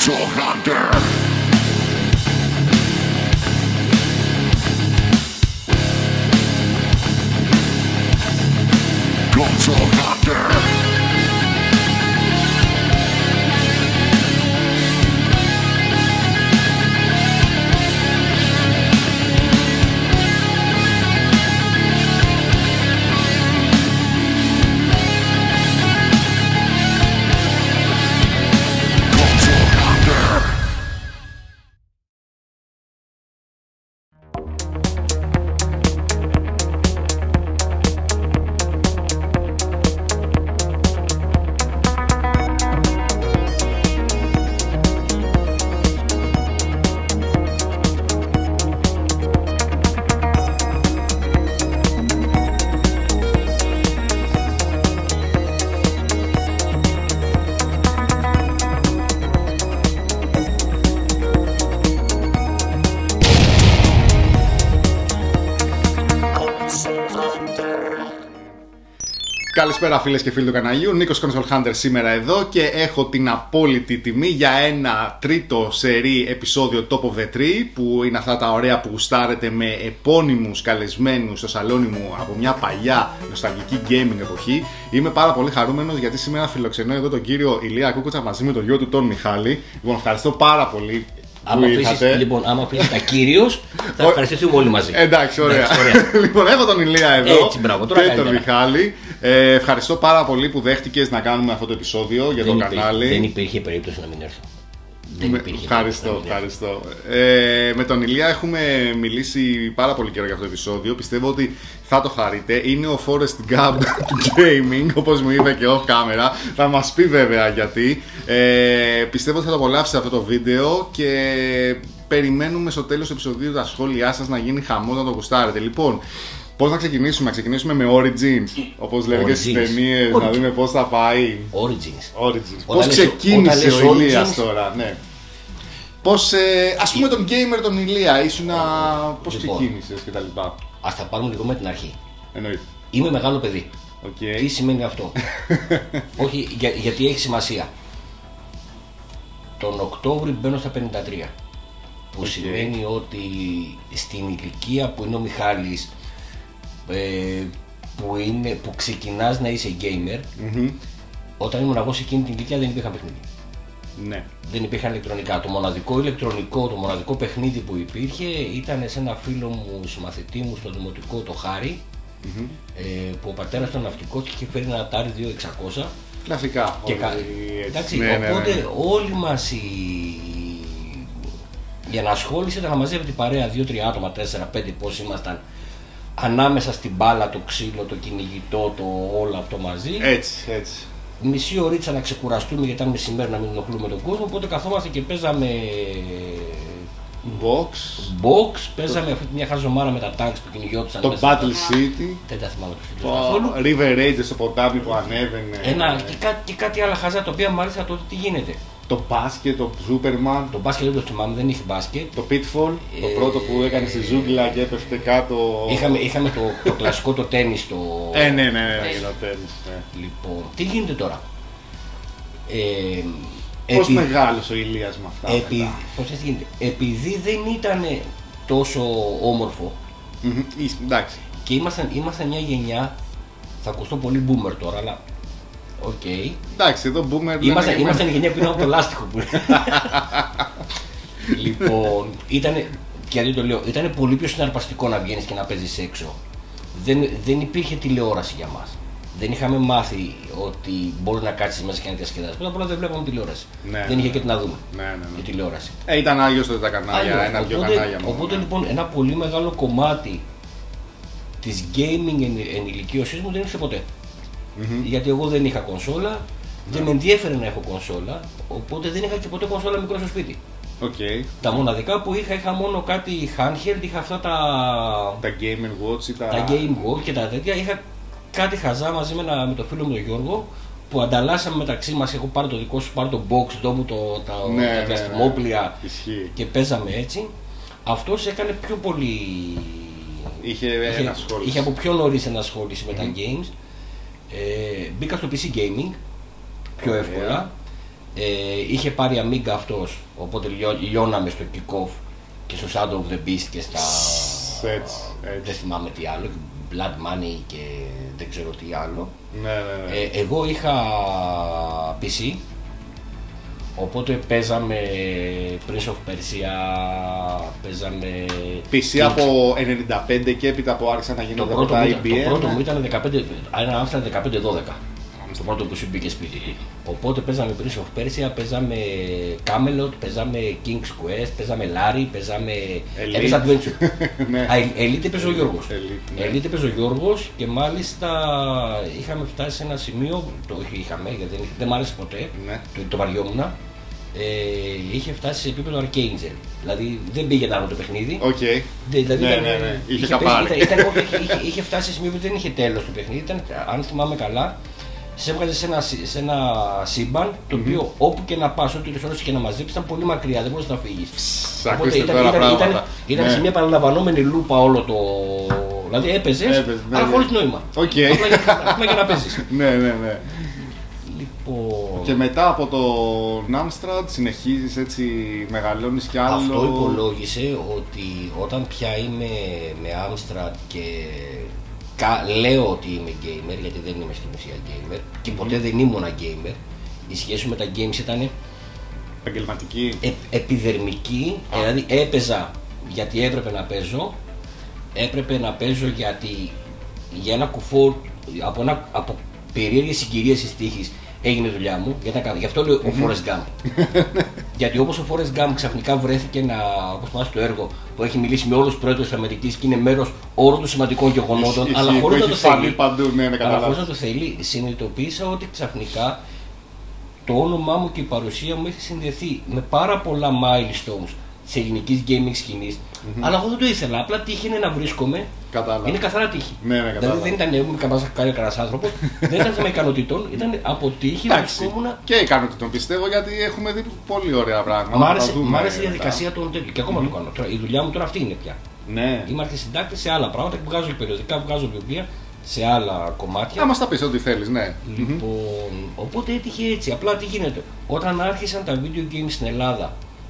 Console Hunter. Console Hunter. Καλησπέρα φίλες και φίλοι του καναλιού, Νίκος Console Hunter σήμερα εδώ και έχω την απόλυτη τιμή για ένα τρίτο σερί επεισόδιο Top of the Tree, που είναι αυτά τα ωραία που γουστάρετε με επώνυμους καλεσμένους στο σαλόνι μου από μια παλιά νοσταλγική gaming εποχή. Είμαι πάρα πολύ χαρούμενος γιατί σήμερα φιλοξενώ εδώ τον κύριο Ηλία Κούκουτσα μαζί με τον γιο του τον Μιχάλη. Λοιπόν, ευχαριστώ πάρα πολύ. Άμα αφήσεις τα κύριος, θα ευχαριστηθούμε όλοι μαζί. Εντάξει, ωραία. Λοιπόν, έχω τον Ηλία εδώ. Έτσι, μπράβο, και τον Μιχάλη. Ευχαριστώ πάρα πολύ που δέχτηκες να κάνουμε αυτό το επεισόδιο για το κανάλι. Δεν υπήρχε περίπτωση να μην έρθω. Ευχαριστώ. Με τον Ηλία έχουμε μιλήσει πάρα πολύ καιρό για αυτό το επεισόδιο. Πιστεύω ότι θα το χαρείτε. Είναι ο Forrest Gump του gaming, όπως μου είπε και off camera. Θα μας πει βέβαια γιατί. Πιστεύω ότι θα το απολαύσετε αυτό το βίντεο και περιμένουμε στο τέλος του επεισοδίου τα σχόλιά σας, να γίνει χαμός, να το γουστάρετε. Λοιπόν, πώς να ξεκινήσουμε? Να ξεκινήσουμε με Origins, όπως λένε και στις ταινίες, να δούμε πώς θα πάει. Origins. Πώς ξεκίνησε ο Ηλίας τώρα, ναι. Πώς, ας πούμε τον gamer τον Ηλία, πώς ξεκίνησες και τα λοιπά. Ας τα πάρουμε λίγο με την αρχή. Εννοείται. Είμαι μεγάλο παιδί. Okay. Τι σημαίνει αυτό? Όχι, γιατί έχει σημασία. Τον Οκτώβρη μπαίνω στα 53. Που σημαίνει ότι στην ηλικία που είναι ο Μιχάλης, που ξεκινάς να είσαι gamer, όταν ήμουν εγώ σε εκείνη την ηλικία δεν υπήρχαν παιχνίδια. Ναι. Δεν υπήρχαν ηλεκτρονικά. Το μοναδικό παιχνίδι που υπήρχε ήταν σε ένα φίλο μου, συμμαθητή μου στο δημοτικό, το Χάρη, που ο πατέρας ήταν ναυτικός και είχε φέρει ένα Atari 2600. Κλασικά. Εντάξει, οπότε όλοι μας για να ασχόλησε ήταν να μαζεύει την παρέα 2-3 άτομα, 4-5 πώς ήμασταν, ανάμεσα στην μπάλα, το ξύλο, το κυνηγητό, όλο αυτό μαζί. Έτσι. Μισή ωρίτσα να ξεκουραστούμε γιατί ήταν μεσημέρι, να μην ενοχλούμε τον κόσμο. Οπότε καθόμαστε και παίζαμε box, παίζαμε αυτή μια χαζομάρα με τα tanks που κυνηγιώτουσαν. Το Battle City. Δεν τα θυμάμαι το καθόλου. River Raid στο ποτάμι που ανέβαινε. Και κάτι άλλα χαζά τα οποία μου άρεσε τότε τι γίνεται. Το μπάσκετ, το Superman. Το μπάσκετ δεν το θυμάμαι, δεν είχε μπάσκετ. Το Pitfall, το πρώτο που έκανε στη ζούγκλα και έπεφτε κάτω. Είχαμε το κλασικό το τένις. Ναι, το τένις. Λοιπόν, τι γίνεται τώρα? Πώς μεγάλος ο Ηλίας με αυτά? Πώς γίνεται? Επειδή δεν ήταν τόσο όμορφο. Εντάξει. Και ήμασταν μια γενιά, θα ακουστώ πολύ boomer τώρα, αλλά okay. Εντάξει, εδώ boomer. Ήμασταν η γενιά που είναι από το λάστιχο. Λοιπόν, ήταν πολύ πιο συναρπαστικό να βγαίνεις και να παίζεις έξω. Δεν υπήρχε τηλεόραση για μας. Δεν είχαμε μάθει ότι μπορεί να κάτσεις μέσα και να διασκεδάσεις. Πρώτα απ' όλα δεν βλέπαμε τηλεόραση. Δεν είχε και τι να δούμε. Η τηλεόραση. Ήταν άγιος τότε τα κανάλια, ένα-δυο κανάλια μόνο. Οπότε λοιπόν ένα πολύ μεγάλο κομμάτι της gaming ενηλικίωσής μου δεν ήρθε ποτέ. Γιατί εγώ δεν είχα κονσόλα, δεν με ενδιέφερε να έχω κονσόλα, οπότε δεν είχα και ποτέ κονσόλα μικρό στο σπίτι. Τα μοναδικά που είχα μόνο κάτι handheld, είχα αυτά τα Game Watch, τα Game Watch και τα τέτοια. Είχα κάτι χαζά μαζί με το φίλο μου τον Γιώργο που ανταλλάσσαμε μεταξύ μας. Έχω πάρει το δικό σου, πάρει το box, τα διαστημόπλια και παίζαμε έτσι. Αυτός έκανε πιο πολύ. Είχε από πιο νωρίς ενασχόληση με τα games. Μπήκα στο PC gaming πιο εύκολα. Είχε πάρει Amiga αυτός, οπότε λιώναμε στο Kick-Off και στο Shadow of the Beast και στα... Έτσι. Δεν θυμάμαι τι άλλο, Blood Money και δεν ξέρω τι άλλο. Ναι. Εγώ είχα PC, οπότε παίζαμε Prince of Persia, παίζαμε... PC από 95 και έπειτα που άρχισαν να γίνονται από τα IBM. Το πρώτο μου ήταν ένα Amstrad 1512. Στο πρώτο που σου μπήκε σπίτι. Οπότε παίζαμε Prince of Persia, παίζαμε Camelot, παίζαμε King's Quest, παίζαμε Larry, παίζαμε Elite Adventure. Elite έπαιζε ο Γιώργος. Elite έπαιζε ο Γιώργος και μάλιστα είχαμε φτάσει σε ένα σημείο, το είχαμε γιατί δεν μ' άρεσε ποτέ, το βαριόμουν. Είχε φτάσει σε επίπεδο Archangel. Δηλαδή δεν πήγε άλλο το παιχνίδι. Okay. Δηλαδή είχε φτάσει σε σημείο που δεν είχε τέλος το παιχνίδι. Ήταν, αν θυμάμαι καλά, σε έβγαζε σε ένα σύμπαν το οποίο όπου και να πας, ό,τι ώρες και να μαζέψεις ήταν πολύ μακριά, δεν μπορείς να φύγεις. Οπότε ήταν σε μια επαναλαμβανόμενη λούπα όλο το. Δηλαδή έπαιζες, αλλά χωρίς νόημα. Απλά για να παίζεις. Ναι. Λοιπόν... Και μετά από το Amstrad συνεχίζεις έτσι, μεγαλώνεις κι άλλο. Αυτό υπολόγισε ότι όταν πια είμαι με Amstrad και λέω ότι είμαι gamer, γιατί δεν είμαι στην ουσία gamer και ποτέ δεν ήμουνα gamer, η σχέση με τα games ήταν επαγγελματική, επιδερμική, δηλαδή έπαιζα γιατί έπρεπε να παίζω γιατί για ένα κουφό, από περίεργες συγκυρίες της τύχης έγινε δουλειά μου, γι' αυτό λέω ο Forrest Gump. Γιατί όπως ο Forrest Gump ξαφνικά βρέθηκε όπως πας στο έργο που έχει μιλήσει με όλους τους πρόεδρους της Αμερικής και είναι μέρος όλων των σημαντικών γεγονότων, αλλά χωρίς να το θέλει, συνειδητοποίησα ότι ξαφνικά το όνομά μου και η παρουσία μου έχει συνδεθεί με πάρα πολλά milestones της ελληνικής gaming σκηνής. Αλλά εγώ δεν το ήθελα, απλά τύχαινε να βρίσκομαι. Κατάλαβα. Είναι καθαρά τύχη. Ναι, δηλαδή δεν ήταν κανένας άνθρωπος, δεν ήταν θέμα ικανοτήτων, ήταν από τύχη. Βρισκόμουν. Και ικανοτήτων πιστεύω, γιατί έχουμε δει πολύ ωραία πράγματα. Μ' άρεσε η διαδικασία των τέτοιων και ακόμα το κάνω. Τώρα, η δουλειά μου τώρα αυτή είναι πια. Ναι. Είμαι αρχισυντάκτης σε άλλα πράγματα, βγάζω περιοδικά, βγάζω βιβλία σε άλλα κομμάτια. Να μας τα πεις ό,τι θέλεις, ναι. Λοιπόν, οπότε έτυχε έτσι. Απλά τι γίνεται. Όταν άρχισαν τα video games στην Ελλάδα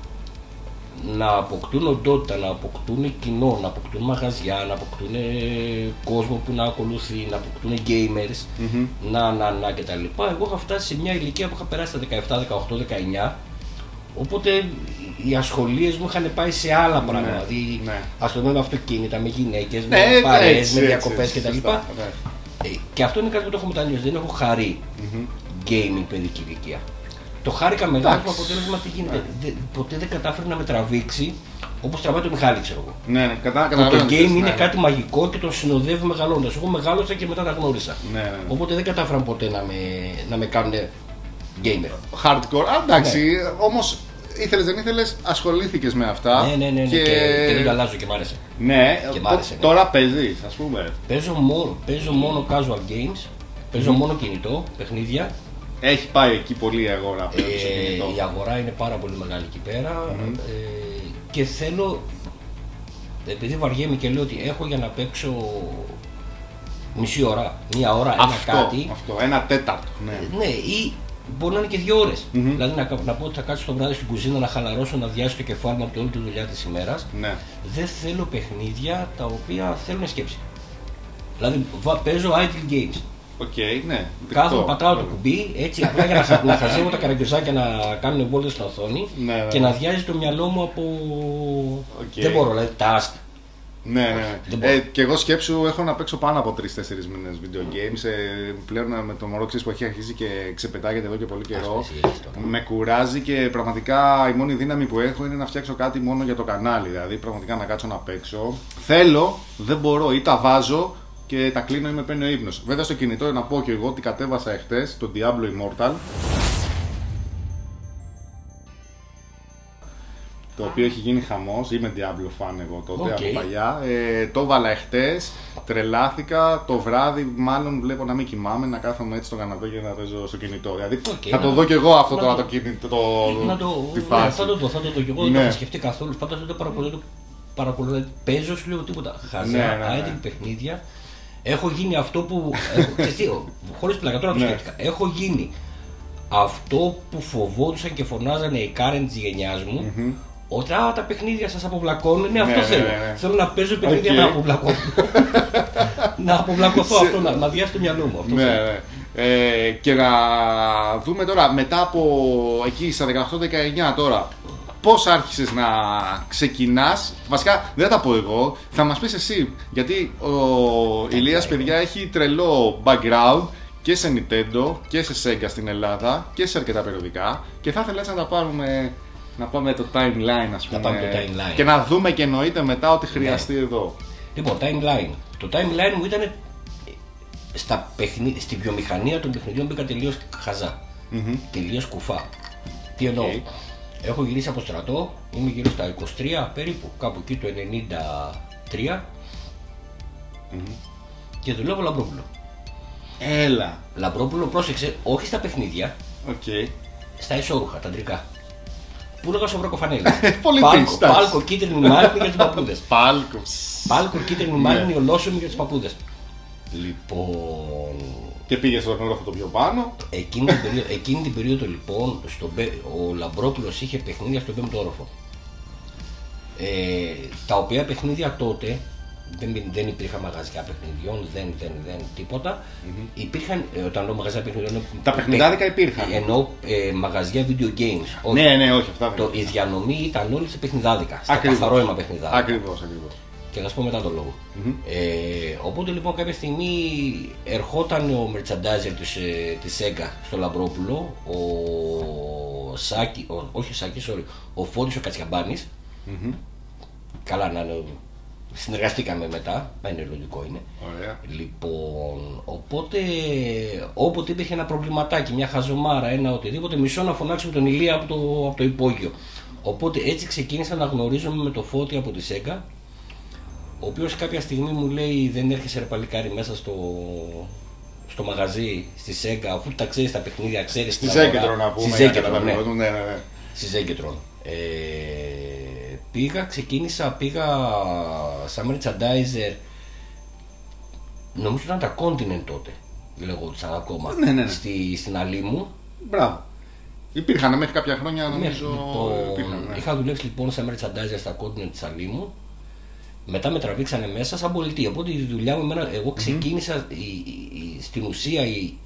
να αποκτούν οντότητα, να αποκτούν κοινό, να αποκτούν μαγαζιά, να αποκτούν κόσμο που να ακολουθεί, να αποκτούν gamers, να κτλ. Εγώ είχα φτάσει σε μια ηλικία που είχα περάσει τα 17, 18, 19, οπότε οι ασχολίες μου είχαν πάει σε άλλα πράγματα. Δηλαδή ασχολούμαι με αυτοκίνητα, με γυναίκες, με παρέες, με διακοπές κτλ. Και αυτό είναι κάτι που το έχω μετανιώσει. Δεν έχω χαρεί gaming παιδική ηλικία. Το χάρηκα μεγάλο με αποτέλεσμα τι γίνεται. Ποτέ δεν κατάφερε να με τραβήξει όπως τραβάει το Μιχάλη, ξέρω εγώ. Ναι, το game είναι κάτι μαγικό και τον συνοδεύει μεγαλώντας. Εγώ μεγάλωσα και μετά τα γνώρισα. Οπότε δεν κατάφεραν ποτέ να με κάνουν gamer. Hardcore, εντάξει, όμως ήθελες δεν ήθελες, ασχολήθηκες με αυτά. Ναι. Και δεν το αλλάζω και μ' άρεσε. Ναι, τώρα παίζεις, ας πούμε. Παίζω μόνο casual games, παίζω μόνο κινητό, παιχνίδια. Έχει πάει εκεί πολύ η αγορά. Η αγορά είναι πάρα πολύ μεγάλη εκεί πέρα και θέλω, επειδή βαριέμαι και λέω ότι έχω για να παίξω μισή ώρα, μία ώρα, κάτι. Αυτό, ένα τέταρτο. Ναι, ή μπορεί να είναι και 2 ώρες. Δηλαδή να πω ότι θα κάτσω το βράδυ στην κουζίνα να χαλαρώσω, να διάσω το κεφάλι μου από όλη τη δουλειά της ημέρας. Δεν θέλω παιχνίδια τα οποία θέλουν σκέψη. Δηλαδή παίζω idle games. Ναι. Κάθομαι, πατάω το κουμπί έτσι απλά για να χαζεύω τα καραγκιόζάκια να κάνουν βόλτες στην οθόνη και να διάζει το μυαλό μου από. Δεν μπορώ, δηλαδή task. Ναι. Και εγώ σκέψου έχω να παίξω πάνω από 3-4 μήνες video games. Πλέον με το μωρό που έχει αρχίσει και ξεπετάγεται εδώ και πολύ καιρό. Με κουράζει και πραγματικά η μόνη δύναμη που έχω είναι να φτιάξω κάτι μόνο για το κανάλι. Δηλαδή πραγματικά να κάτσω να παίξω. Θέλω, δεν μπορώ ή τα βάζω και τα κλείνω ή με παίρνει ο ύπνος. Βέβαια στο κινητό να πω και εγώ ότι κατέβασα εχθές το Diablo Immortal, το οποίο έχει γίνει χαμός. Είμαι Diablo fan εγώ τότε από παλιά. Το έβαλα εχθές, τρελάθηκα. Το βράδυ μάλλον βλέπω να μην κοιμάμαι, να κάθομαι έτσι στο καναπέ και να παίζω στο κινητό. Δηλαδή θα το δω κι εγώ αυτό τώρα το κινητό, τη φάση. Θα το δω κι εγώ, δεν το είχα σκεφτεί καθόλου. Πάντως δεν το παρακολουθώ. Παίζω, σου λέω τίποτα. Χαζά, idle παιχνίδια. Έχω γίνει αυτό που. Χωρίς πλάκα, τώρα το σκέφτηκα. Έχω γίνει αυτό που φοβόντουσαν και φωνάζανε οι current της γενιάς μου, ότι τα παιχνίδια σας αποβλακώνουν, ναι, αυτό θέλω. Θέλω να παίζω παιχνίδια να αποβλακώνω. Να αποβλακωθώ αυτό, να διάσει το μυαλό μου. Αυτό ναι. Και να δούμε τώρα, μετά από εκεί στα 18-19 τώρα, πώς άρχισες να ξεκινάς. Βασικά δεν θα τα πω εγώ, θα μας πεις εσύ. Γιατί ο Ηλίας, παιδιά, έχει τρελό background και σε Nintendo και σε Sega στην Ελλάδα και σε αρκετά περιοδικά. Και θα ήθελα έτσι να τα πάρουμε, να πάμε το timeline, ας πούμε. Να πάμε το timeline. Και να δούμε και εννοείται μετά ότι χρειαστεί εδώ. Λοιπόν, timeline. Το timeline μου ήταν στη βιομηχανία των παιχνιδιών, μπήκα τελείως χαζά. Τελείως κουφά. Τι εννοώ. Έχω γυρίσει από στρατό, είμαι γύρω στα 23 περίπου, κάπου εκεί το 93 και δουλεύω Λαμπρόπουλο. Έλα. Λαμπρόπουλο, πρόσεξε, όχι στα παιχνίδια, στα ισόρουχα, τα αντρικά. Πού λέγα σοβρακοφανέλη. Πάλκο, κίτρινη μάρμη για τους παππούδες. Πάλκο, κίτρινη μάρμη, ολόσωμη για τους παππούδες. Λοιπόν. Και πήγε στον όροφο το πιο πάνω. Εκείνη την περίοδο λοιπόν ο Λαμπρόπουλος είχε παιχνίδια στον 5ο όροφο. Τα οποία παιχνίδια τότε δεν υπήρχαν μαγαζιά παιχνιδιών, δεν τίποτα. Υπήρχαν, όταν λέω μαγαζιά παιχνιδιών, τα παιχνιδάδικα υπήρχαν. Ενώ μαγαζιά video games. Όχι. Ναι, όχι, αυτά δεν η διανομή ήταν όλη σε παιχνιδάδικα. Στα καθαρόιμα παιχνιδάδικα. Ακριβώς. Και θα σου πω μετά τον λόγο. Οπότε λοιπόν κάποια στιγμή ερχόταν ο merchandiser της Sega στο Λαμπρόπουλο, ο Φώτης ο Κατσιαμπάνης. Καλά να είναι, συνεργαστήκαμε μετά, είναι λογικό είναι. Ωραία. Λοιπόν, οπότε όποτε υπήρχε ένα προβληματάκι, μια χαζομάρα, ένα οτιδήποτε, μισό να φωνάξουμε τον Ηλία από το υπόγειο. Οπότε έτσι ξεκίνησα να γνωρίζομαι με το Φώτη από τη Sega, ο οποίος κάποια στιγμή μου λέει δεν έρχεσαι ρε παλικάρι μέσα στο μαγαζί στη Sega, αφού τα ξέρεις τα παιχνίδια, ξέρεις στη Zegetron να πούμε. Στη Zegetron. Πήγα σαν merchandiser, νομίζω ήταν τα Continent τότε, λεγόντουσαν ακόμα, στην Αλήμου. Μπράβο. Υπήρχαν μέχρι κάποια χρόνια νομίζω. Είχα δουλέψει λοιπόν σαν merchandiser στα Continent της Αλήμου. Μετά με τραβήξανε μέσα σαν πολιτή. Οπότε η δουλειά μου, εγώ ξεκίνησα στην ουσία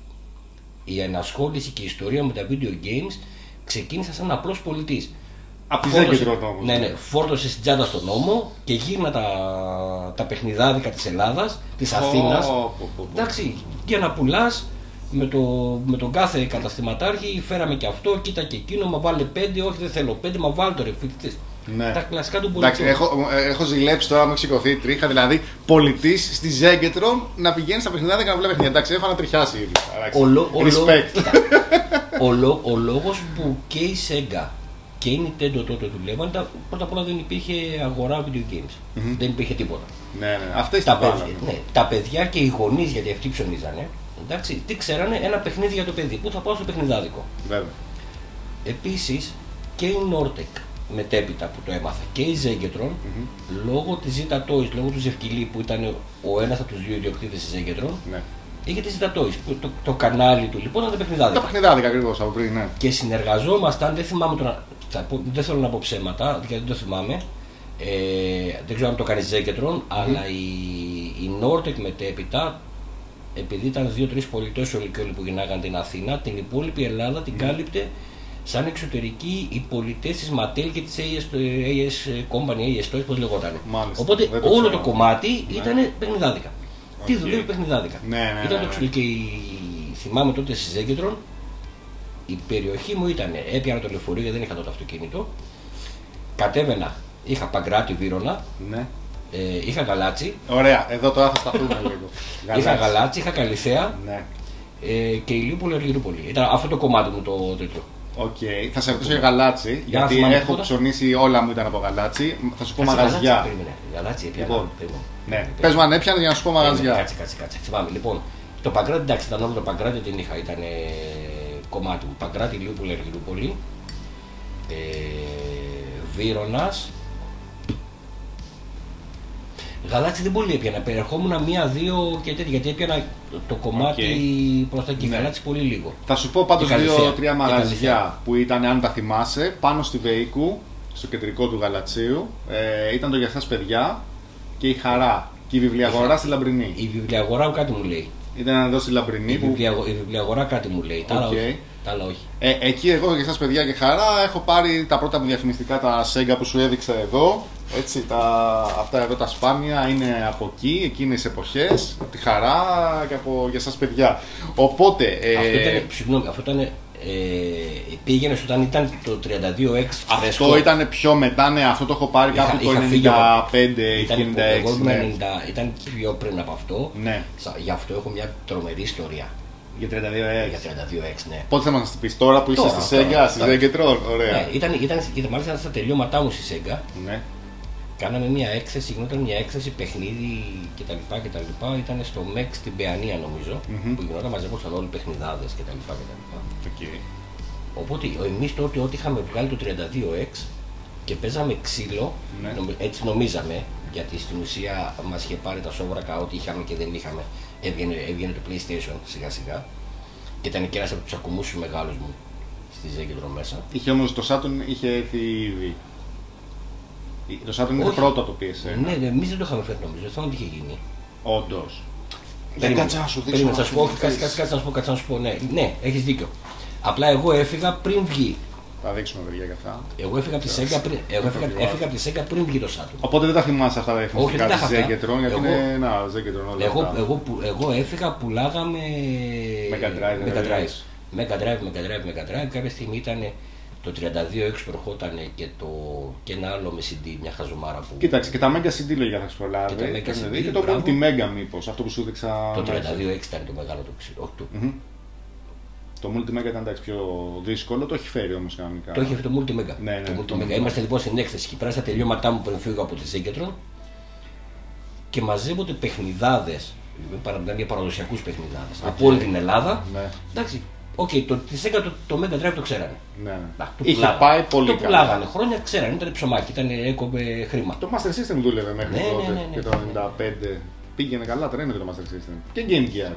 η ενασχόληση και η ιστορία με τα video games ξεκίνησα σαν απλός πολιτής. Από τη Zegetron όμως. Ναι, φόρτωσε στην τσάντα στον νόμο και γύρνα τα παιχνιδάδικα της Ελλάδας, της Αθήνας. Εντάξει, για να πουλάς με τον κάθε καταστηματάρχη, φέραμε και αυτό, κοίτα και εκείνο, μα βάλε 5, όχι δεν θέλω 5, μα βάλε το ρε φοιτητής. Ναι. Τα κλασικά του πολιτικού. Έχω ζηλέψει τώρα, μου έχει σηκωθεί τρίχα. Δηλαδή, πολιτής στη Zegetron να πηγαίνει στα παιχνιδιά και να βλέπει παιχνίδια. Εντάξει, έχω να τριχιάσει ήδη. Respect. Ο λόγος που και η Sega και η Nintendo τότε δουλεύαν, πρώτα απ' όλα δεν υπήρχε αγορά video games. Δεν υπήρχε τίποτα. Ναι. Αυτές τα παιδιά και οι γονείς, γιατί αυτοί ψωνίζανε, εντάξει, τι ξέρανε, ένα παιχνίδι για το παιδί. Πού θα πάω στο παιχνιδάδικο. Βέβαια. Επίσης και η Nortec μετέπειτα που το έμαθα και η Zegetron, λόγω της Zeta Toys, λόγω του Ζευκυλή που ήταν ο ένας από τους δύο ιδιοκτήτες της Zegetron, είχε τη Zeta Toys, το κανάλι του λοιπόν ήταν τα παιχνιδάδικα. Τα παιχνιδάδικα ακριβώς από πριν, ναι. Και συνεργαζόμασταν, δεν θυμάμαι τώρα, δεν θέλω να πω ψέματα, γιατί δεν το θυμάμαι, δεν ξέρω αν το κάνει Zegetron, αλλά η Nortec μετέπειτα, επειδή ήταν 2-3 πολιτές όλοι και όλοι που γυρνάγαν την Αθήνα, την υπόλοιπη Ελλάδα την κάλυπτε σαν εξωτερικοί οι πολιτές της Mattel και της AS Company, AS Toys, πώς λεγόταν. Οπότε όλο το κομμάτι ήταν παιχνιδάδικα. Τι δουλεύει παιχνιδάδικα. Ήταν το εξωτερικό. Θυμάμαι τότε στη Zegetron, η περιοχή μου ήταν, έπιανα το λεωφορείο γιατί δεν είχα τότε αυτοκίνητο, κατέβαινα, είχα Παγκράτη Βύρωνα, είχα Γαλάτσι. Ωραία, εδώ τώρα θα σταθούμε λίγο. Είχα Γαλάτσι, είχα Καλυθέα και Ηλιούπολη Αργυρούπολη. Ήταν αυτό το κομμάτι μου το τέτοιο. Θα σε ρωτήσω για Γαλάτσι, γιατί έχω ψωνίσει όλα μου ήταν από Γαλάτσι. Θα σου πω μαγαζιά. Γαλάτσι έπιανα. Πες μου αν έπιανε για να σου πω μαγαζιά. Κάτσε. Θυμάμαι. Λοιπόν, το Παγκράτη, εντάξει, ήταν όλο το Παγκράτη την είχα, ήταν κομμάτι μου. Παγκράτη, Ηλιούπολη Αργυρούπολη, Βύρωνας, Γαλάτσι δεν πολύ έπιανα. Ερχόμουν μία-δύο και τέτοια. Γιατί έπιανα το κομμάτι προς τα εκεί. Γαλάτσι πολύ λίγο. Θα σου πω πάντως Και Καλυθέα. 2-3 μαγαζιά που ήταν, αν τα θυμάσαι, πάνω στη Βεϊκού, στο κεντρικό του Γαλατσίου. Ήταν το Για σας παιδιά και η Χαρά. Και η Βιβλιαγορά στη Λαμπρινή. Η βιβλιαγορά κάτι μου λέει. Ήταν εδώ στη Λαμπρινή. Η βιβλιαγορά κάτι μου λέει. Τα άλλα όχι. Εκεί εγώ Για σας παιδιά και Χαρά έχω πάρει τα πρώτα μου διαφημιστικά, τα Sega που σου έδειξα εδώ. Έτσι, αυτά εδώ τα σπάνια είναι από εκεί, εκείνες εποχές, τη Χαρά και από Για σας παιδιά. Οπότε. Αυτό ήταν. Πήγαινε όταν ήταν το 32X. Αυτό ήταν πιο μετά, ναι, αυτό το έχω πάρει κάπου το 95-96. Ήταν πιο πριν από αυτό. Ναι. Γι' αυτό έχω μια τρομερή ιστορία. Για 32X. Για 32X, ναι. Πότε θα μας πεις, τώρα που είσαι στη Sega, στη Zegatron, ωραία. Ναι, μάλιστα στα τελειώματά μου στη Sega. Ναι. Κάναμε μια έκθεση, γινόταν μια έκθεση παιχνίδι κτλ. Ήταν στο MEX στην Παιανία νομίζω, που γινόταν μαζεύονταν όλοι οι παιχνιδάδες κτλ. Okay. Οπότε εμείς τότε ό,τι είχαμε βγάλει το 32X και παίζαμε ξύλο, ναι. Έτσι νομίζαμε, γιατί στην ουσία μας είχε πάρει τα σόβρακα, ό,τι είχαμε και δεν είχαμε, έβγαινε το PlayStation σιγά σιγά και ήταν και ένας από τους ακουμούς μεγάλους μου στη Zegatron μέσα. Είχε όμως το Saturn, είχε έρθει ήδη. Το Saturn είναι πρώτο το PSN. Ναι, εμείς δεν το είχαμε φέρει νομίζω, δεν θυμάμαι τι είχε γίνει. Όντως. Δεν κάτσε να σου δείξω. Κάτσε να σου πω, ναι, έχεις δίκιο. Απλά εγώ έφυγα πριν βγει. Θα δείξουμε παιδιά για αυτά. Εγώ έφυγα από τη Sega πριν βγει το Saturn. Οπότε δεν τα θυμάσαι αυτά τα διαφημιστικά της Zegatron, γιατί είναι ένα Zegatron όλα αυτά. Εγώ έφυγα, πουλάγαμε Mega Drive. Κάποια στιγμή ήταν το 32X που ερχόταν και ένα άλλο με CD, μια χαζομάρα που. Κοίταξε, και τα Mega CD λόγια θα σου προλάβει. Και το Multimega μήπως, αυτό που σου δείξα. Το 32X ήταν το μεγάλο το ξύλο. Το Multimega ήταν εντάξει πιο δύσκολο, το έχει φέρει όμως κανονικά. Το έχει φέρει το Multimega. Ναι, το Multimega. Είμαστε λοιπόν στην έκθεση και πέρα στα τελειώματά μου πριν φύγω από τη Zegatron και μαζεύονται παιχνιδάδες. Μιλάμε για παραδοσιακούς παιχνιδάδες από όλη την Ελλάδα. Εντάξει. Τη Sega το Mega Drive το ξέρανε. Ναι. Είχε πάει πολύ καλά. Το πουλάγανε χρόνια, ξέρανε, ήταν ψωμάκι, έκοβε χρήμα. Το Master System δούλευε μέχρι τότε και το 95. Πήγαινε καλά, τρένο και το Master System. Και Game Gear.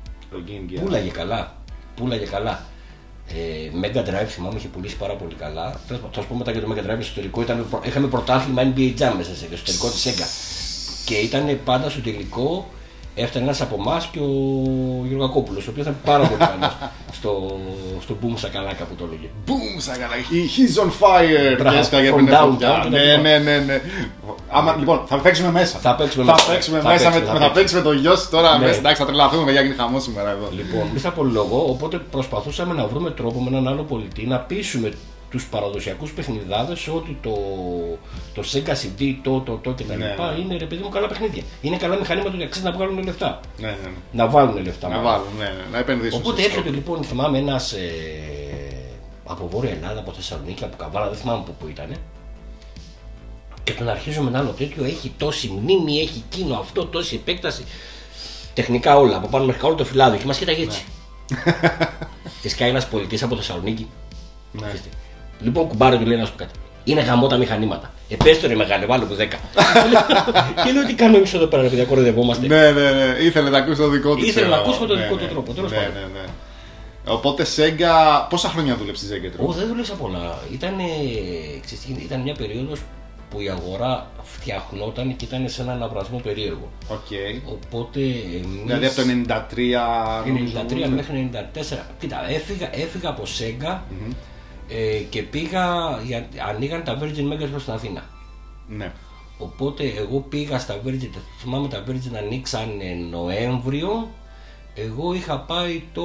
Πούλαγε καλά. Mega Drive θυμάμαι είχε πουλήσει πάρα πολύ καλά. Θα σου πω μετά για το Mega Drive στο εσωτερικό. Είχαμε πρωτάθλημα NBA Jam μέσα στο εσωτερικό της Sega. Και ήταν πάντα στο τελικό. Έφτανε ένας από εμάς και ο Γεωργακόπουλος, ο οποίος ήταν πάρα πολύ καλός στο Boom Σακαλάκα που το έλεγε. Boom Σακαλάκα, he's on fire! Και έσκαγε πριν φωτιά. Ναι. Λοιπόν, θα παίξουμε μέσα. Θα παίξουμε το γιο σου τώρα μέσα. Εντάξει, θα τρελαθούμε, παιδιά, γίνει χαμός σήμερα εδώ. Λοιπόν, εμείς από λόγο, οπότε προσπαθούσαμε να βρούμε τρόπο με έναν άλλο πολιτή να πείσουμε τους παραδοσιακούς παιχνιδάδες ότι το Sega CD, το και τα λοιπά είναι ρε παιδί μου καλά παιχνίδια. Είναι καλά μηχανήματα ότι αξίζει να βγάλουν λεφτά. Να βάλουν λεφτά. Να επενδύσουν. Οπότε έρχεται λοιπόν, θυμάμαι ένας από Βόρεια Ελλάδα, από Θεσσαλονίκη, από Καβάλα, δεν θυμάμαι που ήταν. Και τον αρχίζουμε ένα άλλο τέτοιο, έχει τόση μνήμη, έχει εκείνο αυτό, τόση επέκταση. Τεχνικά όλα, από πάνω μέχρι όλο το φυλάδιο και μας κοίταγε έτσι. Και σκάει ένας πολιτής από Θεσσαλονίκη. Λοιπόν, κουμπάρε του λέει να σου πω κάτι. Είναι γαμό τα μηχανήματα. Πες το ρε μεγάλε, βάλω που 10. Και λέω τι κάνουμε εμείς εδώ πέρα, επειδή κοροϊδευόμαστε. Ναι. Ήθελε να ακούσει το δικό του. Ήθελε να ακούσουμε το δικό του τρόπο. Τέλος πάντων. Οπότε Sega, πόσα χρόνια δούλεψε στη Zegatron? Δεν δούλεψα πολλά. Ήταν μια περίοδος που η αγορά φτιαχνόταν και ήταν σε έναν αναβρασμό περίεργο. Οπότε εμείς. Δηλαδή από το 93 μέχρι 94. Κοίτα, έφυγα από Sega. Και πήγα, ανοίγαν τα Virgin Megastore στην Αθήνα. Ναι. Οπότε εγώ πήγα στα Virgin, θυμάμαι τα Virgin ανοίξαν Νοέμβριο. Εγώ είχα πάει το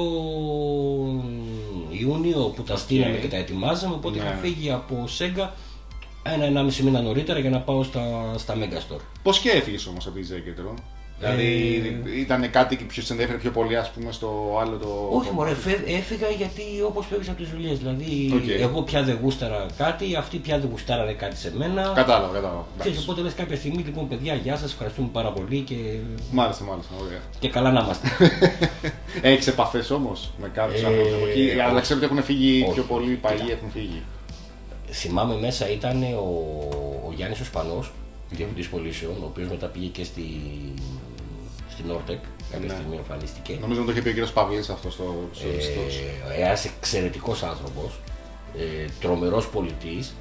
Ιούνιο που τα στείλαμε και τα ετοιμάζαμε. Οπότε είχα φύγει από Sega 1,5 μήνα νωρίτερα για να πάω στα Megastore. Πώς και έφυγες όμως από τη Zegatron? Δηλαδή ήταν κάτι που σε ενδιαφέρει πιο πολύ, ας πούμε, στο άλλο το. Όχι, μωρέ, έφυγα γιατί όπως φεύγεις από τις δουλειές. Δηλαδή, εγώ πια δεν γούσταρα κάτι, αυτοί πια δεν γουστάρανε κάτι σε μένα. Κατάλαβα. Οπότε λες κάποια στιγμή, λοιπόν, παιδιά, γεια σας, ευχαριστούμε πάρα πολύ και. Μάλιστα, ωραία. Και καλά να είμαστε. Έχεις επαφές όμως με κάποιους άνθρωπους από εκεί? Αλλά ξέρω ότι έχουν φύγει πιο πολλοί παλιοί, έχουν φύγει. Θυμάμαι μέσα ήταν ο Γιάννης ο Σπανός, διευθυντής πωλήσεων, ο οποίος μετά πήγε και στην Ορτεκ, κάποια στιγμή εμφανίστηκε. Νομίζω ότι το είχε πει ο κύριος Παυλής αυτό στο Ένας εξαιρετικός άνθρωπος, τρομερός πολιτής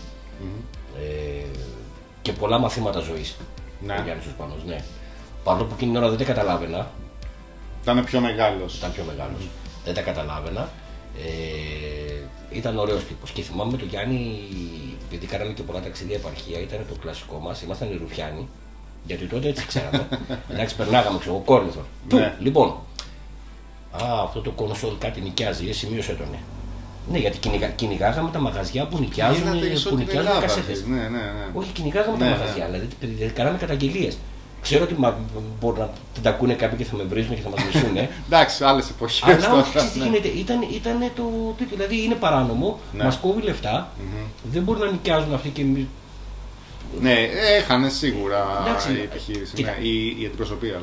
και πολλά μαθήματα ζωής. Ναι. Ο Γιάννης ο Σπανός, ναι. Παρόλο που εκείνη την ώρα δεν τα καταλάβαινα. Ήταν πιο μεγάλος. Δεν τα καταλάβαινα. Ήταν ωραίος τύπος. Και θυμάμαι τον Γιάννη, επειδή κάναμε και πολλά ταξίδια επαρχία, ήταν το κλασικό μας. Ήμασταν οι Ρουφιάνοι. Γιατί τότε έτσι ξέραμε. Εντάξει, περνάγαμε, ξέρω, Κόρινθο. Ναι. Λοιπόν, αυτό το κονσόλ κάτι νοικιάζει, σημείωσε τον. Ναι, γιατί κυνηγάγαμε τα μαγαζιά που νοικιάζουν κασέτες. Ναι. Όχι, κυνηγάγαμε τα μαγαζιά, δηλαδή κάναμε καταγγελίες. Ξέρω ότι μπορεί να τα ακούνε κάποιοι και θα με βρίζουν και θα μας μισούν. Εντάξει, άλλες εποχές. Αλλά όχι, ξέρεις τι γίνεται. Ήταν το. Δηλαδή είναι παράνομο, μας κόβει λεφτά, δεν μπορούν να νοικιάζουν αυτοί και εμείς. Ναι, έχανε σίγουρα η επιχείρηση. Η αντιπροσωπεία.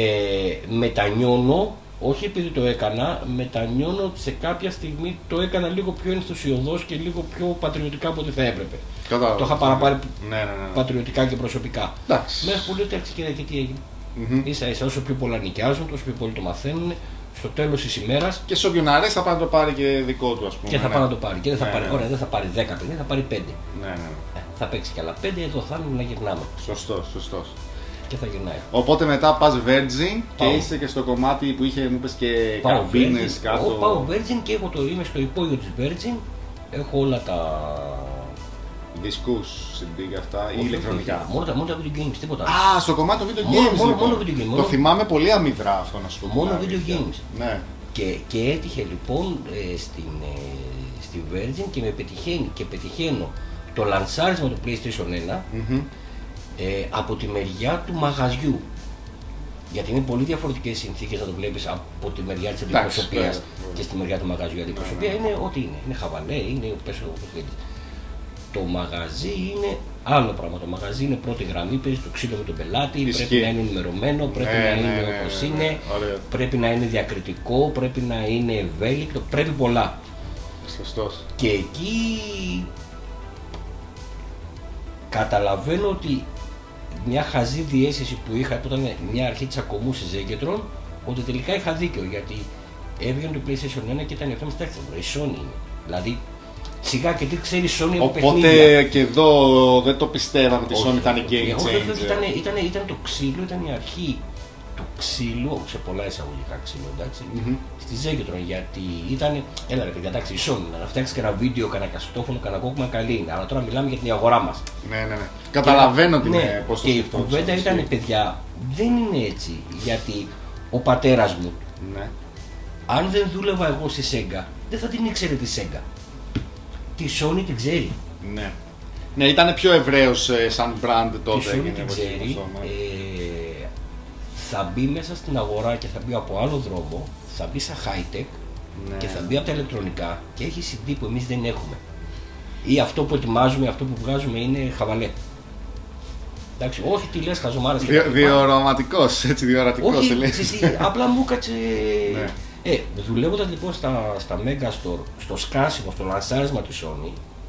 Μετανιώνω, όχι επειδή το έκανα, μετανιώνω ότι σε κάποια στιγμή το έκανα λίγο πιο ενθουσιωδώς και λίγο πιο πατριωτικά από ό,τι θα έπρεπε. Το είχα παραπάρει πατριωτικά και προσωπικά. Μέχρι που λέω εντάξει, και τι έγινε. Ίσα-ίσα, όσο πιο πολλά νοικιάζουν, τόσο πιο πολύ το μαθαίνουν. Στο τέλος της ημέρας. Και σε όποιον αρέσει θα πάει να το πάρει και δικό του, ας πούμε. Και θα πάει να το πάρει. Και δεν θα πάρει, ωραία, δεν θα πάρει 10 παιδιά, θα πάρει 5. Ναι. Θα παίξει κι άλλα 5, εδώ θα είναι να γυρνάμε. Σωστός. Και θα γυρνάει. Οπότε μετά πας Virgin και είσαι και στο κομμάτι που είχε, μου είπες, και καμπίνες κάτω. Πάω Virgin και είμαι στο υπόγειο της Virgin. Έχω όλα τα. Δισκούς, CD και αυτά ή ηλεκτρονικά. Μόνο τα video games, τίποτα. Στο κομμάτι των video games. Μόνο video games. Το θυμάμαι πολύ αμυδρά αυτό, να σου πω. Μόνο video games. Ναι. Και έτυχε λοιπόν στη Virgin και πετυχαίνω το λανσάρισμα του PlayStation 1 από τη μεριά του μαγαζιού. Γιατί είναι πολύ διαφορετικές συνθήκες να το βλέπεις από τη μεριά της αντιπροσωπείας και στη μεριά του μαγαζιού. Η αντιπροσωπεία είναι ό,τι είναι. Είναι χαβαλέ, είναι πες όπως θέλεις. Το μαγαζί είναι άλλο πράγμα. Το μαγαζί είναι πρώτη γραμμή, παίζει το ξύλο με τον πελάτη, πρέπει να είναι ενημερωμένο, πρέπει να είναι όπως είναι, πρέπει να είναι διακριτικό, πρέπει να είναι ευέλικτο, πρέπει πολλά. Σωστός. Και εκεί καταλαβαίνω ότι μια χαζή διαίσθηση που είχα που ήταν μια αρχή της ακομού σε Ζέγκετρον, ότι τελικά είχα δίκιο, γιατί έβγαινε το PlayStation 1 και ήταν αυτό μεταξύ η Sony είναι. Δηλαδή σιγά και τι ξέρει η Sony από παιχνίδια. Οπότε και εδώ δεν το πιστεύαμε ότι η Sony θα είναι game changer. Ήταν το ξύλο, ήταν η αρχή του ξύλου, σε πολλά εισαγωγικά ξύλο, εντάξει, στη Ζέγκετρον. Γιατί ήταν, έλα ρε παιδιά, εντάξει, η Sony να φτιάξει και ένα βίντεο, κανένα καστόφωνο, κανένα κόκκουμα, καλή είναι. Αλλά τώρα μιλάμε για την αγορά μας. Ναι. Καταλαβαίνω την πώς το και η κουβέντα ήταν, παιδιά, δεν είναι έτσι. Γιατί ο πατέρας μου, αν δεν δούλευα εγώ στη Sega, δεν θα την ήξερε τη Sega. Τη Sony την ξέρει. Ναι, ήταν πιο ευραίος σαν brand τότε. Τη Sony την ξέρει. Θα μπει μέσα στην αγορά και θα μπει από άλλο δρόμο, θα μπει σαν high-tech και θα μπει από τα ηλεκτρονικά και έχει CD που εμείς δεν έχουμε. Ή αυτό που ετοιμάζουμε, αυτό που βγάζουμε είναι χαβαλέ. Εντάξει, όχι τι λες χαζομάρες. Διορατικός, έτσι διορατικός. Όχι, απλά μου κάτσε. Δουλεύοντας λοιπόν στα Megastore, στο σκάσιμο, στο λανσάρισμα της Sony,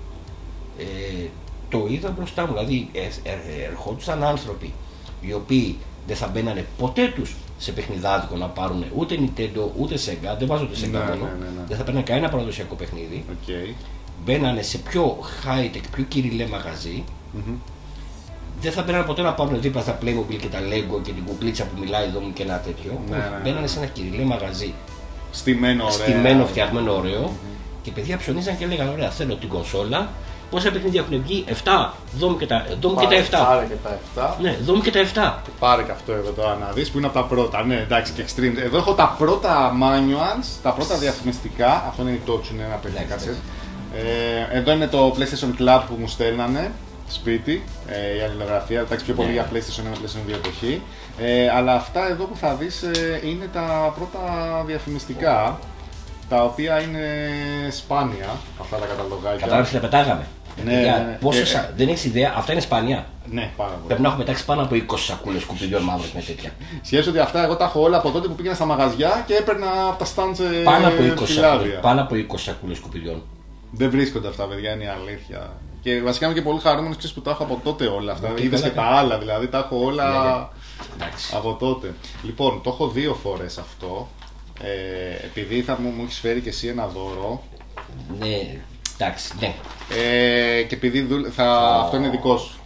το είδα μπροστά μου. Δηλαδή ερχόντουσαν άνθρωποι οι οποίοι δεν θα μπαίνανε ποτέ τους σε παιχνιδάδικο να πάρουν ούτε Nintendo ούτε Sega, δεν βάζω τη Sega μόνο, δεν θα παίρνανε κανένα παραδοσιακό παιχνίδι. Μπαίνανε σε πιο high-tech, πιο κυριλέ μαγαζί. Δεν θα μπαίνανε ποτέ να πάρουν δίπλα στα Playmobil και τα Lego και την κουκλίτσα που μιλάει εδώ μου και ένα τέτοιο. Μπαίνανε σε ένα κυριλέ μαγαζί. Στημένο, φτιαγμένο ωραίο. Και παιδιά ψωνίζαν και λέγανε: ωραία, θέλω την κονσόλα. Πόσα παιχνίδια έχουν βγει? 7. Δώμη και τα 7. Πάρε και τα 7. Ναι, δώμη και τα 7. Πάρε και αυτό εδώ τώρα να δεις που είναι από τα πρώτα. Ναι, εντάξει, και extreme. Εδώ έχω τα πρώτα manuals, τα πρώτα διαφημιστικά. Αυτό είναι η Touch, είναι ένα παιχνίδι cassette. Εδώ είναι το PlayStation Club που μου στέλνανε σπίτι, η αλληλογραφία. Εντάξει, πιο πολύ για PlayStation 1, PlayStation 2 εποχή. Αλλά αυτά εδώ που θα δεις είναι τα πρώτα διαφημιστικά. Τα οποία είναι σπάνια αυτά τα καταλογάκια. Κατάλαβες τι τα πετάγαμε. Ναι. Δεν έχεις ιδέα, αυτά είναι σπάνια. Ναι, πάρα πολύ. Πρέπει να έχω πετάξει πάνω από 20 σακούλες σκουπιδιών μαύρες με τέτοια. Σκέφτομαι ότι αυτά εγώ τα έχω όλα από τότε που πήγαινα στα μαγαζιά και έπαιρνα από τα stands πάνω από 20 σακούλες σκουπιδιών. Δεν βρίσκονται αυτά, παιδιά, είναι η αλήθεια. Και βασικά είμαι και πολύ χαρούμενος που τα έχω από τότε όλα αυτά. Και Είδες και καλά, τα άλλα, δηλαδή τα έχω όλα Εντάξει. από τότε. Λοιπόν, το έχω 2 φορές αυτό. Επειδή θα μου έχεις φέρει και εσύ ένα δώρο. Ναι, εντάξει, ναι. Και επειδή αυτό είναι δικό σου.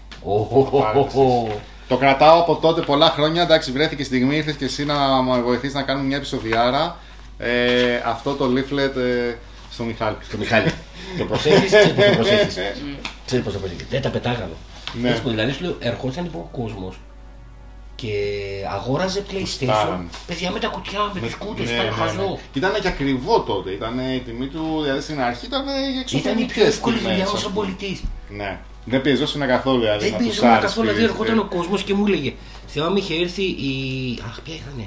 Το κρατάω από τότε πολλά χρόνια. Εντάξει, βρέθηκε στιγμή, ήρθες και εσύ να με βοηθήσεις να κάνουμε μια επεισοδιάρα. Αυτό το leaflet στο Μιχάλη. Στο Μιχάλη. Το προσέχεις, ξέρεις πώς το προσέχεις. Ξέρεις πώς το προσέχεις. Δεν τα πετάγαμε. Ναι. Έτσι που δηλαδή σου λέω, ερχόταν λοιπόν ο κόσμος και αγόραζε PlayStation. Στάραν. Παιδιά με τα κουτιά, με τους κούτες, Ναι, ήταν ναι, χαζό. ναι. Ήταν και ακριβό τότε. Ήταν η τιμή του, δηλαδή στην αρχή ήταν Ήταν η πιο εύκολη δουλειά ως πολιτής. Ναι. Δεν πιεζόσουν καθόλου δηλαδή. Δεν πιεζόμουν καθόλου, δηλαδή ερχόταν ο κόσμος και μου έλεγε. Θυμάμαι είχε έρθει η. Αχ, ποια ήτανε.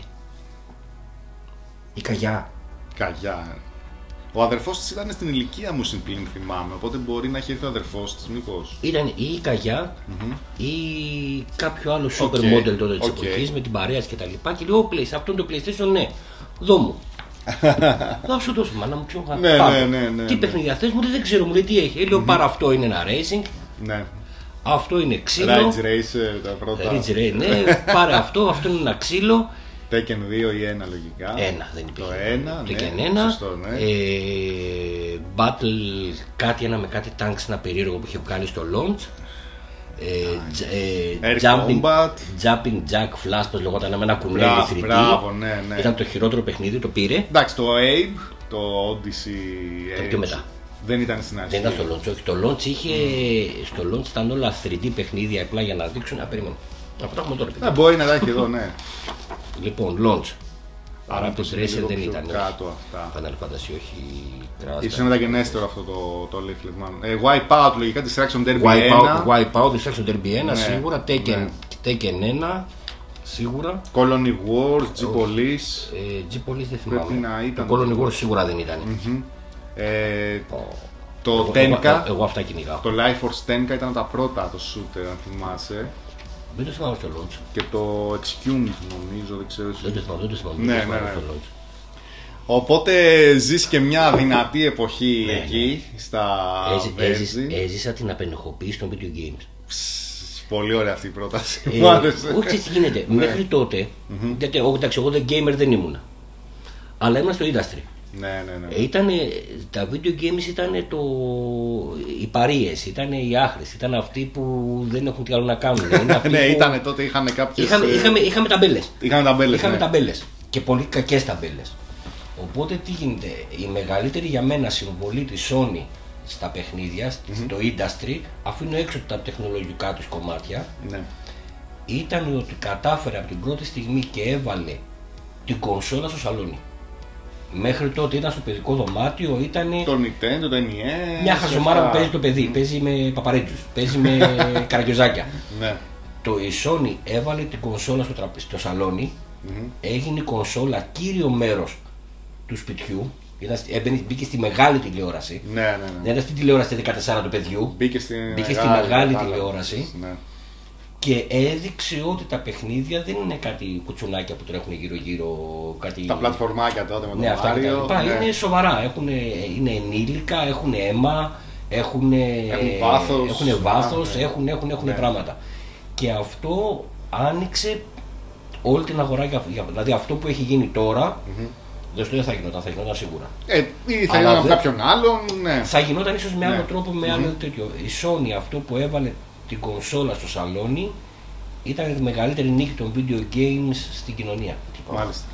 Η Καγιά. Καγιά. Ο αδερφός της ήταν στην ηλικία μου συμπλήν, θυμάμαι. Οπότε μπορεί να έχει έρθει ο αδερφός της, μήπως. Ήταν ή η Καγιά ή κάποιο άλλο super Okay. model τότε της εποχής με την παρέα και τα λοιπά. Και λέω: αυτό είναι το PlayStation, ναι, δώ μου. Θα σου δώσω, μάνα μου, πιο Ναι. Τι παιχνίδια θες, μου λέει, δεν ξέρω, μου λέει τι έχει. Λέω: πάρε αυτό, είναι ένα racing. Ναι. Αυτό είναι ξύλο. Ridge Racer, τα πρώτα. Ridge Racer, ναι, πάρε αυτό είναι ένα ξύλο. Tekken 2 ή 1 λογικά. Ένα δεν υπήρχε. Το 1, Tekken ναι. 1. Σωστό, ναι. Battle, ένα με κάτι tanks, ένα περίεργο που είχε βγάλει στο launch. Air Combat. Jumping Jack Flash, πως λεγόταν, με ένα κουνέλι 3D. Μπράβο, ναι. Ήταν το χειρότερο παιχνίδι, το πήρε. Εντάξει, το Abe, το Odyssey Το πιο μετά. δεν ήταν στην αρχή. Δεν ήταν στο launch, όχι. Το launch είχε. Στο launch ήταν όλα 3D παιχνίδια απλά για να δείξουν. Περίμενε. Αυτό το έχουμε τώρα. παιδιά. Μπορεί να τα έχει εδώ, ναι. Λοιπόν, launch. Άρα το το Tracer δεν ήταν. κάτω αυτά. Final Fantasy, όχι. Ίσως είναι μεταγενέστερο αυτό το leaflet, μάλλον. Wipeout, λογικά, Distraction Derby 1. Wipeout, Distraction Derby 1, Ναι, σίγουρα. ναι. Tekken 1, σίγουρα. Colony Wars, G-Police. G-Police δεν Πρέπει θυμάμαι. να ήταν. Το Colony Wars σίγουρα δεν ήταν. Το Tenka, Εγώ αυτά κυνηγάω. το Life Force Tenka ήταν τα πρώτα, το shooter, αν θυμάσαι. Δεν το θυμάμαι στο launch. Και το Exhumed, νομίζω, δεν ξέρω. Δεν το θυμάμαι. Ναι, δεν το θυμάμαι ναι. στο launch. Οπότε ζεις και μια δυνατή εποχή Ναι, εκεί, στα Βέρζη. Έζησα την απενεχοποίηση των video games. Πολύ ωραία αυτή η πρόταση. Μου άρεσε. Όχι, τι γίνεται. Μέχρι τότε, γιατί εντάξει, εγώ δεν gamer δεν ήμουν. Αλλά ήμουν στο industry. Ναι. Τα video games ήταν οι παρείες, ήταν οι άχρηστοι, ήταν αυτοί που δεν έχουν τι άλλο να κάνουν. Ναι, ήταν τότε, είχαν κάποιες. Είχαμε ταμπέλες. Είχαμε ταμπέλες. Και πολύ κακές ταμπέλες. Οπότε τι γίνεται, η μεγαλύτερη για μένα συμβολή της Sony στα παιχνίδια, στο industry, αφού είναι έξω τα τεχνολογικά τους κομμάτια, Ναι. ήταν ότι κατάφερε από την πρώτη στιγμή και έβαλε την κονσόλα στο σαλόνι. Μέχρι τότε ήταν στο παιδικό δωμάτιο, ήταν Το Nintendo, το NES. μια χαζομάρα που παίζει το παιδί, παίζει με παπαρέτζους, παίζει με καραγκιόζάκια. Ναι. Η Sony έβαλε την κονσόλα στο σαλόνι, έγινε η κονσόλα κύριο μέρος του σπιτιού, μπήκε στη μεγάλη τηλεόραση. Ναι. Δεν ήταν στη τηλεόραση 14 του παιδιού, Μπήκε στη μεγάλη τηλεόραση. Ναι. Και έδειξε ότι τα παιχνίδια δεν είναι κάτι κουτσουνάκια που τρέχουν γύρω-γύρω. Κάτι... Τα πλατφορμάκια τότε με τον αυτά Μάριο. κτλ. Ναι. Είναι σοβαρά. Είναι ενήλικα, έχουν αίμα, έχουν βάθος, έχουν πράγματα. Και αυτό άνοιξε όλη την αγορά. Δηλαδή αυτό που έχει γίνει τώρα, δεν θα γινόταν, θα γινόταν σίγουρα. Ή θα γινόταν κάποιον άλλον, ναι. Θα γινόταν ίσως με άλλο τρόπο, με άλλο τέτοιο. Η Sony αυτό που έβαλε την κονσόλα στο σαλόνι ήταν η μεγαλύτερη νίκη των video games στην κοινωνία. Μάλιστα.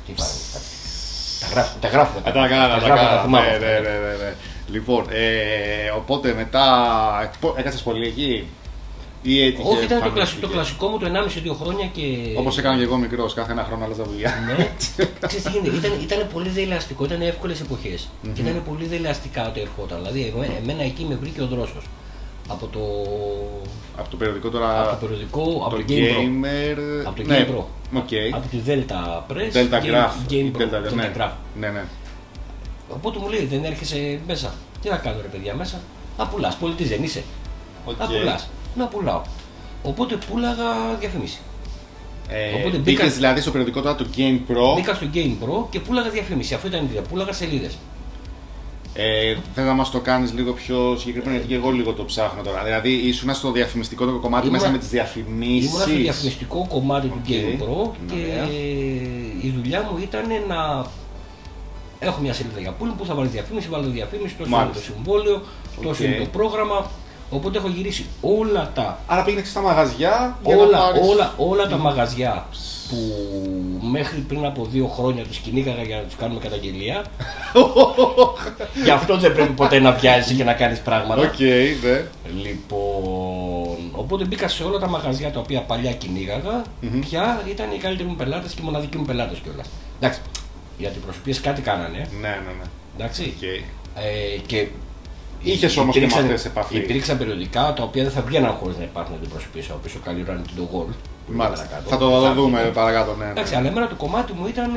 Τα γράφουμε. Τα θυμάμαι. Ναι. Λοιπόν, οπότε μετά έκατσες πολύ εκεί ή έτυχε? Όχι, ήταν το κλασικό μου το 1,5-2 χρόνια και... Όπως έκανα και εγώ μικρός, κάθε ένα χρόνο άλλαζα δουλειά. Ναι, ξέρεις τι γίνεται, ήταν πολύ δεηλαστικό, ήταν εύκολες εποχές και ήταν πολύ δεηλαστικά όταν ερχόταν. Δηλαδή, εμένα εκεί με βρήκε ο δρόσος. Από το περιοδικό τώρα. Από το περιοδικό, από το Game Gamer. Pro. Από το Ναι, Game Pro. Okay. Από τη Delta Press. Delta Graph. Game Pro. Ναι. Graph. Ναι. Οπότε μου λέει, δεν έρχεσαι μέσα. Τι να κάνω ρε παιδιά μέσα. Να πουλάς, πολιτής δεν είσαι. Να πουλάς. Να πουλάω. Οπότε πουλάγα διαφήμιση. Μπήκες δηλαδή στο περιοδικό τώρα του Game Pro. Μπήκα στο Game Pro και πουλάγα διαφήμιση. Αυτό ήταν η ιδέα. Πουλάγα σελίδες. Θέλω να μας το κάνεις λίγο πιο συγκεκριμένο, γιατί και εγώ λίγο το ψάχνω τώρα. Δηλαδή, ήσουν στο διαφημιστικό το κομμάτι μέσα με τις διαφημίσεις. Ήμουν στο διαφημιστικό κομμάτι του Game Pro και η δουλειά μου ήταν να έχω μια σελίδα για πούλινγκ που θα βάλει διαφήμιση, βάλω διαφήμιση, τόσο είναι το συμβόλαιο, τόσο είναι το πρόγραμμα. Οπότε έχω γυρίσει όλα τα. Άρα πήγαινε στα μαγαζιά. Όλα τα μαγαζιά που μέχρι πριν από 2 χρόνια τους κυνήγαγα για να τους κάνουμε καταγγελία. Γι' αυτό δεν πρέπει ποτέ να βιάζεις και να κάνεις πράγματα. Οκ, ναι. Λοιπόν, οπότε μπήκα σε όλα τα μαγαζιά τα οποία παλιά κυνήγαγα. Πια ήταν οι καλύτεροι μου πελάτες και οι μοναδικοί μου πελάτες κιόλας. Εντάξει, οι αντιπροσωπείες κάτι κάνανε. Ναι. Εντάξει. Okay. Και είχες όμως και με αυτές επαφή. Υπήρξαν περιοδικά τα οποία δεν θα βγαίναν χωρίς να υπάρχουν αντιπροσωπείες, όπως ο Καλή Ράνι και το Gold. Μάλιστα. Θα το δούμε παρακάτω, ναι. Εντάξει, αλλά εμένα το κομμάτι μου ήταν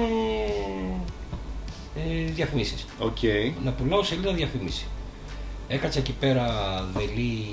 διαφημίσεις. Okay. Να πουλάω σελίδα διαφήμιση. Έκατσα εκεί πέρα δελή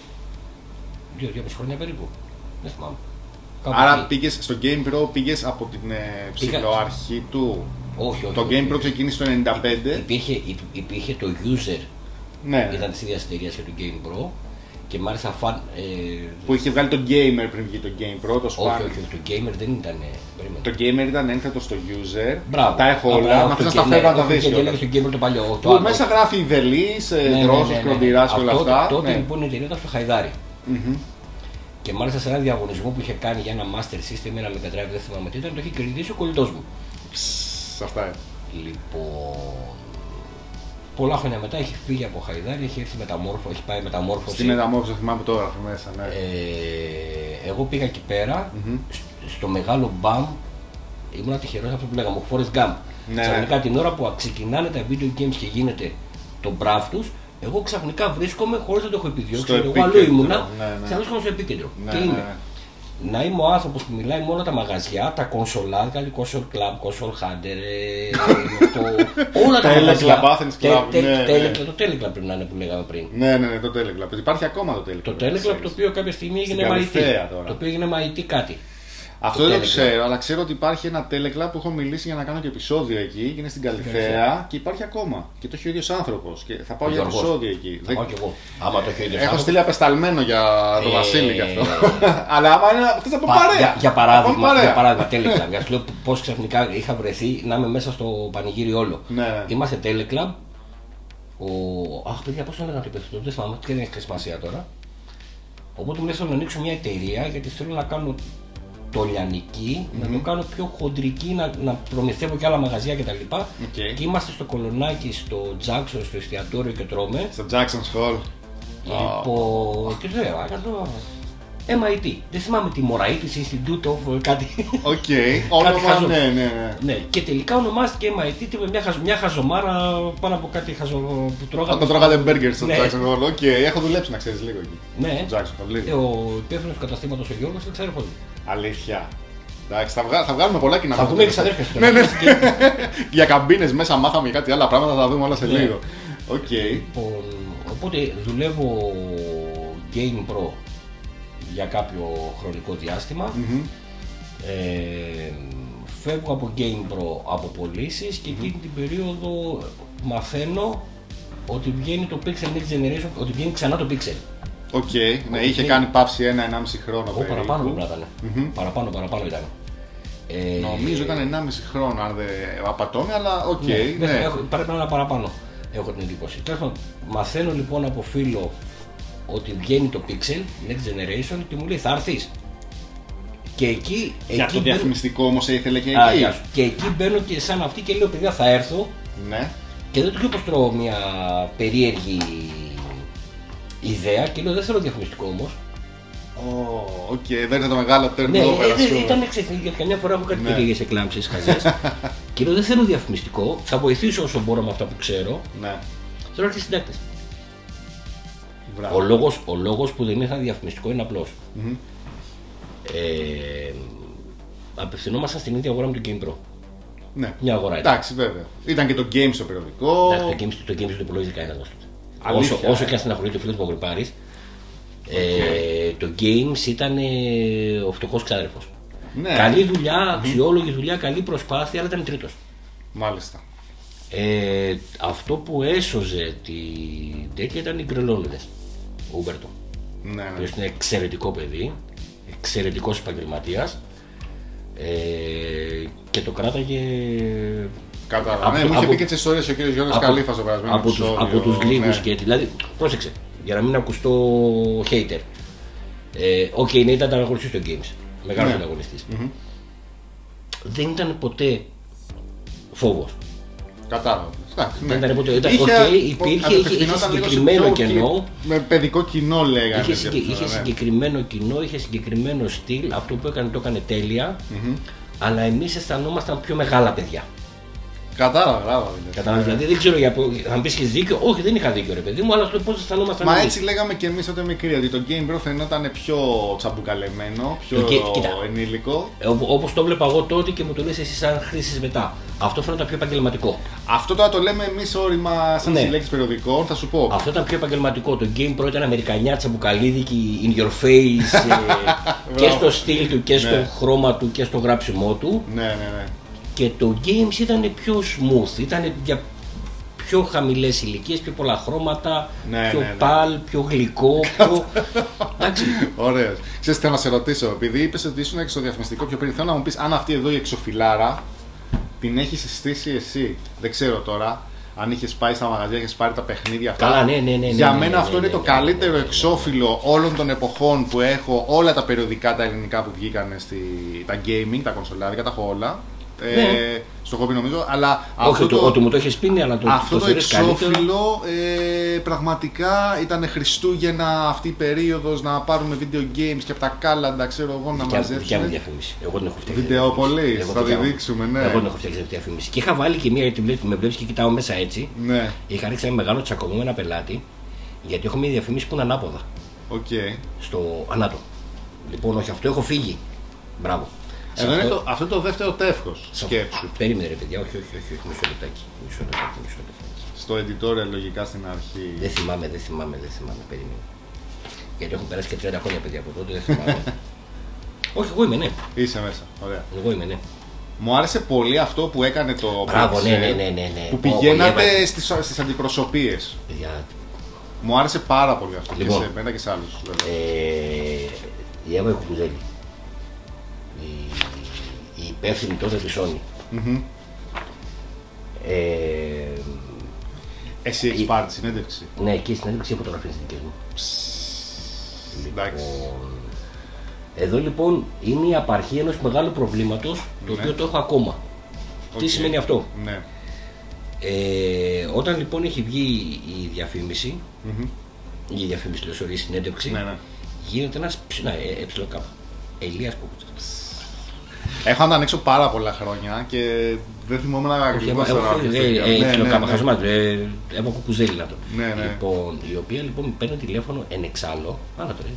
2-2,5 χρόνια περίπου. Δεν θυμάμαι. Άρα πήγες στο Game Pro, πήγες από την ψηλοαρχή του. Όχι. Το Game Pro ξεκίνησε το 95. Υπήρχε το user. Ναι. Ήταν της ίδιας εταιρείας και του Game Pro. Και μάλιστα που είχε βγάλει το Gamer πριν βγει το Game Pro, το Span. Όχι, το Gamer δεν ήταν. Το Gamer ήταν ένθετο στο user. Μπράβο. Τα έχω όλα. Μα θες να στα φέρω να τα δεις. Και έλεγε στο Gamer το παλιό. Που μέσα γράφει Δελής, Δρόσος, Κροντηράς και όλα αυτά. Τότε λοιπόν η εταιρεία ήταν στο Χαϊδάρι. Και μάλιστα σε ένα διαγωνισμό που είχε κάνει για ένα Master System, ένα Mega Drive, δεν θυμάμαι τι ήταν, το είχε κερδίσει ο κολλητός μου. Αυτά. Λοιπόν. Πολλά χρόνια μετά έχει φύγει από Χαϊδάρι, έχει έρθει μεταμόρφωση, έχει πάει μεταμόρφωση. Στη μεταμόρφωση θυμάμαι το έγραφε μέσα, ναι. Εγώ πήγα εκεί πέρα, στο μεγάλο BAM, ήμουν τυχερός αυτό που λέγαμε, ο Forrest Gump. Ναι. Ξαφνικά την ώρα που ξεκινάνε τα video games και γίνεται το μπραφ τους, εγώ ξαφνικά βρίσκομαι χωρίς να το έχω επιδιώξει. Εγώ αλλού ήμουνα, βρίσκομαι στο επίκεντρο. Ναι, και είμαι. Να είμαι ο άνθρωπος που μιλάει με όλα τα μαγαζιά, τα κονσολά, δηλαδή Console Club, Console Hunter, όλα τα μαγαζιά. Το Teleclub πρέπει να είναι που λέγαμε πριν. Ναι, το Teleclub. Υπάρχει ακόμα το Teleclub. Το Teleclub το οποίο κάποια στιγμή έγινε MIT. Το οποίο έγινε MIT κάτι. Αυτό δεν το ξέρω, αλλά ξέρω ότι υπάρχει ένα Teleclub που έχω μιλήσει για να κάνω και επεισόδιο εκεί και είναι στην Καλυθέα και υπάρχει ακόμα. Και το έχει ο ίδιος άνθρωπος. Και θα πάω για επεισόδιο εκεί. Θα πάω κι εγώ. Άμα το έχει ο ίδιος έχω στείλει απεσταλμένο για τον Βασίλη γι' αυτό. Αλλά άμα είναι αυτό από παρέα. Για παράδειγμα, Teleclub. Για να σου λέω πώς ξαφνικά είχα βρεθεί να είμαι μέσα στο πανηγύρι όλο. Είμαστε Teleclub. Αχ, παιδιά, πώς το έλεγα το υπεύθυνο, δεν θυμάμαι, δεν έχει σημασία τώρα. Οπότε μου λέει θέλω να ανοίξω μια εταιρεία γιατί θέλω να κάνω το λιανική, να το κάνω πιο χοντρική, να προμηθεύω και άλλα μαγαζιά κτλ. Και είμαστε στο Κολονάκι, στο Jackson, στο εστιατόριο και τρώμε. Στο Jackson's Hall. Λοιπόν, και λέω, MIT. Δεν θυμάμαι τι Moraitis Institute of κάτι. Οκ, όνομα, ναι. Και τελικά ονομάστηκε MIT μια χαζομάρα πάνω από κάτι που τρώγαμε. Όταν τρώγατε burgers στο Jackson Hall. Οκ, έχω δουλέψει να ξέρεις λίγο εκεί. Ναι. Ο υπεύθυνος του καταστήματος ο Γιώργος δεν ξέρει πολύ. Αλήθεια. Εντάξει, θα βγάλουμε πολλά κοινά. Θα δούμε και ξαδέρφες. Ναι. Για καμπίνες μέσα μάθαμε κάτι άλλα πράγματα, θα δούμε όλα σε λίγο. Οπότε δουλεύω Game Pro για κάποιο χρονικό διάστημα. Φεύγω από Game Pro από πωλήσεις και εκείνη την περίοδο μαθαίνω ότι βγαίνει το Pixel Next Generation, ότι βγαίνει ξανά το Pixel. Οκ, ναι, είχε κάνει παύση 1-1,5 χρόνο περίπου. Παραπάνω πρέπει να ήταν. Παραπάνω ήταν. Νομίζω ήταν 1,5 χρόνο αν δεν απατώμε, αλλά οκ. Πρέπει να είναι παραπάνω, έχω την εντύπωση. Μαθαίνω λοιπόν από φίλο ότι βγαίνει το Pixel Next Generation και μου λέει θα έρθεις. Και εκεί. Για το διαφημιστικό όμως ήθελε και εκεί. Και εκεί μπαίνω και σαν αυτή και λέω παιδιά θα έρθω. Ναι. Και δεν του λέω πως τρώω μια περίεργη ιδέα και λέω δεν θέλω διαφημιστικό όμως. Οκ, δεν είναι το μεγάλο τέρμα. Ναι, ήταν εξαιρετικό γιατί καμιά φορά έχω κάτι περίεργες εκλάμψεις χαζές. Και λέω δεν θέλω διαφημιστικό, θα βοηθήσω όσο μπορώ με αυτά που ξέρω. Ναι. Θέλω να έρθει συντάκτης. Ο λόγος που δεν είχα διαφημιστικό είναι απλός. Απευθυνόμασταν στην ίδια αγορά με το Game Pro. Ναι. Μια αγορά ήταν. Εντάξει, βέβαια. Ήταν και το Games στο περιοδικό. Το Games το υπολογίζει κανένας. Όσο και αν στεναχωρεί το φίλο του Παγκρυπάρης, το Games ήταν ο φτωχός ξάδερφος. Ναι. Καλή δουλειά, αξιόλογη δουλειά, καλή προσπάθεια, αλλά ήταν τρίτος. Καλή δουλειά, αξιόλογη δουλειά, καλή προσπάθεια, αλλά ήταν τρίτος. Ναι. Καλή δουλειά, αξιόλογη δουλειά, καλή προσπάθεια, αλλά ήταν τρίτος. Καλή δουλειά, αξιόλογη δουλειά, καλή προσπάθεια, αλλά ήταν τρίτος. Μάλιστα. Αυτό που έσωζε την τέτοια ήταν οι γκρελόνιδες. Ο Ούμπερτο. Ναι, Ο οποίος είναι εξαιρετικό παιδί, εξαιρετικός επαγγελματίας, και το κράταγε. Κατάλαβα. Ναι, μου είχε πει και τις ιστορίες ο κύριος Γιώργος Καλήφας στο περασμένο επεισόδιο. Από τους λίγους ναι. και δηλαδή, πρόσεξε, για να μην ακουστώ hater. Οκ, ναι, ήταν ανταγωνιστής στο Games, μεγάλος ανταγωνιστής. Δεν ήταν ποτέ φόβος. Κατάλαβα. Δεν ήταν ποτέ. Είχε συγκεκριμένο κενό. Με παιδικό κοινό λέγανε. Είχε συγκεκριμένο κοινό, είχε συγκεκριμένο στυλ. Αυτό που έκανε το έκανε τέλεια. Αλλά εμείς αισθανόμασταν πιο μεγάλα παιδιά. Κατάλαβα. Δηλαδή δεν ξέρω αν πεις έχεις δίκιο. Όχι, δεν είχα δίκιο, ρε παιδί μου, αλλά πώς αισθανόμασταν. Μα έτσι λέγαμε και εμείς όταν μικροί, ότι το Game Bro φαινόταν πιο τσαμπουκαλεμένο, πιο ενήλικο. Όπως το βλέπα εγώ τότε και μου το λες εσύ σαν χρήσης μετά. Αυτό φαίνονταν πιο επαγγελματικό. Αυτό τώρα το λέμε εμείς όρημα σαν συλλέκτες περιοδικών, θα σου πω. Αυτό ήταν πιο επαγγελματικό. Το Game Pro ήταν αμερικανιά, τσαμπουκαλίδικη, in your face, και στο στυλ του και στο χρώμα του και στο γράψιμό του. Ναι. Και το Games ήταν πιο smooth, ήταν για πιο χαμηλές ηλικίες, πιο πολλά χρώματα, πιο παλ, πιο γλυκό, πιο... Εντάξει. Ωραίος. Ξέρεις, θέλω να σε ρωτήσω, επειδή είπες ότι ήσουν στο διαφημιστικό πιο πριν, θέλω να μου πεις αν αυτή εδώ η εξωφυλλάρα την έχεις συστήσει εσύ. Δεν ξέρω τώρα. Αν είχες πάει στα μαγαζιά, είχες πάρει τα παιχνίδια αυτά. Καλά, ναι. Για μένα αυτό είναι το καλύτερο εξώφυλλο όλων των εποχών που έχω. Όλα τα περιοδικά τα ελληνικά που βγήκαν τα gaming, τα κονσολάδικα, τα έχω όλα. Στο χόμπι νομίζω, αλλά ότι μου το έχεις πει, αλλά αυτό το εξώφυλλο πραγματικά ήταν Χριστούγεννα αυτή η περίοδος να πάρουμε video games και από τα κάλαντα, ξέρω εγώ, να μαζέψουμε. Δικιά μου διαφήμιση. Εγώ την έχω φτιάξει. Βιντεοπολίς, θα τη δείξουμε, ναι. Εγώ την έχω φτιάξει διαφήμιση. Και είχα βάλει και μία, γιατί με βλέπεις και κοιτάω μέσα έτσι. Ναι. Είχα ρίξει ένα μεγάλο τσακωμό με ένα πελάτη, γιατί έχω μία διαφήμιση που είναι ανάποδα. Στο ανάτο. Λοιπόν, όχι, αυτό έχω φύγει. Μπράβο. Εδώ είναι αυτό το δεύτερο τεύχος. Σκέψου. Περίμενε, ρε παιδιά, όχι, μισό λεπτάκι. Στο editorial λογικά στην αρχή. Δεν θυμάμαι, περίμενε. Γιατί έχω περάσει και 30 χρόνια, παιδιά, από τότε, δεν θυμάμαι. Όχι, εγώ είμαι, ναι. Είσαι μέσα, ωραία. Εγώ είμαι, ναι. Μου άρεσε πολύ αυτό που έκανε το Μπράβο, ναι. Που πηγαίνατε στις αντιπροσωπείες. Μου άρεσε πάρα πολύ αυτό, και σε μένα και σε άλλους. Η Εύα Κουκουζέλη, η υπεύθυνη τότε της Sony. Εσύ έχεις πάρει τη συνέντευξη? Ναι, και η συνέντευξη έχω φωτογραφίες δικές μου. Εδώ λοιπόν είναι η απαρχή ενός μεγάλου προβλήματος, το οποίο το έχω ακόμα. Τι σημαίνει αυτό? Όταν λοιπόν έχει βγει η διαφήμιση, η συνέντευξη, γίνεται ένας ΕΚ, Ελίας Κουκουτσάς. Έχω να τα ανοίξω πάρα πολλά χρόνια και δεν θυμόμαι να ακριβώς χαζομάς, Εύα Κουκουζέλη να το. Η οποία λοιπόν με παίρνει τηλέφωνο εν εξάλλου. Άρα το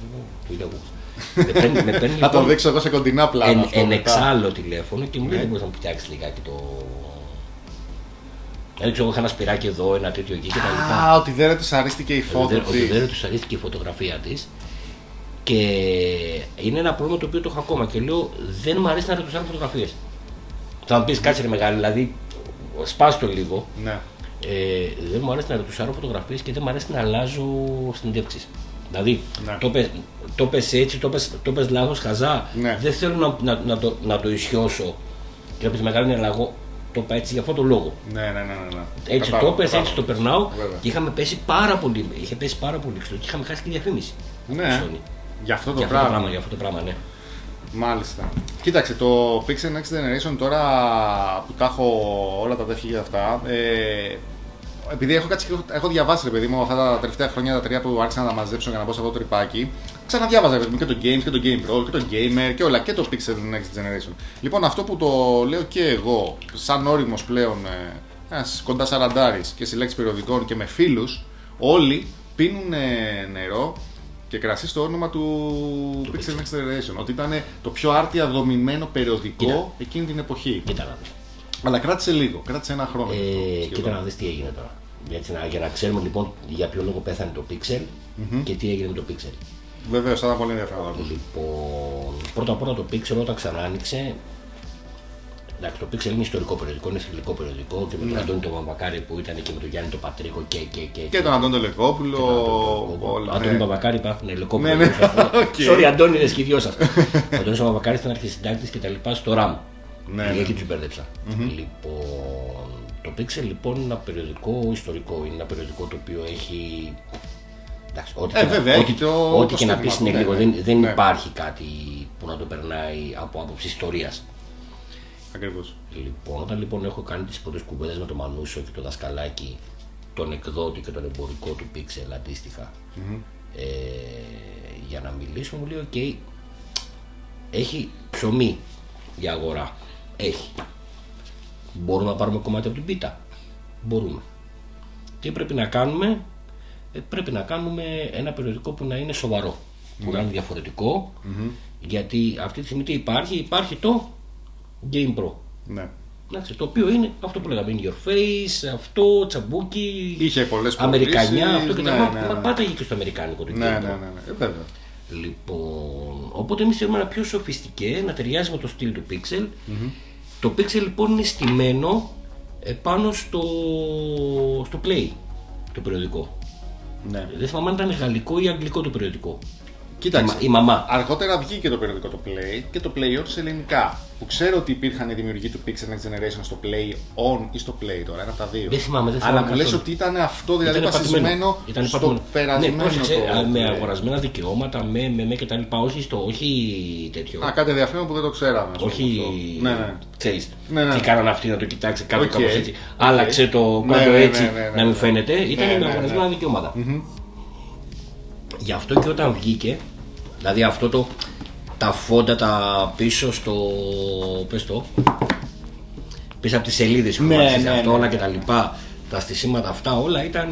λέει, θα το δείξω εγώ σε κοντινά πλάνα. Εν εξάλλου τηλέφωνο και μου λέει: δεν μπορείς να μου φτιάξεις λιγάκι το. Δηλαδή, εγώ είχα ένα σπυράκι εδώ, ένα τέτοιο εκεί κτλ. Ότι δεν τους αρίστηκε η φωτογραφία της. Ότι δεν τους αρίστηκε η φωτογραφία της. Και είναι ένα πρόβλημα το οποίο το έχω ακόμα. Και λέω: δεν μου αρέσει να ρετουσάρω φωτογραφίες. Θα μου πεις: κάτσε ρε μεγάλη, δηλαδή, σπάς το λίγο. Δεν μου αρέσει να ρετουσάρω φωτογραφίες και δεν μου αρέσει να αλλάζω συνεντεύξεις. Δηλαδή, το πες έτσι, το πες λάθος, χαζά. Δεν θέλω να το ισιώσω. Και να πεις: μεγάλη, αλλά εγώ το είπα έτσι για αυτόν τον λόγο. Έτσι το πες, έτσι το περνάω. Και είχε πέσει πάρα πολύ και είχαμε χάσει και διαφήμιση. Για αυτό το πράγμα, ναι. Μάλιστα. Κοίταξε, το Pixel Next Generation τώρα που τα έχω όλα τα τεύχη για αυτά, επειδή έχω διαβάσει, ρε παιδί μου, αυτά τα τελευταία χρόνια, τα τρία που άρχισα να τα μαζέψω για να μπω σε αυτό το τρυπάκι, ξαναδιάβαζα και το Games και το Game Pro και το Gamer και όλα, και το Pixel Next Generation. Λοιπόν, αυτό που το λέω και εγώ, σαν όριμος πλέον, κοντά 40 και συλλέκτης περιοδικών και με φίλους, όλοι πίνουν νερό και κρασί στο όνομα του Pixel Next Generation. Ότι ήταν το πιο άρτια δομημένο περιοδικό εκείνη την εποχή. Αλλά κράτησε λίγο, κράτησε ένα χρόνο. Κοίτα να δεις τι έγινε τώρα. Για να ξέρουμε λοιπόν για ποιο λόγο πέθανε το Pixel και τι έγινε με το Pixel. Βεβαίως, θα ήταν πολύ ενδιαφέρον. Λοιπόν, πρώτα απ' όλα το Pixel όταν ξανά άνοιξε, Εντάξει, το Pixel είναι ιστορικό περιοδικό, είναι θρυλικό περιοδικό και με τον Αντώνη τον Παπακάρη που ήταν και με τον Γιάννη τον Πατρίκο και τον Αντώνη τον Λεκόπουλο. Ο Αντώνη Παπακάρη υπάρχουν Λεκόπουλο. Ναι. Sorry, Αντώνη, είναι και οι δυο σας. Ο Αντώνης ο Παπακάρης ήταν αρχισυντάκτης και τα λοιπά στο RAM. Εκεί τους μπέρδεψα. Λοιπόν, το Pixel λοιπόν είναι ένα περιοδικό ιστορικό. Είναι ένα περιοδικό το οποίο έχει. Εντάξει, ό,τι και να πεις είναι λίγο. Δεν υπάρχει κάτι που να το περνάει από άποψη ιστορίας. Ακριβώς. Λοιπόν, όταν λοιπόν έχω κάνει τις πρώτες κουβέντες με τον Μανούσο και το δασκαλάκι, τον εκδότη και τον εμπορικό του Pixel αντίστοιχα, για να μιλήσουμε, μου λέει: OK, έχει ψωμί η αγορά. Έχει. Μπορούμε να πάρουμε κομμάτι από την πίτα. Μπορούμε. Τι πρέπει να κάνουμε? Πρέπει να κάνουμε ένα περιοδικό που να είναι σοβαρό, που να είναι διαφορετικό, γιατί αυτή τη στιγμή τι υπάρχει το Game Pro. Ναι. Εντάξει, το οποίο είναι αυτό που λέγαμε, in your face, αυτό, τσαμπούκι, είχε πολλές αμερικανιά, πωλήσεις, αυτό και τα λοιπά. Πάντα είχε και στο αμερικάνικο το Game Pro. Ναι, βέβαια. Λοιπόν, οπότε εμείς θέλουμε ένα πιο σοφιστικέ, να ταιριάζει με το στυλ του Pixel. Το Pixel λοιπόν είναι στημένο πάνω στο Play, το περιοδικό. Ναι. Δεν θυμάμαι αν ήταν γαλλικό ή αγγλικό το περιοδικό. Κοίταξε, η μαμά. Αργότερα βγήκε το περιοδικό το Play και το Play On σε ελληνικά. Που ξέρω ότι υπήρχαν οι δημιουργοί του Pixel Next Generation στο Play On ή στο Play τώρα, ένα από τα δύο. Δεν θυμάμαι. Αλλά μου λες ότι ήταν αυτό, δηλαδή βασισμένο στο περασμένο. Με αγορασμένα δικαιώματα, με και τα λοιπά. Όχι τέτοιο. Κάτι ενδιαφέρον που δεν το ξέραμε. Όχι. Ξέρεις. Τι κάνανε αυτοί να το κοιτάξει κάπως έτσι. Άλλαξε το κάτω έτσι να μην φαίνεται. Ήταν με αγορασμένα δικαιώματα. Γι' αυτό και όταν βγήκε, δηλαδή αυτό τα φόντα τα πίσω στο. Πες το. Πίσω από τις σελίδες που αυτό όλα και τα λοιπά, τα στισίματα αυτά όλα ήταν.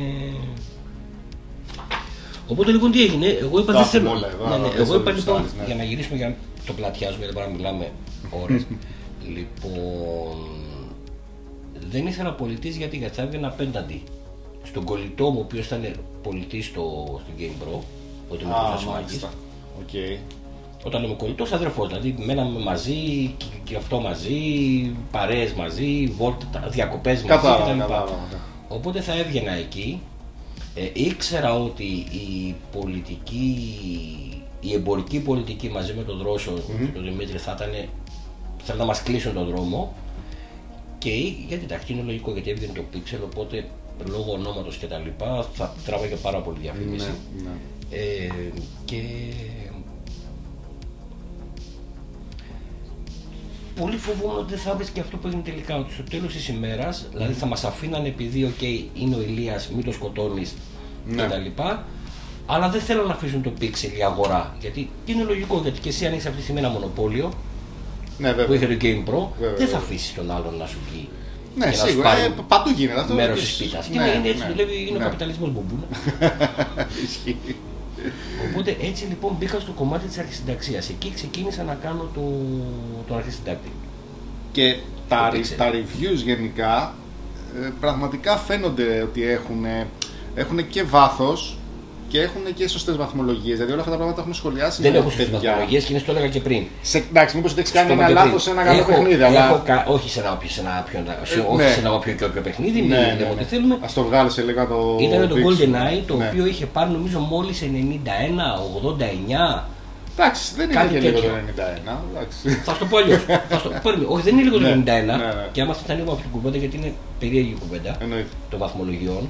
Οπότε λοιπόν τι έγινε, εγώ είπα δεν θέλω. Εγώ είπα λοιπόν, για να γυρίσουμε, για να το πλατιάζουμε, γιατί δεν μπορούμε να μιλάμε ώρες. Λοιπόν, δεν ήθελα πολιτής γιατί θα έβγαινα απέναντι στον κολλητό μου, ο οποίος ήταν πολιτής στο Game Pro, ο Δημήτρης Ασμάκης. Όταν λέμε κολλητός, αδερφός, δηλαδή μέναμε μαζί και αυτό μαζί, παρέες μαζί, διακοπές μαζί κτλ. Οπότε θα έβγαινα εκεί. Ήξερα ότι η εμπορική πολιτική μαζί με τον Δρόσο και τον Δημήτρη θα να μας κλείσουν τον δρόμο. Και γιατί εντάξει, είναι λογικό, γιατί έβγαινε το Pixel, οπότε λόγω ονόματος και τα λοιπά θα τράβαγε πάρα πολύ διαφήμιση. Και πολύ φοβούμαι ότι δεν θα βρεις και αυτό που έγινε τελικά, ότι στο τέλος της ημέρας, δηλαδή θα μας αφήνανε επειδή είναι ο Ηλίας, μην το σκοτώνεις και τα λοιπά, αλλά δεν θέλω να αφήσουν το Pixel η αγορά, γιατί είναι λογικό, γιατί και εσύ ανοίξεις αυτή τη στιγμή ένα μονοπόλιο που είχε το Game Pro, δεν θα αφήσεις τον άλλον να σου βγει. Ναι, σίγουρα. Παντού γίνεται αυτό. Μέρος της πίτας. Και είναι έτσι δουλεύει, είναι ο καπιταλισμός μπομπούνα. Ισχύει. Οπότε έτσι λοιπόν μπήκα στο κομμάτι της αρχισυνταξίας. Εκεί ξεκίνησα να κάνω τον αρχισυντάκτη. Και τα reviews γενικά πραγματικά φαίνονται ότι έχουν και βάθος και έχουν και σωστές βαθμολογίες. Δηλαδή όλα αυτά τα πράγματα έχουν σχολιάσει. Δεν έχω σωστές βαθμολογίες και είναι το έλεγα και πριν. Εντάξει, μήπως ότι έχεις κάνει ένα λάθος σε ένα καλό παιχνίδι. Όχι σε ένα όποιο και όποιο παιχνίδι, μην λέμε ό,τι θέλουμε. Ας το βγάλω σε λίγο το. Ήταν το GoldenEye, το οποίο είχε πάρει νομίζω μόλις 91, 89. Εντάξει, δεν είναι και λίγο το 91. Θα σου το πω αλλιώς. Όχι, δεν είναι λίγο το 91. Και άμα θα ανοίγουμε από την κουβέντα, γιατί είναι περίεργη κουβέντα των βαθμολογιών.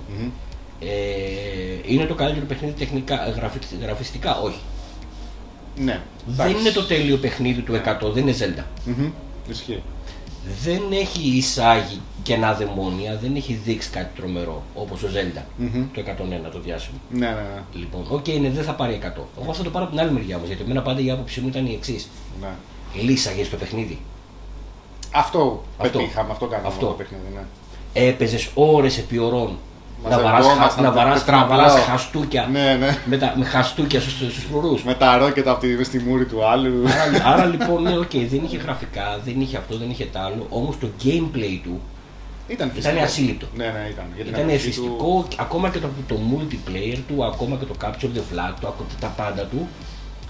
Είναι το καλύτερο παιχνίδι τεχνικά, γραφιστικά, όχι. Ναι. Δεν είναι το τέλειο παιχνίδι του 100, δεν είναι Zelda. Ισχύει. Δεν έχει εισάγει κενά δαιμόνια, δεν έχει δείξει κάτι τρομερό όπως το Zelda, το 101 το διάσημο. Ναι. Λοιπόν, δεν θα πάρει 100. Εγώ θα το πάρω από την άλλη μεριά όμως, γιατί εμένα πάντα η άποψή μου ήταν η εξής. Λύσαγε στο παιχνίδι. Αυτό πετύχαμε, αυτό κάναμε το παιχνίδι. Έπαιζες ώρες επί ωρών. Να βαράς χαστούκια με χαστούκια στους φρουρούς. Με τα ρόκετα στη μούρη του άλλου. Άρα λοιπόν, δεν είχε γραφικά, δεν είχε αυτό, δεν είχε τ' άλλο. Όμως το gameplay του ήταν ασύλληπτο. Ήταν εθιστικό, ακόμα και το multiplayer του, ακόμα και το capture the flag του, τα πάντα του.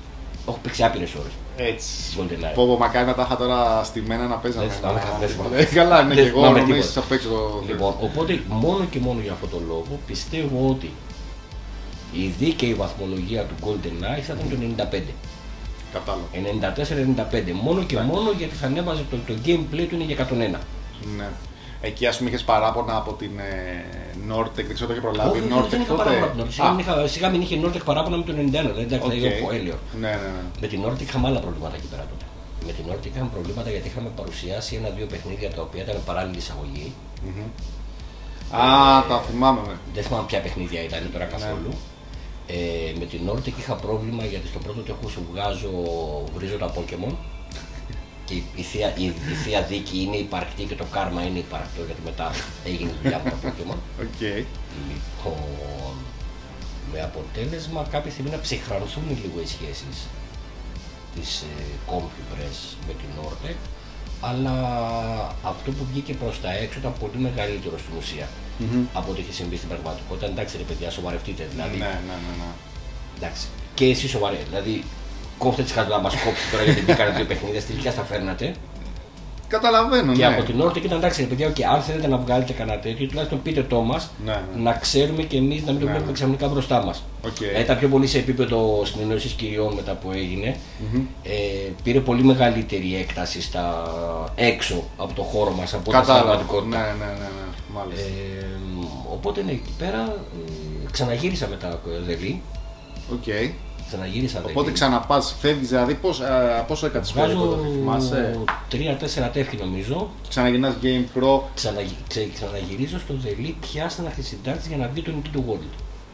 Έχω παίξει άπειρες ώρες. Έτσι. GoldenEye. Πω, μακάρι να τα είχα τώρα στημένα να παίζαμε. Δεν θυμάμαι. Καλά, ναι, και Δεν εγώ θυμάμαι νομίζω τίποτα. θα παίξω το. Λοιπόν, οπότε μόνο και μόνο για αυτόν τον λόγο πιστεύω ότι η δίκαιη βαθμολογία του GoldenEye θα ήταν το 95. Κατάλαβα. 94-95. Μόνο και μόνο γιατί θα ανέβαζε το gameplay του είναι για 101. Ναι. Εκεί ας πούμε είχες παράπονα από την Nortec, δεν ξέρω το είχε προλάβει. Όχι, Nortec δεν είχα τότε. παράπονα από την Nortec. Σιγά μην είχε Nortec παράπονα με το 91, δηλαδή εντάξει, θα είχε έλαιο. Ναι, ναι, ναι. Με την Nortec είχαμε άλλα προβλήματα εκεί πέρα τότε. Με την Nortec είχαμε προβλήματα γιατί είχαμε παρουσιάσει ένα-δύο παιχνίδια τα οποία ήταν παράλληλη εισαγωγή. Α, τα θυμάμαι. Δεν θυμάμαι ποια παιχνίδια ήταν τώρα καθόλου. Με την Nortec είχα πρόβλημα γιατί στο πρώτο τέχο σου βρίζω τα Pokemon και η θεία δίκη είναι υπαρκτή και το κάρμα είναι υπαρκτό γιατί μετά έγινε δουλειά με τα Pokemon. Okay. Λοιπόν, με αποτέλεσμα κάποια στιγμή να ψυχρανθούν λίγο οι σχέσεις της CompuPress με την Nortec, αλλά αυτό που βγήκε προς τα έξω ήταν πολύ μεγαλύτερο στην ουσία από ό,τι είχε συμβεί στην πραγματικότητα. Εντάξει ρε παιδιά, σοβαρευτείτε δηλαδή. Ναι, ναι, ναι, ναι. Εντάξει. Και εσείς σοβαρέ, δηλαδή κόφτε τις χαζά να μας κόψετε τώρα γιατί μπήκανε δύο παιχνίδια, στη τελικά στα φέρνατε. Καταλαβαίνω, Και ναι. από την Nortec ήταν εντάξει ρε παιδιά, okay, αν θέλετε να βγάλετε κανένα τέτοιο, τουλάχιστον πείτε το μας, Ναι, ναι. να ξέρουμε και εμείς να μην το βλέπουμε ξαφνικά μπροστά μας. Okay. Ήταν πιο πολύ σε επίπεδο συνεννόησης κυριών μετά που έγινε. Πήρε πολύ μεγαλύτερη έκταση στα έξω από το χώρο μας από την πραγματικότητα. Ναι, ναι, ναι, ναι. Μάλιστα. Οπότε ναι, εκεί πέρα ξαναγύρισα μετά Δελή. Okay. Ξαναγύρισα Οπότε Δελή. ξαναπάς, φεύγεις δηλαδή πόσο έκατες πέρα τότε, θυμάσαι. 3-4 τεύχη νομίζω. Ξαναγυρνάς Game Pro. Ξαναγυρίζω στο Δελή πια στην αρχή συντάξης για να βγει το Nintendo World.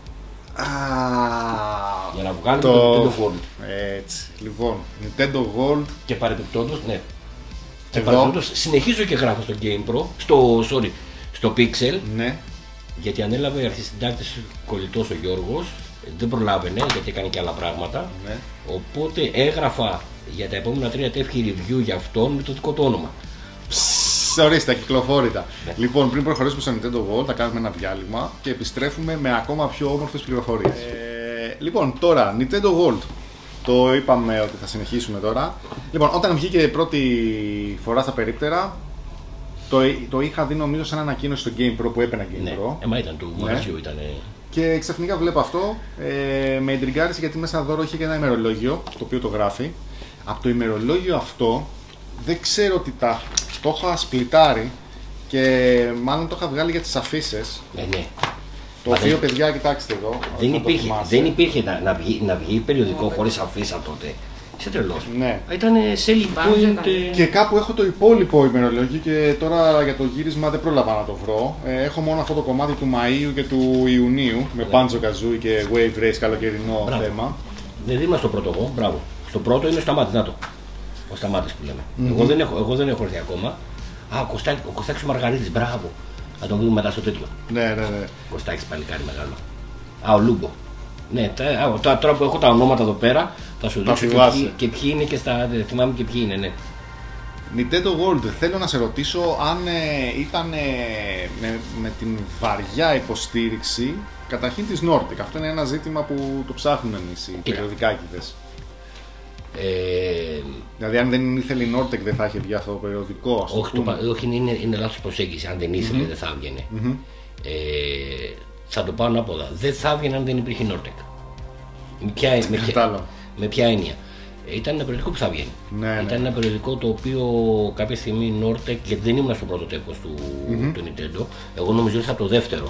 Για να βγάλουμε το Nintendo World. Έτσι. Λοιπόν, Nintendo World. Και παρεμπιπτόντως, ναι. Και Εδώ. παρεμπιπτόντως συνεχίζω και γράφω στο Game Pro, στο Pixel, Ναι. γιατί ανέλαβε αρχισυντάκτης κολλητός ο Γιώργος, δεν προλάβαινε γιατί έκανε και άλλα πράγματα. Ναι. Οπότε έγραφα για τα επόμενα 3 τεύχη review για αυτόν με το δικό του όνομα. Ορίστε, κυκλοφόρητα. Ναι. Λοιπόν, πριν προχωρήσουμε στο Nintendo World, θα κάνουμε ένα διάλειμμα και επιστρέφουμε με ακόμα πιο όμορφες πληροφορίες. Λοιπόν, τώρα, Nintendo World. Το είπαμε ότι θα συνεχίσουμε τώρα. Λοιπόν, όταν βγήκε πρώτη φορά στα περίπτερα, το είχα δει νομίζω σαν ανακοίνωση στο Game Pro που έπαιρνα Game Ναι, Pro. μα ήταν του μαγαζιού, ήταν. Και ξαφνικά βλέπω αυτό, με εντριγκάρισε γιατί μέσα δώρο είχε και ένα ημερολόγιο, το οποίο το γράφει. Από το ημερολόγιο αυτό, δεν ξέρω τι το είχα σπλιτάρει και μάλλον το είχα βγάλει για τις αφίσες. Ναι. Το Μα οποίο, δεν- παιδιά, κοιτάξτε εδώ. Δεν υπήρχε να βγει περιοδικό χωρίς αφίσα τότε. Είσαι τρελός. Ναι. Ήταν selling point. Και κάπου έχω το υπόλοιπο ημερολόγιο και τώρα για το γύρισμα δεν πρόλαβα να το βρω. Έχω μόνο αυτό το κομμάτι του Μαΐου και του Ιουνίου με Banjo Kazooie και Wave Race, καλοκαιρινό Μπράβο. θέμα. Δεν είμαστε στο πρώτο εγώ, μπράβο. Στο πρώτο είναι ο Σταμάτης, να το. Ο Σταμάτης που λέμε. Εγώ δεν έχω έρθει ακόμα. Α, ο Κωστάκης ο Μαργαρίτης, μπράβο. Θα τον δούμε μετά στο τέτοιο. Ναι, ναι, ναι. Κωστάκης παλικάρι μεγάλο. Α, ο Λούγκο. Ναι, τώρα που έχω τα ονόματα εδώ πέρα, θα σου δείξω και ποιοι είναι και θυμάμαι και ποιοι είναι, ναι. Nintendo World, θέλω να σε ρωτήσω αν ήταν με την βαριά υποστήριξη καταρχήν της Nordic. Αυτό είναι ένα ζήτημα που το ψάχνουμε εμείς οι περιοδικάκηδες. Δηλαδή, αν δεν ήθελε η Nordic, δεν θα είχε βγει αυτό το περιοδικό. Όχι, είναι λάθος προσέγγιση. Αν δεν ήθελε, δεν θα έβγαινε. Θα το πάω ανάποδα. Δεν θα έβγαινε αν δεν υπήρχε η Nordic. Με ποια έννοια. Ήταν ένα περιοδικό που θα βγαίνει. Ήταν ένα περιοδικό το οποίο κάποια στιγμή η Nordic, γιατί δεν ήμουν στο πρώτο τεύχος του Nintendo, εγώ νομίζω ήρθα από το δεύτερο.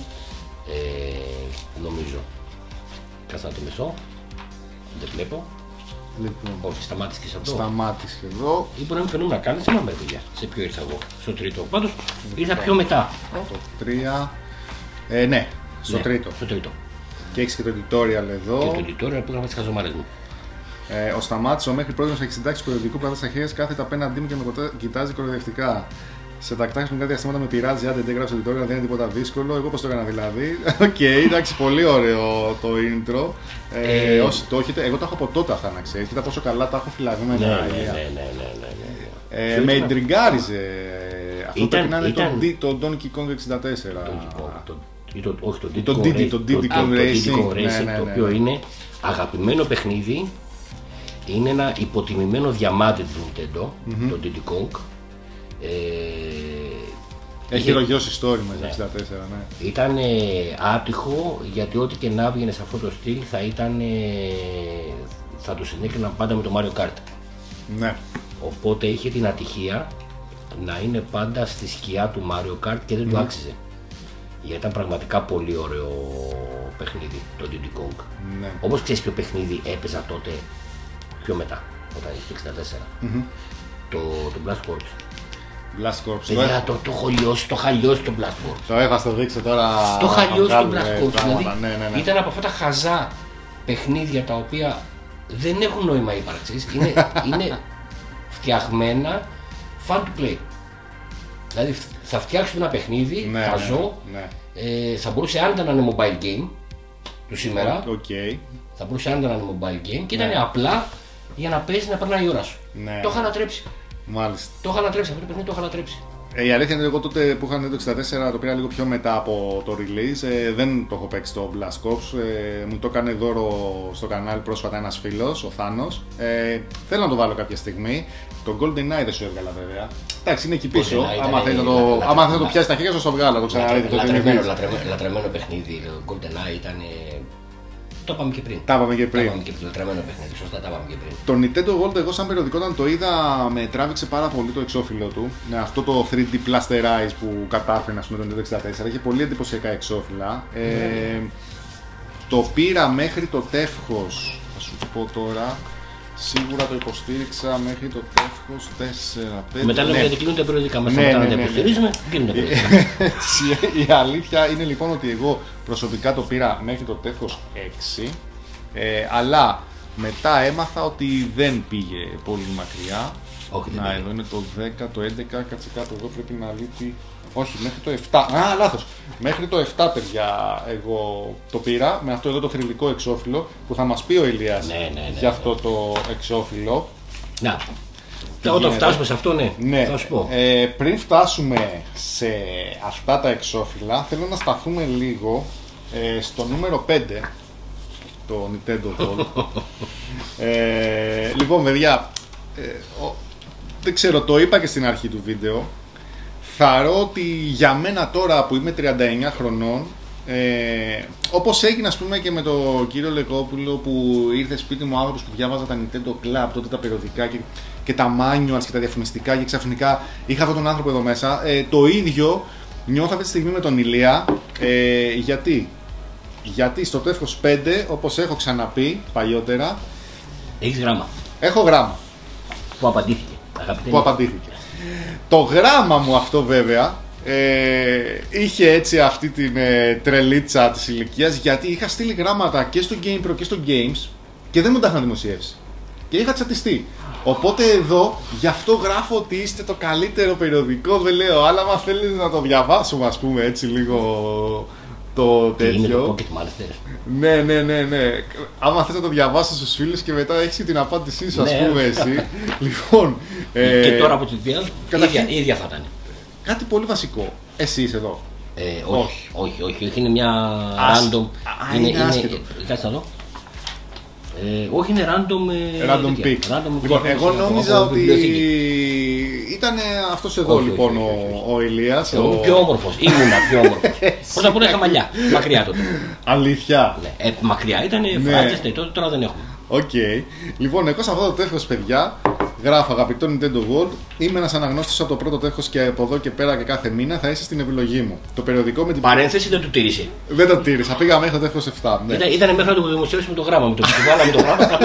Νομίζω. Κάτσε να το μισώ. Δεν βλέπω. Λοιπόν, όχι, σταμάτησε και σε αυτό. Σταμάτησε εδώ. Ή μπορεί να μην φαινόμουν να κάνει, θυμάμαι παιδιά. Σε ποιο ήρθα εγώ, στο τρίτο. Πάντως ήρθα πιο μετά. Το 3. Ναι, στο τρίτο. Στο τρίτο. Και έχει και το tutorial εδώ. Και το tutorial που είχαμε τις χαζομάρες μου. Ο Σταμάτης, ο μέχρι πρώτος έχει συντάξει του περιοδικού που στα χέρια, κάθεται απέναντί μου και με κοιτάζει κοροϊδευτικά. Σε τακτά χρονικά διαστήματα με πειράζει, άντε δεν γράψε το tutorial, δεν είναι τίποτα δύσκολο. Εγώ πώς το έκανα δηλαδή. Οκ, εντάξει, πολύ ωραίο το intro. Όσοι το έχετε, εγώ το έχω από τότε αυτά να ξέρεις. Κοίτα πόσο καλά τα έχω φυλαγμένα. Ναι. Με εντριγκάριζε. Αυτό πρέπει να είναι το Donkey Kong 64. Όχι, το Diddy Kong Racing, το οποίο είναι αγαπημένο παιχνίδι Είναι ένα υποτιμημένο διαμάτι της Nintendo, το Diddy Kong. Έχει ρογιώσει story μέσα στο 64, ναι. Ήταν άτυχο γιατί ό,τι και να βγαινε σε αυτό το στυλ θα το συνέκριναν πάντα με το Mario Kart. Ναι. Οπότε είχε την ατυχία να είναι πάντα στη σκιά του Mario Kart και δεν του άξιζε. Γιατί ήταν πραγματικά πολύ ωραίο παιχνίδι το Diddy Kong. Ναι. Όπως ξέρεις ποιο παιχνίδι έπαιζα τότε πιο μετά, όταν είχε το 64. Το Blast Corps. Blast Corps. Παιδιά, το είχα λιώσει το Blast Corps. Το είχα στο δείξω τώρα. Το είχα λιώσει το Blast Corps. Δηλαδή, ναι. ήταν από αυτά τα χαζά παιχνίδια τα οποία δεν έχουν νόημα ύπαρξης. Είναι φτιαγμένα fun to play. Δηλαδή θα φτιάξουμε ένα παιχνίδι χαζό. Θα μπορούσε άνετα να είναι mobile game του σήμερα. Θα μπορούσε άνετα να είναι mobile game και ήταν απλά για να παίζει, να περνάει η ώρα σου. Το είχα ανατρέψει. Μάλιστα. Το είχα ανατρέψει, αυτό το παιχνίδι το είχα ανατρέψει. Η αλήθεια είναι ότι εγώ τότε που είχα το 64 το πήρα λίγο πιο μετά από το release. Δεν το έχω παίξει το Blast Corps. Μου το έκανε δώρο στο κανάλι πρόσφατα ένας φίλος, ο Θάνος. Θέλω να το βάλω κάποια στιγμή. Το GoldenEye δεν σου έβγαλα βέβαια. Εντάξει, είναι εκεί πίσω. Άμα θέλει να το πιάσει τα χέρια σου, το βγάλω. Το ξαναδείτε. Λατρεμένο παιχνίδι. Το GoldenEye ήταν. Το είπαμε και πριν. Τα είπαμε και πριν. Λατρεμένο παιχνίδι, σωστά τα είπαμε και πριν. Το Nintendo World, εγώ σαν περιοδικό όταν το είδα, με τράβηξε πάρα πολύ το εξώφυλλο του. Με αυτό το 3D Plasterize που κατάφερε το Nintendo 64. Είχε πολύ εντυπωσιακά εξώφυλλα. Το πήρα μέχρι το τεύχος, θα σου πω τώρα. Σίγουρα το υποστήριξα μέχρι το τεύχος 4-5. Μετά λέμε γιατί κλείνουν τα περιοδικά μας. Μετά να τα υποστηρίζουμε, κλείνουν τα περιοδικά. Η αλήθεια είναι λοιπόν ότι εγώ προσωπικά το πήρα μέχρι το τεύχος 6. Αλλά μετά έμαθα ότι δεν πήγε πολύ μακριά. Όχι, να, εδώ είναι το 10, το 11, κάτσε κάτω, εδώ πρέπει να λείπει. Όχι, μέχρι το 7. Α, λάθος. Μέχρι το 7, παιδιά, εγώ το πήρα με αυτό εδώ το θρυλικό εξώφυλλο που θα μας πει ο Ηλίας για αυτό το εξώφυλλο. Να. Όταν φτάσουμε σε αυτό, ναι, θα σου πω. Πριν φτάσουμε σε αυτά τα εξώφυλλα, θέλω να σταθούμε λίγο στο νούμερο 5, το Nintendo World. Λοιπόν, παιδιά, δεν ξέρω, το είπα και στην αρχή του βίντεο. Θαρώ ότι για μένα τώρα που είμαι 39 χρονών, όπως έγινε ας πούμε και με τον κύριο Λεκόπουλο που ήρθε σπίτι μου άνθρωπος που διάβαζα τα Nintendo Club, τότε τα περιοδικά και τα manuals και τα διαφημιστικά και ξαφνικά είχα αυτόν τον άνθρωπο εδώ μέσα, το ίδιο νιώθω αυτή τη στιγμή με τον Ηλία. Γιατί στο τεύχος 5, όπως έχω ξαναπεί παλιότερα, έχεις γράμμα. Έχω γράμμα. Που απαντήθηκε. Το γράμμα μου αυτό βέβαια είχε έτσι αυτή την τρελίτσα της ηλικίας, γιατί είχα στείλει γράμματα και στο GamePro και στο Games και δεν μου τα είχαν δημοσιεύσει και είχα τσατιστεί. Οπότε εδώ γι' αυτό γράφω ότι είστε το καλύτερο περιοδικό, δεν λέω, αλλά άμα θέλεις να το διαβάσουμε ας πούμε έτσι λίγο το τέτοιο. Είναι το Pocket Master. Ναι. Άμα θες να το διαβάσεις στους φίλους και μετά έχεις την απάντησή σου, ας πούμε εσύ. Λοιπόν. Και τώρα από την ίδια θα ήταν. Κάτι πολύ βασικό. Εσύ είσαι εδώ. Όχι, είναι μια random. Είναι άσχετο. Κάτσε να δω. Όχι, είναι random pick. Λοιπόν, εγώ νόμιζα ότι ήταν αυτός εδώ λοιπόν ο Ηλίας. Εγώ πιο όμορφος, ήμουνα πιο όμορφος. Πρώτα απ' όλα είχα μαλλιά, μακριά τότε. Αλήθεια. Μακριά ήταν φράτσες, τώρα δεν έχουμε. Οκ. Λοιπόν, εγώ σε αυτό το τεύχος, παιδιά, γράφω αγαπητό Nintendo World. Είμαι ένας αναγνώστης από το πρώτο τεύχος και από εδώ και πέρα και κάθε μήνα θα είσαι στην επιλογή μου. Το περιοδικό με την. Παρένθεση δεν το τήρησε. Δεν το τήρησα. Πήγα μέχρι το τεύχος 7. Ναι. Ήταν μέχρι να το δημοσιεύσουμε το γράμμα. Με το που βάλαμε το γράμμα.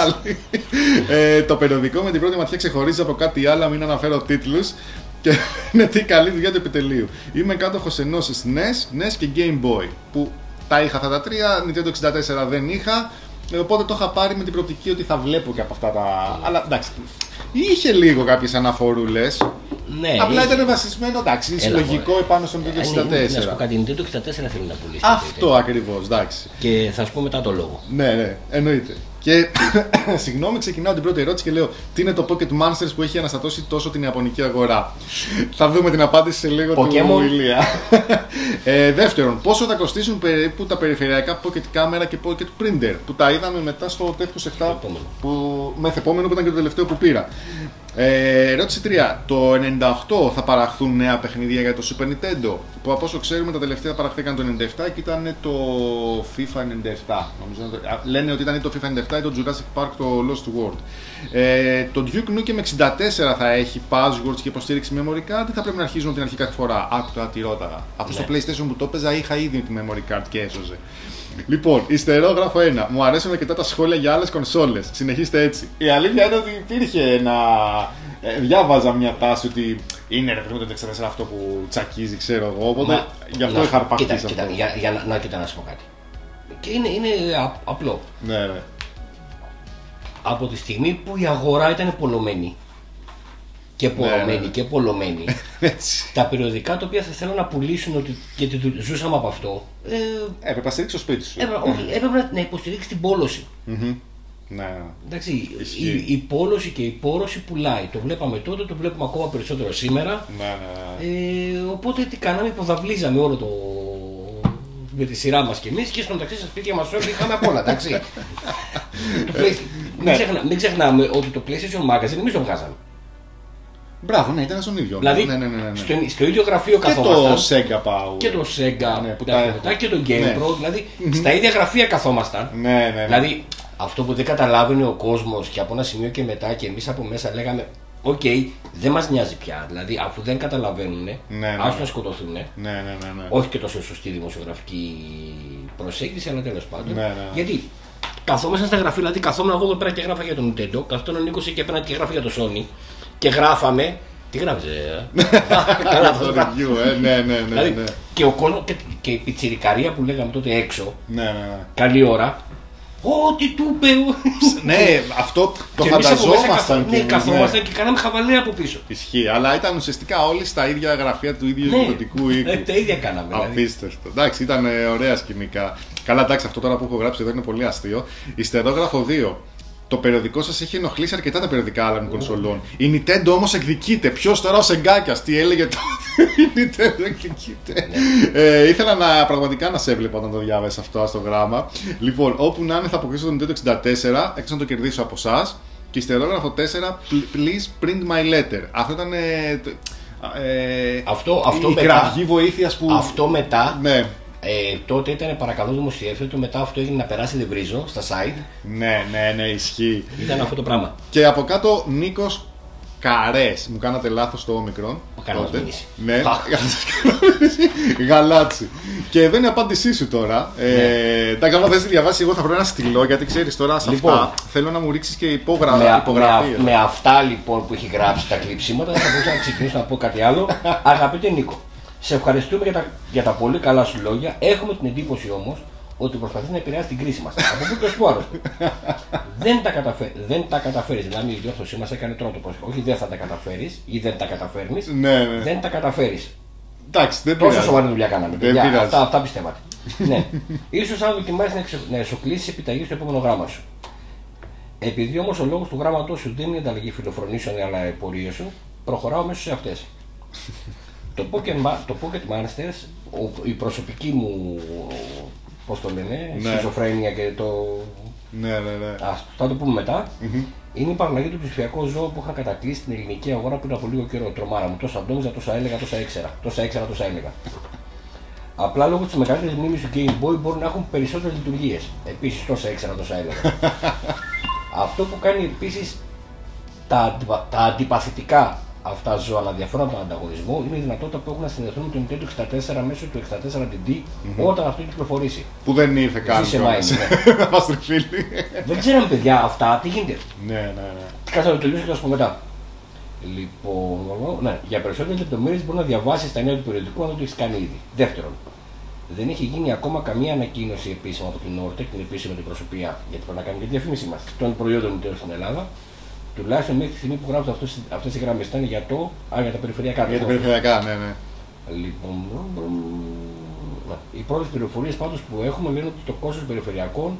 Το περιοδικό με την πρώτη ματιά ξεχωρίζει από κάτι άλλο, μην αναφέρω τίτλους. Και είναι τι καλή δουλειά του επιτελείου. Είμαι κάτοχος ενός SNES, NES και Game Boy. Που τα είχα αυτά τα τρία, Nintendo 64 δεν είχα. Οπότε το είχα πάρει με την προοπτική ότι θα βλέπω και από αυτά τα. Αλλά εντάξει. Είχε λίγο κάποιες αναφορούλες. Ναι. Απλά ήταν βασισμένο, εντάξει, συλλογικό επάνω στο Nintendo 64. Να σου πω κάτι, Nintendo 64 θέλει να πουλήσει. Αυτό ακριβώς, εντάξει. Και θα σου πω μετά το λόγο. Ναι, εννοείται. Και συγγνώμη, ξεκινάω την πρώτη ερώτηση και λέω: τι είναι το Pocket Monsters που έχει αναστατώσει τόσο την ιαπωνική αγορά? Θα δούμε την απάντηση σε λίγο του Ηλία. Δεύτερον, πόσο θα κοστίσουν περίπου τα περιφερειακά Pocket Camera και Pocket Printer που τα είδαμε μετά στο TEF 7 μεθεπόμενο που ήταν και το τελευταίο που πήρα. Ερώτηση 3. Το 98 θα παραχθούν νέα παιχνίδια για το Super Nintendo, που από όσο ξέρουμε τα τελευταία παραχθήκαν το 97 και ήταν το FIFA 97. Νομίζω, λένε ότι ήταν το FIFA 97 ή το Jurassic Park, το Lost World. Το Duke Nukem 64 θα έχει passwords και υποστήριξη memory card ή θα πρέπει να αρχίζουμε την αρχή κάθε φορά? Άκου τώρα τι ρώταγα. Αφού στο PlayStation που το έπαιζα είχα ήδη τη memory card και έσωζε. Λοιπόν, υστερόγραφο 1. Μου αρέσουν αρκετά τα σχόλια για άλλες κονσόλες. Συνεχίστε έτσι. Η αλήθεια είναι ότι υπήρχε ένα. Διάβαζα μια τάση ότι είναι ρε παιδί το 64 αυτό που τσακίζει, ξέρω εγώ. Οπότε γι' αυτό είχα αρπαχτεί σε αυτό. Κοίτα να σου πω κάτι. Και είναι απλό. Ναι. Από τη στιγμή που η αγορά ήταν πολλωμένη. Και πολλωμένη και πολλωμένη. Τα περιοδικά τα οποία θα θέλουν να πουλήσουν ότι, γιατί ζούσαμε από αυτό. Έπρεπε να στηρίξει το σπίτι σου. Έπρεπε να υποστηρίξει την πόλωση. Ναι. Εντάξει, η πόλωση και η πόρωση πουλάει. Το βλέπαμε τότε, το βλέπουμε ακόμα περισσότερο σήμερα. Οπότε τι κάναμε, υποδαβλίζαμε όλο το. Με τη σειρά μας και εμείς και στο μεταξύ στα σπίτια μας όλοι είχαμε απ' όλα, εντάξει. Μην ξεχνάμε ότι το PlayStation Magazine εμείς το βγάζαμε. Μπράβο, ναι, ήταν στον ίδιο. Δηλαδή, στο ίδιο γραφείο καθόμασταν. Και το Sega πάω. Και το Sega, και το Game Pro, δηλαδή στα ίδια γραφεία καθόμασταν. Ναι. Δηλαδή, αυτό που δεν καταλάβαινε ο κόσμος και από ένα σημείο και μετά και εμείς από μέσα λέγαμε οκ, δεν μας νοιάζει πια. Δηλαδή, αφού δεν καταλαβαίνουν, άσου να σκοτωθούν. Ναι. Όχι και τόσο σωστή δημοσιογραφική προσέγγιση, αλλά τέλος πάντων. Γιατί καθόμασταν στα γραφεία, δηλαδή καθόμουν εγώ εδώ πέρα και γράφα για το Nintendo, καθόμουν ο Νίκος και έπαιρνα και γράφα για το Sony και γράφαμε. Τι γράφησε, Καλά αυτό το review, ναι. Δηλαδή, και ο κόσμος και η πιτσιρικαρία που λέγαμε τότε έξω, ναι. καλή ώρα. Ό,τι του είπε. Ναι, αυτό το φανταζόμασταν. Ναι, καθόμασταν και κάναμε χαβαλέ από πίσω. Ισχύει, αλλά ήταν ουσιαστικά όλοι στα ίδια γραφεία του ίδιου εκδοτικού οίκου. Τα ίδια κάναμε. Απίστευτο. Εντάξει, ήταν ωραία σκηνικά. Καλά, εντάξει, αυτό τώρα που έχω γράψει εδώ είναι πολύ αστείο. Υστερόγραφο 2. Το περιοδικό σας έχει ενοχλήσει αρκετά τα περιοδικά άλλων κονσολών. Η Nintendo όμως εκδικείται. Ποιος τώρα ο Σεγκάκιας, τι έλεγε τότε? Η Nintendo εκδικείται. Ήθελα πραγματικά να σε έβλεπα όταν το διάβασα αυτό στο γράμμα. Λοιπόν, όπου να είναι θα αποκτήσω το Nintendo 64, έξω να το κερδίσω από εσάς. Και υστερόγραφο 4, please print my letter. Αυτό ήταν. Αυτό η κραυγή βοήθειας που. Αυτό μετά. Ναι. Τότε ήταν παρακαλώ δημοσιεύεται, μετά αυτό έγινε να περάσει δεν βρίζω στα site. Ναι, ισχύει. Ήταν αυτό το πράγμα. Και από κάτω Νίκος Καρές. Μου κάνατε λάθος το όμικρον. Τότε. Ναι, Γαλάτσι. Και εδώ είναι η απάντησή σου τώρα. Τα καλά θες να διαβάσεις, εγώ θα βρω ένα στυλό γιατί ξέρεις τώρα σε αυτά θέλω να μου ρίξεις και υπογραφή. Με αυτά λοιπόν που έχει γράψει τα κλειψίματα θα μπορούσα να ξεκινήσω να πω κάτι άλλο. Αγαπητέ Νίκο, σε ευχαριστούμε για τα πολύ καλά σου λόγια. Έχουμε την εντύπωση όμως ότι προσπαθείς να επηρεάσει την κρίση μας. Από πού και σου άρρωστο. Δεν τα καταφέρεις. Δηλαδή η διόρθωσή μας έκανε τώρα το πρόσωπο. Όχι, δεν θα τα καταφέρεις ή δεν τα καταφέρνεις. Ναι. Δεν τα καταφέρεις. Εντάξει, δεν πειράζει. Πόσο σοβαρή δουλειά κάναμε. Αυτά πιστεύατε. Ναι. Ίσως αν δοκιμάσεις να εξοκλήσεις επιταγή στο επόμενο γράμμα σου. Επειδή όμως ο λόγος του γράμματός σου δεν είναι ανταλλαγή φιλοφρονήσεων αλλά πορείες σου, προχωράω μέσα σε αυτές. Το Pocket Monsters, η προσωπική μου, πώς το λένε, σχιζοφρένεια και το. Ναι. Θα το πούμε μετά. Είναι η παραλλαγή του ψηφιακού ζώου που είχα κατακλείσει στην ελληνική αγορά πριν από λίγο καιρό. Τρομάρα μου. Τόσα ντόμιζα, τόσα έλεγα, τόσα ήξερα. Τόσα έλεγα. Απλά λόγω της μεγαλύτερης μνήμης του Game Boy μπορούν να έχουν περισσότερες λειτουργίες. Επίσης, τόσα ήξερα, τόσα έλεγα. Αυτό που κάνει επίσης τα αντιπαθητικά αυτά ζώα αλλά διαφέρουν από τον ανταγωνισμό είναι η δυνατότητα που έχουν να συνδεθούν με το Nintendo 64 μέσω του 64DD όταν αυτό κυκλοφορήσει. Που δεν ήρθε καν. Να μας τριφύλει. Δεν ξέραμε παιδιά αυτά, τι γίνεται. Ναι. Κάτσε να το τελειώσω και θα σου πω μετά. Λοιπόν, για περισσότερες λεπτομέρειες μπορεί να διαβάσει τα νέα του περιοδικού αν δεν το έχει κάνει ήδη. Δεύτερον, δεν έχει γίνει ακόμα καμία ανακοίνωση επίσημα από την Nortec, την επίσημη αντιπροσωπεία, γιατί πρέπει να κάνει και τη διαφήμιση μας των προϊόντων Nintendo στην Ελλάδα. Τουλάχιστον μέχρι τη στιγμή που γράφω αυτές οι γραμμές ήταν για τα περιφερειακά. Για τα περιφερειακά, ναι. Λοιπόν, οι πρώτες πληροφορίες πάντως που έχουμε λένε ότι το κόστος περιφερειακών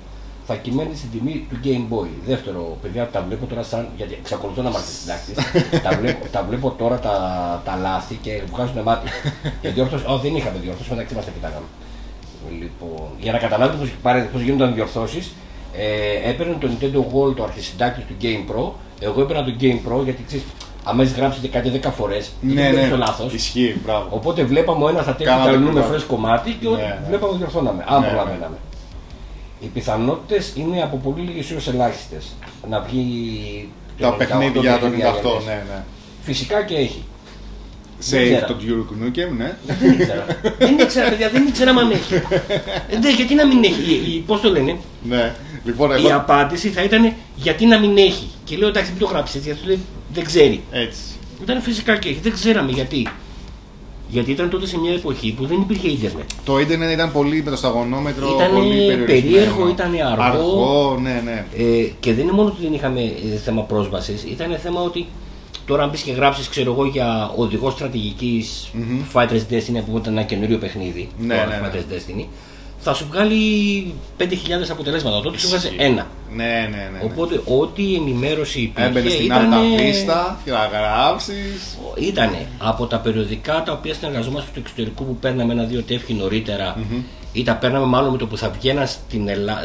θα κυμαίνεται στην τιμή του Game Boy. Δεύτερο, παιδιά, τα βλέπω τώρα σαν. Γιατί εξακολουθώ να είμαστε συντάκτης. τα βλέπω τώρα τα λάθη και βγάζουν μάτι. Και διόρθωση. Δεν είχαμε διόρθωση, μεταξύ μας τα κοιτάγαμε. Λοιπόν, για να καταλάβετε πώς γίνονταν διορθώσεις, έπαιρνε το Nintendo Gold, το αρχισυντάκτη του Game Pro. Εγώ έπαιρνα το Game Pro γιατί ξέρεις, αν έχεις γράψει κάτι 10 φορές, δεν το λάθος. Ισχύει, μπράβο. Οπότε βλέπαμε ο ένας θα τέχει τα αλλού με φρέσκο κομμάτι και βλέπαμε διορθώναμε. Αν προλαβαίναμε. Οι πιθανότητες είναι από πολύ λίγες έως ελάχιστες να βγει τα παιχνίδια για το 98, ναι. Φυσικά και έχει. Save το Duke Nukem, ναι. Δεν ήξερα, παιδιά, δεν ήξερα αν έχει. Γιατί να μην έχει, πώς το λένε. Ναι. Λοιπόν, η απάντηση θα ήταν γιατί να μην έχει. Και λέω εντάξει, μην το γράψει έτσι, γιατί δεν ξέρει. Έτσι. Ήταν φυσικά και έχει, δεν ξέραμε γιατί. Γιατί ήταν τότε σε μια εποχή που δεν υπήρχε ίντερνετ. Το ίντερνετ ήταν πολύ με το σταγονόμετρο. Ήταν περίεργο, ήταν αργό. Ναι. Και δεν είναι μόνο ότι δεν είχαμε θέμα πρόσβασης, ήταν θέμα ότι τώρα αν πεις και γράψεις, ξέρω εγώ, για οδηγό στρατηγικής Fighters Destiny που ήταν ένα καινούριο παιχνίδι, Fighters Destiny, θα σου βγάλει 5.000 αποτελέσματα. Τότε σου βγάζει ένα. Ναι. Οπότε ό,τι ενημέρωση υπήρχε. Έμπαινε στην Αλταβίστα και να γράψεις. Ήτανε από τα περιοδικά τα οποία συνεργαζόμαστε στο εξωτερικό που παίρναμε ένα-δύο τεύχη νωρίτερα ή τα παίρναμε μάλλον με το που θα βγαίναν στην Ελλάδα.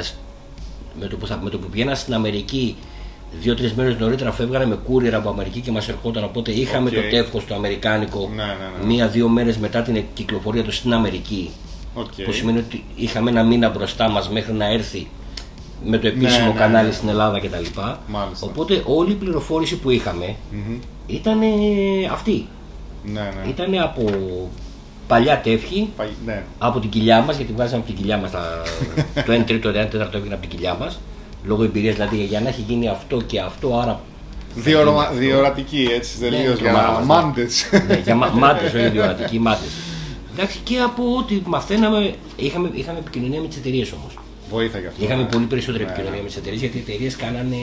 Με το που βγαίναν στην Αμερική 2-3 μέρες νωρίτερα φεύγανε με courier από Αμερική και μας ερχόταν. Οπότε είχαμε το τεύχος το αμερικάνικο 1-2 μέρες μετά την κυκλοφορία του στην Αμερική. Που σημαίνει ότι είχαμε ένα μήνα μπροστά μας μέχρι να έρθει με το επίσημο κανάλι στην Ελλάδα κτλ. Οπότε όλη η πληροφόρηση που είχαμε ήταν αυτή. Ήταν από παλιά τεύχη, από την κοιλιά μας, γιατί βγάζαμε από την κοιλιά μας το 1 τρίτο, το 1 τέταρτο έβγαινε από την κοιλιά μας. Λόγω εμπειρίας, δηλαδή για να έχει γίνει αυτό και αυτό, άρα. Διορατική, έτσι τελείως. Για μάντες. Για μάντες, όχι διορατικοί, μάντες. Εντάξει, και από ό,τι μαθαίναμε, είχαμε επικοινωνία με τις εταιρείες όμως. Βοήθα γι' αυτό. Είχαμε πολύ περισσότερη επικοινωνία με τις εταιρείες, γιατί οι εταιρείες κάνανε.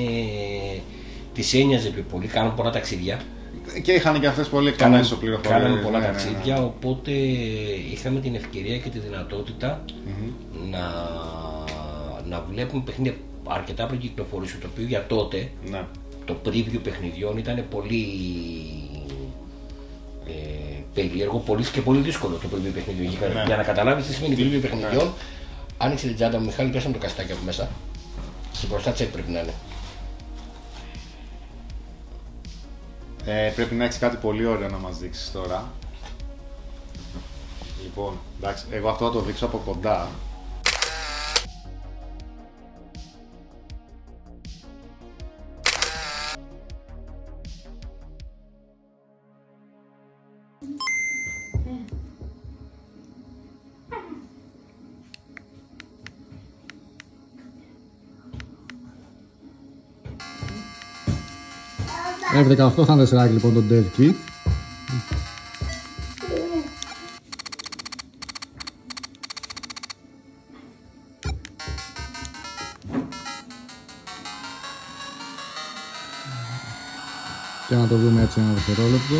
Τις ένοιαζε πιο πολύ, κάνανε πολλά ταξίδια. Και είχαν και αυτές πολύ εκταμέσω πληροφορίες. Κάνανε πολλά ταξίδια, οπότε είχαμε την ευκαιρία και τη δυνατότητα να βλέπουμε παιχνίδια αρκετά πριν κυκλοφορήσουν, το οποίο για τότε το preview παιχνιδιών ήταν πολύ περίεργο, πολύ δύσκολο το preview παιχνιδιών. Για να καταλάβεις τι σημαίνει preview παιχνιδιών, άνοιξε την τσάντα μου, Μιχάλη, πέσαμε το καστάκι από μέσα. Στην μπροστά τσεκ πρέπει να είναι. Πρέπει να έχεις κάτι πολύ ωραίο να μας δείξεις τώρα. Λοιπόν, εντάξει, εγώ αυτό θα το δείξω από κοντά. F18 θα είναι 4 λοιπόν τον Dev Key. Και να το δούμε έτσι ένα δευτερόλεπτο.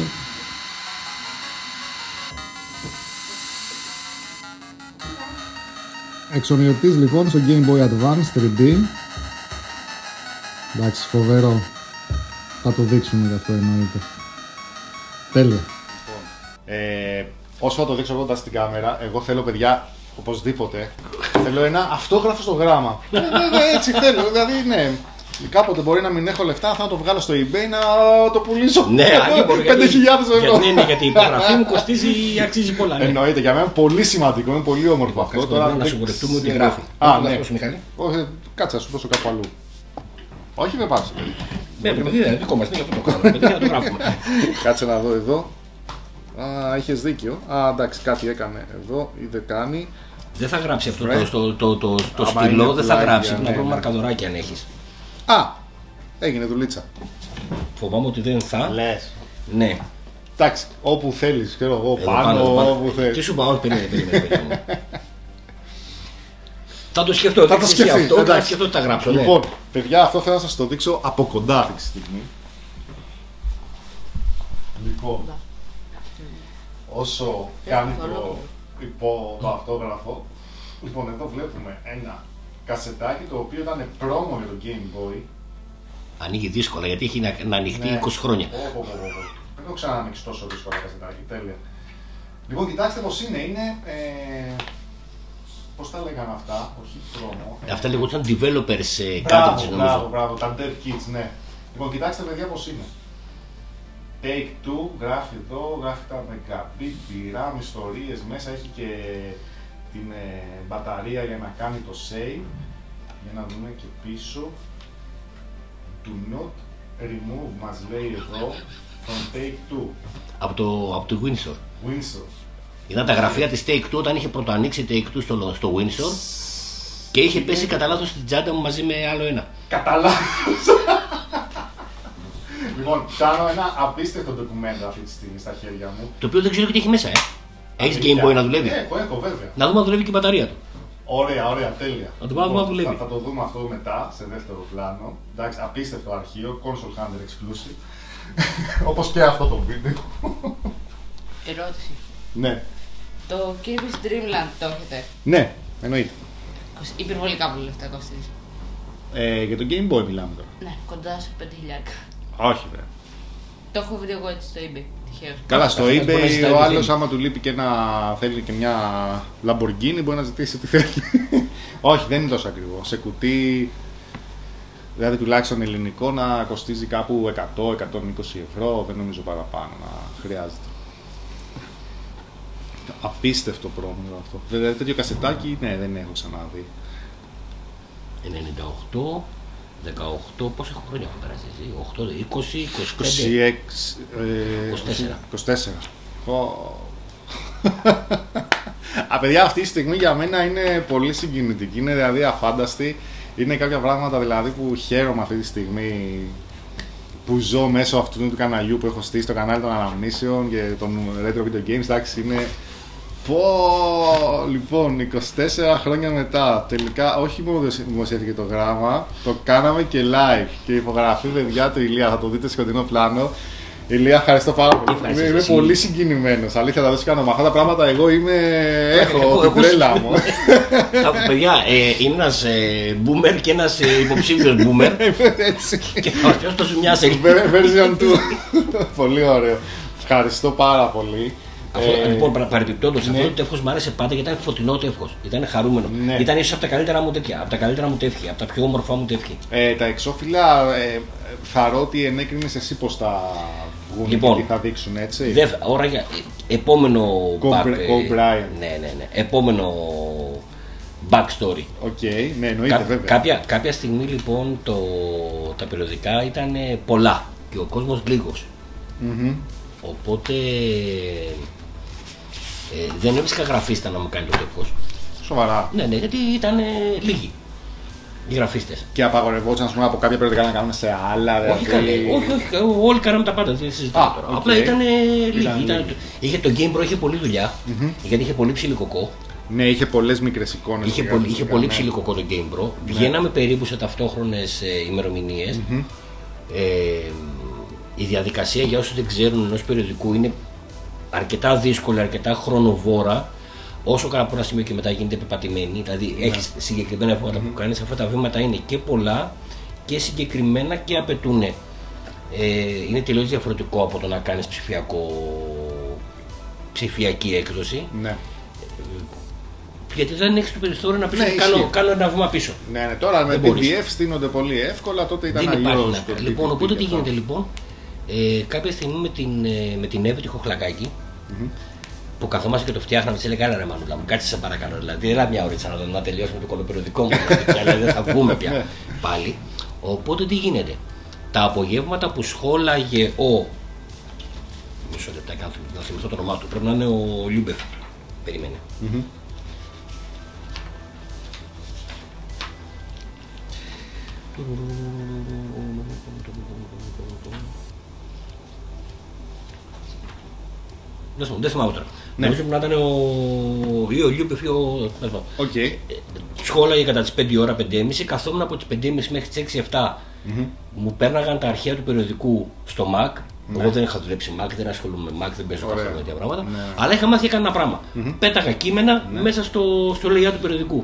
Εξομοιωτής λοιπόν στο Game Boy Advance 3D. Εντάξει, φοβερό. Θα το δείξουμε γι' αυτό εννοείται. Τέλεια. Όσο θα το δείξω εγώ στην κάμερα, εγώ θέλω παιδιά, οπωσδήποτε, θέλω ένα αυτόγραφο στο γράμμα. Έτσι θέλω, δηλαδή ναι. Κάποτε μπορεί να μην έχω λεφτά, θα το βγάλω στο eBay να το πουλήσω. Ναι, 5.000 ευρώ. Γιατί η υπογραφή μου κοστίζει, αξίζει πολλά. Ναι. Εννοείται, για μένα είναι πολύ σημαντικό, είναι πολύ όμορφο αυτό. Τώρα να σιγουρευτούμε ότι γράφει. Ναι. Όχι, κάτσε, να σου δώσω κάπου αλλού. Όχι, δεν πάω. Ναι, παιδί, δεν δικό μας, δεν αυτό το κάνουμε. Παιδί, να το γράφουμε. Κάτσε να δω εδώ. Είχες δίκιο. Εντάξει, κάτι έκανε εδώ ή δεν κάνει. Δεν θα γράψει αυτό το στυλό, δεν θα γράψει. Να βρούμε μαρκαδοράκι αν έχεις. Έγινε δουλίτσα. Φοβάμαι ότι δεν θα. Λες. Ναι. Εντάξει, όπου θέλεις, ξέρω εγώ, πάνω, όπου θέλεις. Τι σου πάω, περίμενε. Θα το σκεφτώ, θα το σκεφτεί. Θα σκεφτώ ότι θα γράψω. Λοιπόν, παιδιά, αυτό θέλω να σας το δείξω από κοντά αυτή τη στιγμή. Λοιπόν, όσο κάνει το αυτόγραφο, λοιπόν, εδώ βλέπουμε ένα κασετάκι το οποίο ήταν πρόμο για το Game Boy. Ανοίγει δύσκολα γιατί έχει να ανοιχτεί 20 χρόνια. Δεν έχω ξανανοίξει τόσο δύσκολα κασετάκι. Τέλεια. Λοιπόν, κοιτάξτε πως είναι. Είναι. Πώς τα λέγανε αυτά, όχι πρόμο. Αυτά λεγόταν developers cartridges νομίζω. Μπράβο, τα dev kits, ναι. Λοιπόν, κοιτάξτε παιδιά πως είναι. Take-Two, γράφει εδώ, γράφει τα Megabit, RAM, ιστορίες, μέσα έχει και την μπαταρία για να κάνει το save. Για να δούμε και πίσω. Do not remove, μας λέει εδώ, from Take-Two. Από το Windsor. Windsor. Ήταν τα γραφεία της Take-Two όταν είχε πρωτοανοίξει Take-Two στο Windsor και είχε πέσει κατά λάθος στην τσάντα μου μαζί με άλλο ένα. Κατά λάθος. Λοιπόν, κάνω ένα απίστευτο ντοκουμέντο αυτή τη στιγμή στα χέρια μου. Το οποίο δεν ξέρω και τι έχει μέσα, Έχεις Game Boy να δουλεύει? Έχω βέβαια. Να δούμε αν δουλεύει και η μπαταρία του. Ωραία, τέλεια. Να το πάμε να δουλεύει. Θα το δούμε αυτό μετά, σε δεύτερο πλάνο. Εντάξει, απίστευτο αρχείο, Console Hunter Exclusive. Όπως και αυτό το βίντεο. Ερώτηση. Ναι. Το Kirby's Dream Land το έχετε? Ναι, εννοείται. Υπερβολικά πολύ λεφτά κοστίζει. Για το Game Boy μιλάμε τώρα. Ναι, κοντά σε 5.000. Όχι βέβαια. Το έχω βρει εγώ έτσι στο eBay. Τυχαίως. Καλά, στο Καθένας μπορεί να eBay ζητάει ο ό,τι άλλος θέλει. άμα του λείπει και θέλει και μια Lamborghini μπορεί να ζητήσει ό,τι θέλει. Όχι, δεν είναι τόσο ακριβό. Σε κουτί, δηλαδή τουλάχιστον ελληνικό να κοστίζει κάπου 100-120 ευρώ, δεν νομίζω παραπάνω να χρειάζεται. Απίστευτο πρόμηνο αυτό. Δηλαδή τέτοιο κασετάκι, ναι, δεν έχω ξαναδεί. 98, 18, πόσα χρόνια έχω περάσει εσύ? 8, 20, 25, 24. Παιδιά, αυτή τη στιγμή για μένα είναι πολύ συγκινητική, είναι δηλαδή αφάνταστη. Είναι κάποια πράγματα δηλαδή που χαίρομαι αυτή τη στιγμή που ζω μέσω αυτού του καναλιού που έχω στήσει, το κανάλι των αναμνήσεων και των Retro Video Games. Εντάξει, είναι. Λοιπόν, 24 χρόνια μετά, τελικά όχι μόνο δημοσιεύτηκε το γράμμα, το κάναμε και live και υπογραφή παιδιά του Ηλία, θα το δείτε σε κοντινό πλάνο. Ηλία, ευχαριστώ πάρα πολύ. Είμαι πολύ συγκινημένος. Αλήθεια, θα δώσω κάνω με αυτά τα πράγματα. Εγώ έχω την τρέλα μου. Παιδιά, είναι ένας boomer και ένας υποψήφιος boomer. Και θα ορθιώσω το σου μοιάζει. Version 2. Πολύ ωραίο. Ευχαριστώ πάρα πολύ. Λοιπόν, παρεμπιπτόντως, αυτό το τεύχος μου άρεσε πάντα γιατί ήταν φωτεινό τεύχος. Ήταν χαρούμενο. Ναι. Ήταν ίσως από τα καλύτερα μου τέτοια, από τα καλύτερα μου τεύχη, από τα πιο όμορφα μου τεύχη. Τα εξώφυλλα θαρώ ότι ενέκρινες εσύ πως θα βγουν Λοιπόν, και τι θα δείξουν, έτσι. Ώρα για επόμενο Brian. Ναι. Επόμενο backstory. Οκ, ναι, εννοείται βέβαια. Κάποια στιγμή λοιπόν τα περιοδικά ήταν πολλά και ο κόσμος λίγος. Οπότε δεν έβρισκα γραφίστα να μου κάνει το τεύχος. Σοβαρά. Ναι, γιατί ήταν λίγοι οι γραφίστες. Και απαγορευόταν ας πούμε, από κάποια περιοδικά να κάνουμε σε άλλα. Όχι, όλοι κάναμε τα πάντα, δεν συζητάμε τώρα. Απλά ήταν λίγοι. Είχε το Game Pro είχε πολλή δουλειά, γιατί είχε πολύ ψιλικοκό. Ναι, είχε πολλές μικρές εικόνες. Είχε πολύ ψιλικοκό το Game Pro. Βγαίναμε περίπου σε ταυτόχρονες ημερομηνίες. Η διαδικασία, για όσους δεν ξέρουν, ενός περιοδικού είναι αρκετά δύσκολη, αρκετά χρονοβόρα. Όσο καλά από ένα σημείο και μετά γίνεται πεπατημένη, δηλαδή έχεις συγκεκριμένα βήματα που κάνεις. Αυτά τα βήματα είναι και πολλά και συγκεκριμένα και απαιτούν. Είναι τελείως διαφορετικό από το να κάνεις ψηφιακή έκδοση. Ναι. Γιατί δεν έχεις το περιθώριο να πεις κάνω ένα βήμα πίσω. Ναι, τώρα με PDF στείνονται πολύ εύκολα, τότε ήταν αλλιώς. Λοιπόν, οπότε τι γίνεται λοιπόν. Κάποια στιγμή με την Εύη τη Χοχλακάκη, που καθόμαστε και το φτιάχναμε, της έλεγα: «Έλα ρε Μανούλα μου, κάτσε σε παρακαλώ. Δηλαδή, έλα μια ωρίτσα να τελειώσουμε το κολοπεριοδικό μου. Δηλαδή, δεν θα βγούμε πια πάλι». Οπότε τι γίνεται. Τα απογεύματα που σχόλαγε ο. Μισό λεπτάκι να θυμηθώ το όνομά του. Πρέπει να είναι ο Λιούμπεφ. Περίμενε. Δεν θυμάμαι τώρα. Νομίζω που να ήταν ή ο Λιούμπεφ ή ο. Σχόλαγε κατά τις 5 ώρα, 5.30. Καθόμουν από τις 5.30 μέχρι τις 6-7. Μου πέρναγαν τα αρχεία του περιοδικού στο Mac. Εγώ δεν είχα δουλέψει Mac, δεν ασχολούμαι με Mac, δεν παίζω καθόλου τέτοια πράγματα. Αλλά είχα μάθει κανένα πράγμα. Πέταγα κείμενα μέσα στο layout του περιοδικού.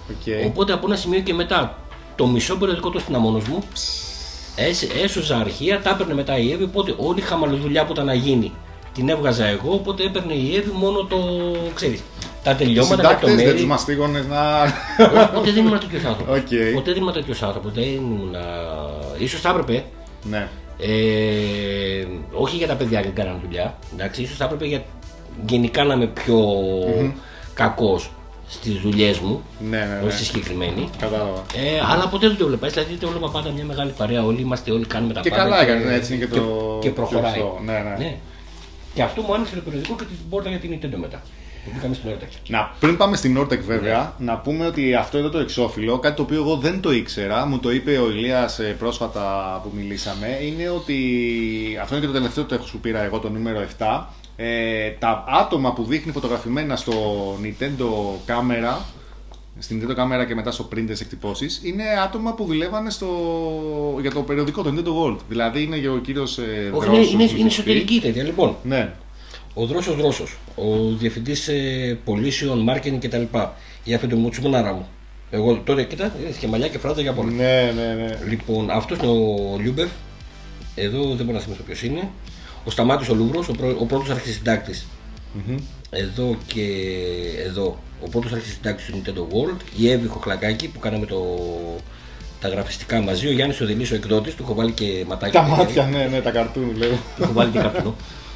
Okay. Οπότε από ένα σημείο και μετά το μισό περιοδικό το έστεινα μόνος μου. Έσωζα αρχεία, τα έπαιρνε μετά η Εύη. Οπότε όλη η χαμαλοδουλειά που ήταν να γίνει την έβγαζα εγώ. Οπότε έπαιρνε η Εύη μόνο το. Ξέρεις, τα τελειώματα, τα μέρη. Δεν τους μαστίγωνες να. Ποτέ δεν ήμουν τέτοιος άνθρωπος. Okay. Ποτέ δεν ήμουν τέτοιος άνθρωπος. Δεν ήμουν. Ίσως θα έπρεπε. Ναι. Όχι για τα παιδιά που κάνανε δουλειά. Εντάξει, ίσως θα έπρεπε γενικά να είμαι πιο κακός στις δουλειές μου. Ναι. Όχι στη συγκεκριμένη. Κατάλαβα. Αλλά ποτέ δεν το έβλεπα. Δηλαδή το έβλεπα πάντα μια μεγάλη παρέα. Όλοι είμαστε, όλοι κάνουμε τα πάντα. Και καλά έκανε, έτσι είναι και προχωράει. Ναι. Και αυτό μου άνοιξε το περιοδικό και την πόρτα για την Nintendo μετά. Πήγαμε στην Nortec. Πριν πάμε στην Nortec βέβαια, να πούμε ότι αυτό εδώ το εξώφυλλο, κάτι το οποίο εγώ δεν το ήξερα, μου το είπε ο Ηλίας πρόσφατα που μιλήσαμε, είναι ότι αυτό είναι και το τελευταίο που σου πήρα εγώ, το νούμερο 7. Τα άτομα που δείχνει φωτογραφημένα στο Nintendo Camera, στην Nintendo Camera και μετά στο printers εκτυπώσεις, είναι άτομα που δουλεύανε για το περιοδικό, το Nintendo World. Δηλαδή είναι και ο κύριος Δρόσος. Είναι εσωτερική τέτοια, λοιπόν. Ναι. Ο Δρόσος, ο διευθυντής πωλήσεων, marketing κτλ. Η αφεντομουτσουμουνάρα μου. Εγώ τότε κοίτα, είχε μαλλιά και φράτζα για πολλά. Ναι. Λοιπόν, αυτός είναι ο Λιούμπερ. Εδώ δεν μπορώ να θυμηθώ ποιος είναι. Ο Σταμάτης ο Λούβρος, ο πρώτος αρχισυντάκτης. Εδώ και εδώ. Ο πρώτος αρχισυντάκτης του Nintendo World. Η Εύη Χοχλακάκη που κάναμε τα γραφιστικά μαζί. Ο Γιάννης ο Δελής ο εκδότης, του έχω βάλει και ματάκια. Τα μάτια, ναι, τα καρτούν λέω. Του έχω βάλει και καρτούνο.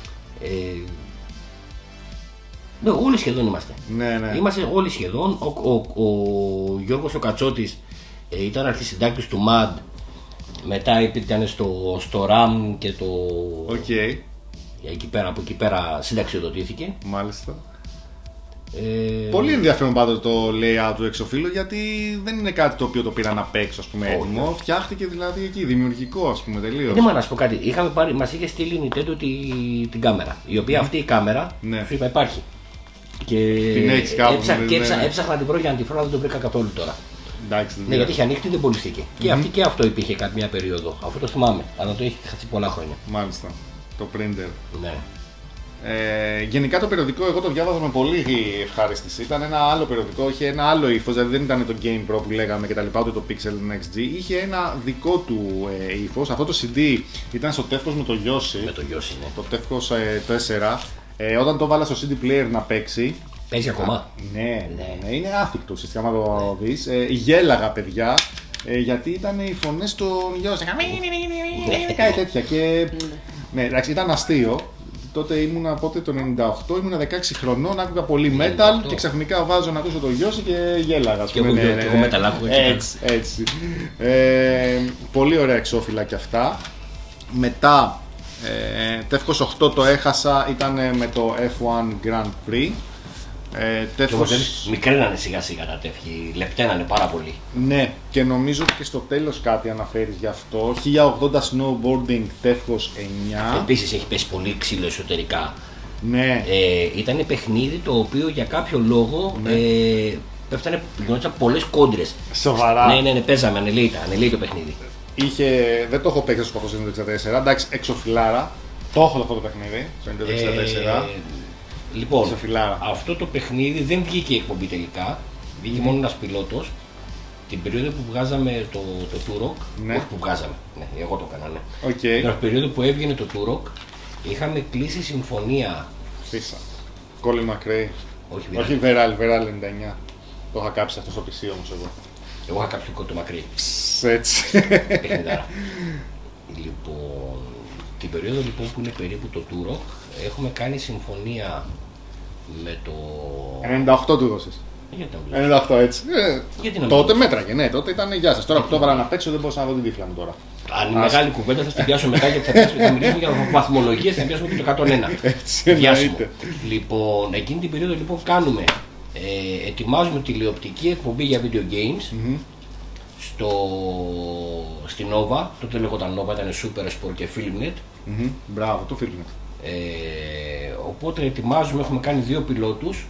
Ναι, όλοι σχεδόν είμαστε. Ναι. Είμαστε όλοι σχεδόν. Ο Γιώργος ο Κατσότης ήταν αρχισυντάκτης του MAD. Μετά ήταν στο RAM και το. Okay. Από εκεί πέρα συνταξιοδοτήθηκε. Μάλιστα. Πολύ ενδιαφέρον πάντοτε το layout του εξωφύλλου, γιατί δεν είναι κάτι το οποίο το πήραν απ' έξω, ας πούμε, έτοιμο. Φτιάχτηκε δηλαδή εκεί, δημιουργικό, ας πούμε, τελείως. Δεν να σου πω κάτι. Μας είχε στείλει η Nintendo την κάμερα. Η οποία αυτή η κάμερα σου είπα υπάρχει. Και την έχεις κάπου. Έψαχνα να την βρω για να την βρω, δεν το βρήκα καθόλου τώρα. Εντάξει, ναι, γιατί είχε ανοίξει, δεν πουλήθηκε. Και αυτή και αυτό υπήρχε κάποια περίοδο. Αυτό το θυμάμαι. Αλλά το έχει χαθεί πολλά χρόνια. Μάλιστα. Το printer. Ναι. Γενικά το περιοδικό εγώ το διάβαζα με πολύ ευχαρίστηση. Ήταν ένα άλλο περιοδικό, είχε ένα άλλο ύφος, δηλαδή δεν ήταν το Game Pro που λέγαμε κτλ. Ούτε το Pixel Next G. Είχε ένα δικό του ύφος. Αυτό το CD ήταν στο τεύχος με το Yoshi. Με το Yoshi, ναι. Το τεύχος 4. Όταν το βάλα στο CD player να παίξει. Παίζει ακόμα. Ναι, είναι άθικτο ουσιαστικά άμα το δεις. Γέλαγα παιδιά. Γιατί ήταν οι φωνές των Yoshi. Κάτι τέτοια. Και ναι, εντάξει, ήταν αστείο. Τότε ήμουνα πότε το 98, ήμουνα 16 χρονών, άκουγα πολύ metal και ξαφνικά βάζω να ακούσω το Yoshi και γέλαγα. Και εγώ metal άκουγα. Έτσι. Πολύ ωραία εξώφυλλα κι αυτά. Μετά, τεύχος 8 το έχασα, ήταν με το F1 Grand Prix. Μικραίνανε σιγά σιγά τα τεύχη, λεπτένανε πάρα πολύ. Ναι, και νομίζω ότι και στο τέλος κάτι αναφέρεις γι' αυτό. 1080 snowboarding τεύχος 9. Επίσης έχει πέσει πολύ ξύλο εσωτερικά. Ναι. Ήταν παιχνίδι το οποίο για κάποιο λόγο πέφτανε, γινόντουσαν πολλές κόντρες. Σοβαρά. Ναι, παίζαμε ανελεήτα το παιχνίδι. Δεν το έχω παίξει στο 864, εντάξει, εξωφυλάρα. Το έχω αυτό το παιχνίδι, στο 1964. Λοιπόν, αυτό το παιχνίδι δεν βγήκε η εκπομπή τελικά. Βγήκε μόνο ένας πιλότος. Την περίοδο που βγάζαμε το Turok. Ναι. Όχι που βγάζαμε, ναι, εγώ το έκανα. Ναι. Okay. Την περίοδο που έβγαινε το Turok, είχαμε κλείσει συμφωνία. Φύσα. Colin McRae. Όχι Veral 99. Το είχα κάψει αυτό στο PC όμως εγώ. Εγώ είχα κάψει το McRae. Έτσι. Παιχνιδάρα. Λοιπόν, την περίοδο λοιπόν που είναι περίπου το Turok, έχουμε κάνει συμφωνία με το. 98 του δώσεις. Γιατί 98 έτσι. Γιατί τότε μέτραγε, ναι, τότε ήταν γεια σας. Τώρα που το έβαλα να παίξω δεν μπορούσα να δω την τύφλα μου τώρα. Αν είναι μεγάλη κουβέντα θα την πιάσω μετά γιατί θα μιλήσουμε για βαθμολογίες, θα πιάσουμε και το 101. Έτσι εννοείται. Λοιπόν, εκείνη την περίοδο λοιπόν κάνουμε, ετοιμάζουμε τηλεοπτική εκπομπή για video games στην Nova, τότε λέγονταν Nova, ήταν Super Sport και Filmnet. Μπράβο, το Filmnet. Οπότε ετοιμάζουμε, έχουμε κάνει 2 πιλότους